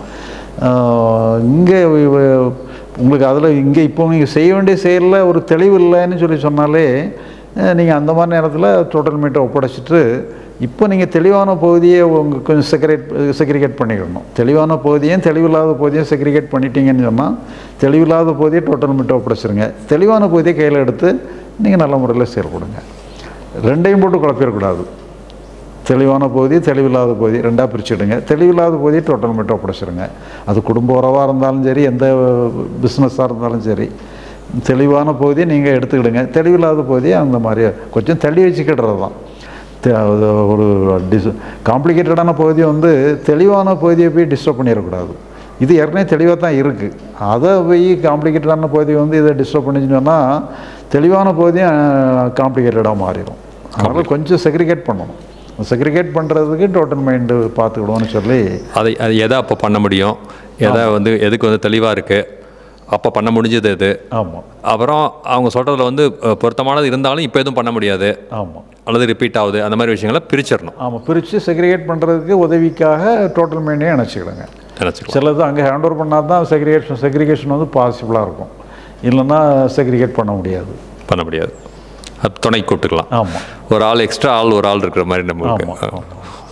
இங்கே உங்களுக்கு அதில் இங்கே இப்போ நீங்கள் செய்ய வேண்டிய செயலில் ஒரு தெளிவு இல்லைன்னு சொல்லி சொன்னாலே நீங்கள் அந்த மாதிரி நேரத்தில் டோட்டல் மைண்ட்டை ஒப்படைச்சிட்டு இப்போ நீங்கள் தெளிவான பகுதியை உங்கள் கொஞ்சம் செக்ரேட் செக்ரிகேட் பண்ணிக்கணும். தெளிவான பகுதியும் தெளிவில்லாத பகுதியும் செக்ரிகேட் பண்ணிட்டீங்கன்னு சொன்னால் தெளிவில்லாத பகுதியை டோட்டல் மைண்ட்டை ஒப்படைச்சிருங்க. தெளிவான பகுதியை கையில் எடுத்து நீங்கள் நல்ல முறையில் செயல்படுங்க. ரெண்டையும் போட்டு குழப்பிடக்கூடாது. தெளிவான பகுதி தெளிவில்லாத பகுதி ரெண்டாக பிரிச்சுடுங்க. தெளிவில்லாத பகுதியை டோட்டல் மைண்ட்டை ஒப்படைச்சிருங்க. அது குடும்ப உறவாக இருந்தாலும் சரி, எந்த பிஸ்னஸாக இருந்தாலும் சரி, தெளிவான பகுதியை நீங்கள் எடுத்துக்கிடுங்க. தெளிவில்லாத பகுதியை அந்த மாதிரி கொஞ்சம் தள்ளி வச்சுக்கிடுறது தான். ஒரு டிஸ் காம்ப்ளிகேட்டடான பகுதியை வந்து தெளிவான பகுதியை போய் டிஸ்டர்ப் பண்ணிடக்கூடாது. இது ஏற்கனவே தெளிவாக தான் இருக்குது, அதை போய் காம்ப்ளிகேட்டடான பகுதியை வந்து இதை டிஸ்டர்ப் பண்ணிச்சுன்னு சொன்னால் தெளிவான பகுதியும் காம்ப்ளிகேட்டடாக மாறிடும். அதனால் கொஞ்சம் செக்ரிகேட் பண்ணணும். செக்ரிகேட் பண்ணுறதுக்கு டோட்டல் மைண்டு பார்த்துக்கிடுவோன்னு சொல்லி அதை அது எதை அப்போ பண்ண முடியும், எதை வந்து எதுக்கு வந்து தெளிவாக இருக்குது, அப்போ பண்ண முடிஞ்சது எது. ஆமாம். அப்புறம் அவங்க சொல்கிறதுல வந்து பொருத்தமானது இருந்தாலும் இப்போ எதுவும் பண்ண முடியாது. ஆமாம். அல்லது ரிப்பீட் ஆகுது, அந்த மாதிரி விஷயங்களை பிரிச்சிடணும். ஆமாம், பிரித்து செக்ரிகேட் பண்ணுறதுக்கு உதவிக்காக டோட்டல் மைண்டையும் நினச்சிக்கிடுங்க. நினச்சிக்கலாம். சிலது அங்கே ஹேண்ட் ஓவர் பண்ணால் தான் செக்ரிகேஷன் செக்ரிகேஷன் வந்து பாசிபிளாக இருக்கும், இல்லைன்னா செக்ரிகேட் பண்ண முடியாது பண்ண முடியாது அது துணை கூப்பிட்டுக்கலாம். ஆமாம். ஒரு ஆள் எக்ஸ்ட்ரா ஆள் ஒரு ஆள் இருக்கிற மாதிரி நம்ம. ஆமாம்.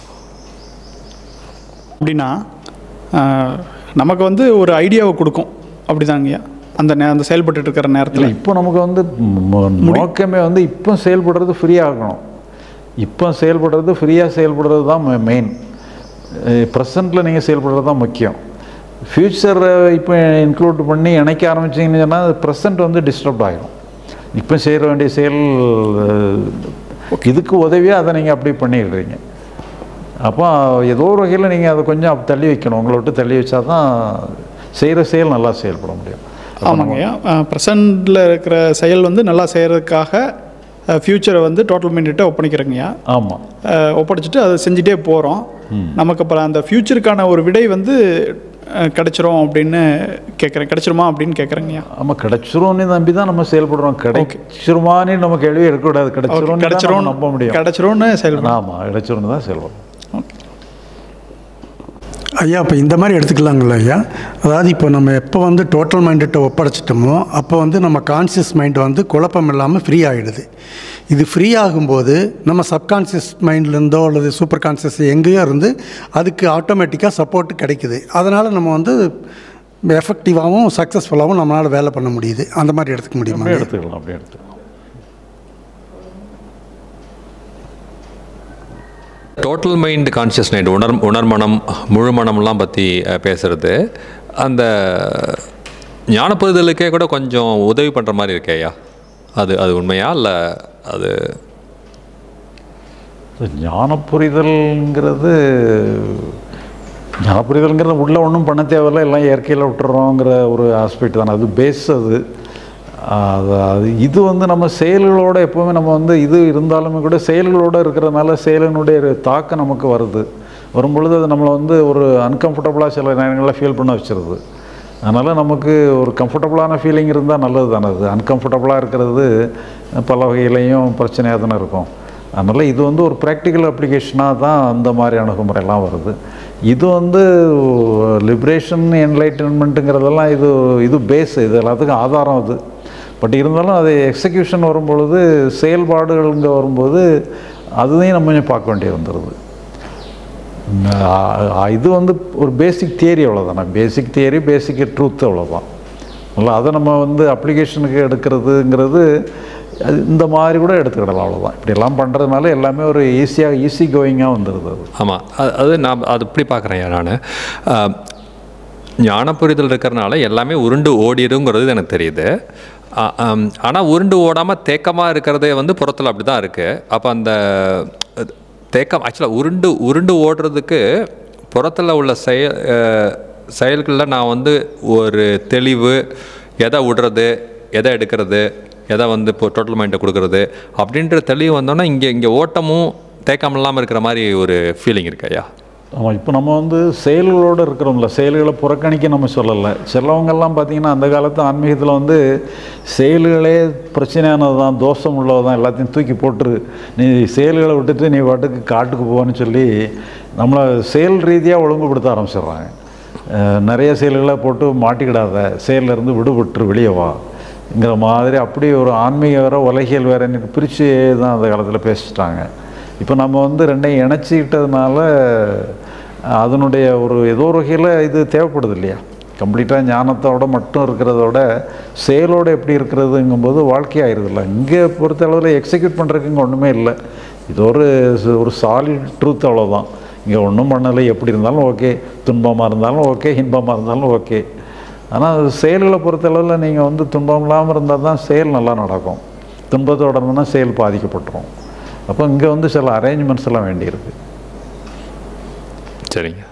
அப்படின்னா நமக்கு வந்து ஒரு ஐடியாவை கொடுக்கும், அப்படிதாங்கய்யா, அந்த நே அந்த செயல்பட்டு இருக்கிற நேரத்தில். இப்போ நமக்கு வந்து நோக்கமே வந்து இப்போ செயல்படுறது ஃப்ரீயாக இருக்கணும். இப்போ செயல்படுறது ஃப்ரீயாக செயல்படுறது தான் மெயின். ப்ரெசண்ட்டில் நீங்கள் செயல்படுறது தான் முக்கியம். ஃப்யூச்சரை இப்போ இன்க்ளூட் பண்ணி இணைக்க ஆரம்பிச்சிங்கன்னு சொன்னால் ப்ரெசண்ட் வந்து டிஸ்டர்ப் ஆகிடும். இப்போ செய்ய வேண்டிய செயல் இதுக்கு உதவியாக அதை நீங்கள் அப்படி பண்ணிடுறீங்க. அப்போ ஏதோ ஒரு வகையில் நீங்கள் அதை கொஞ்சம் தள்ளி வைக்கணும். உங்களை விட்டு தள்ளி வச்சா தான் செய்கிற செயல் நல்லா செயல்பட முடியும். ஆமாங்கய்யா, ப்ரெசண்டில் இருக்கிற செயல் வந்து நல்லா செய்கிறதுக்காக ஃப்யூச்சரை வந்து டோட்டல் மைண்ட்டை ஒப்படைக்கிறேங்கய்யா. ஆமாம், ஒப்படைச்சிட்டு அதை செஞ்சுட்டே போகிறோம். நமக்கு அப்புறம் அந்த ஃப்யூச்சருக்கான ஒரு விடை வந்து கிடைச்சிரும் அப்படின்னு கேட்குறேன். கிடைச்சிருமா அப்படின்னு கேட்குறேங்கய்யா. ஆமாம், கிடைச்சிரும்னு நம்பி தான் நம்ம செயல்படுறோம். கிடைச்சிருமான்னு நம்ம கேள்வி இருக்கக்கூடாது. கிடைச்சிரும் கிடைச்சிரும் நம்ப முடியும். கிடைச்சிரும்னு செயல்படும். ஆமாம், கிடைச்சிரும்னு தான் செயல்படும். ஐயா, இப்போ இந்த மாதிரி எடுத்துக்கலாங்களா ஐயா? அதாவது இப்போ நம்ம எப்போ வந்து டோட்டல் மைண்டட்டை ஒப்படைச்சிட்டோமோ அப்போ வந்து நம்ம கான்சியஸ் மைண்ட் வந்து குழப்பம் இல்லாமல் ஃப்ரீ ஆகிடுது. இது ஃப்ரீ ஆகும்போது நம்ம சப்கான்சியஸ் மைண்ட்லேருந்தோ அல்லது சூப்பர் கான்சியஸ் எங்கேயோ இருந்து அதுக்கு ஆட்டோமேட்டிக்காக சப்போர்ட் கிடைக்குது. அதனால் நம்ம வந்து எஃபெக்டிவாகவும் சக்ஸஸ்ஃபுல்லாகவும் நம்மளால் வேலை பண்ண முடியுது. அந்த மாதிரி எடுத்துக்க முடியுமா? எடுத்துக்கலாம், அப்படியே எடுத்துக்கலாம். டோட்டல் மைண்ட் கான்ஷியஸ் மைண்ட் உணர் உணர்மனம் முழு மனம்லாம் பற்றி பேசுகிறது அந்த ஞானப்புரிதலுக்கே கூட கொஞ்சம் உதவி பண்ணுற மாதிரி இருக்கேயா? அது அது உண்மையா இல்லை? அது ஞானப்புரிதல்ங்கிறது ஞானப்புரிதல்ங்கிறது உள்ளே ஒன்றும் பண்ண தேவையில்லை, எல்லாம் இயற்கையில் விட்டுறோங்கிற ஒரு ஆஸ்பெக்ட் தானே. அது பேஸ். அது அது அது இது வந்து நம்ம செயல்களோடு எப்போவுமே நம்ம வந்து இது இருந்தாலுமே கூட செயல்களோடு இருக்கிறதுனால செயலினுடைய தாக்கம் நமக்கு வருது. வரும்பொழுது அது நம்மளை வந்து ஒரு அன்கம்ஃபர்டபுளாக சில நேரங்களில் ஃபீல் பண்ண வச்சிருது. அதனால் நமக்கு ஒரு கம்ஃபர்டபுளான ஃபீலிங் இருந்தால் நல்லது தானே. அது அன்கம்ஃபர்டபுளாக இருக்கிறது பல வகையிலையும் பிரச்சனையாக தானே இருக்கும். அதனால் இது வந்து ஒரு ப்ராக்டிக்கல் அப்ளிகேஷனாக தான் அந்த மாதிரி அணுகுமுறையெல்லாம் வருது. இது வந்து லிபரேஷன் என்லைட்டன்மெண்ட்டுங்கிறதெல்லாம் இது இது பேஸ், இது எல்லாத்துக்கும் ஆதாரம் அது. பட் இருந்தாலும் அது எக்ஸிக்யூஷன் வரும்பொழுது செயல்பாடுகள் இங்கே வரும்போது அதுதையும் நம்ம கொஞ்சம் பார்க்க வேண்டிய வந்துடுது. இது வந்து ஒரு பேசிக் தியரி அவ்வளோதானே, பேசிக் தியரி பேசிக் ட்ரூத் அவ்வளோதான். இல்லை அதை நம்ம வந்து அப்ளிகேஷனுக்கு எடுக்கிறதுங்கிறது அது இந்த மாதிரி கூட எடுத்துக்கிடலாம், அவ்வளோதான். இப்படியெல்லாம் பண்ணுறதுனால எல்லாமே ஒரு ஈஸியாக ஈஸி கோயிங்காக வந்துடுது அது. ஆமாம், அது அது நான் அது இப்படி பார்க்குறேன். நான் ஞான புரிதல் இருக்கிறனால எல்லாமே உருண்டு ஓடிடுங்கிறது எனக்கு தெரியுது. ஆனால் உருண்டு ஓடாமல் தேக்கமாக இருக்கிறதே வந்து புறத்தில் அப்படி தான் இருக்குது. அப்போ அந்த தேக்கம் ஆக்சுவலாக உருண்டு உருண்டு ஓடுறதுக்கு புறத்தில் உள்ள செயல் செயல்களில் நான் வந்து ஒரு தெளிவு, எதை விடுறது, எதை எடுக்கிறது, எதை வந்து இப்போ டோட்டல் மைண்டை கொடுக்குறது அப்படின்ற தெளிவு வந்தோன்னா இங்கே இங்கே ஓட்டமும் தேக்கம் இல்லாமல் இருக்கிற மாதிரி ஒரு ஃபீலிங் இருக்கு ஐயா. ஆமாம், இப்போ நம்ம வந்து செயல்களோடு இருக்கிறோம்ல, செயல்களை புறக்கணிக்க நம்ம சொல்லலை. சிலவங்கெல்லாம் பார்த்திங்கன்னா அந்த காலத்து ஆன்மீகத்தில் வந்து செயல்களே பிரச்சனையானது தான், தோஷம் உள்ளது தான், எல்லாத்தையும் தூக்கி போட்டுரு, நீ செயல்களை விட்டுட்டு நீ பாட்டுக்கு காட்டுக்கு போன்னு சொல்லி நம்மளை செயல் ரீதியாக ஒழுங்குபடுத்த ஆரம்பிச்சிடுறாங்க. நிறைய செயல்களை போட்டு மாட்டிக்கிடாத, செயலிருந்து விடுபட்டு வெளியே வாங்கிற மாதிரி அப்படி ஒரு ஆன்மீக வேறு உலகியல் வேறு எனக்கு பிரித்து தான் அந்த காலத்தில் பேசிட்டாங்க. இப்போ நம்ம வந்து ரெண்டையும் இணைச்சிக்கிட்டதுனால அதனுடைய ஒரு ஏதோ ஒரு வகையில் இது தேவைப்படுது இல்லையா. கம்ப்ளீட்டாக ஞானத்தோட மட்டும் இருக்கிறதோட செயலோடு எப்படி இருக்கிறதுங்கும்போது வாழ்க்கையாயிருதில்ல. இங்கே பொறுத்த அளவில் எக்ஸிக்யூட் பண்ணுறதுக்கு இங்கே ஒன்றுமே இல்லை. இது ஒரு ஒரு சாலிட் ட்ரூத், அவ்வளோதான். இங்கே ஒன்றும் பண்ணலை, எப்படி இருந்தாலும் ஓகே, துன்பமாக இருந்தாலும் ஓகே, இன்பமாக இருந்தாலும் ஓகே. ஆனால் செயல்களை பொறுத்தளவில் நீங்கள் வந்து துன்பம் இல்லாமல் இருந்தால் தான் செயல் நல்லா நடக்கும். துன்பத்தோடு இருந்தோன்னா செயல் பாதிக்கப்பட்டுரும். அப்போ இங்கே வந்து சில அரேஞ்ச்மெண்ட்ஸ் எல்லாம் வேண்டியிருக்கு. சரிங்க.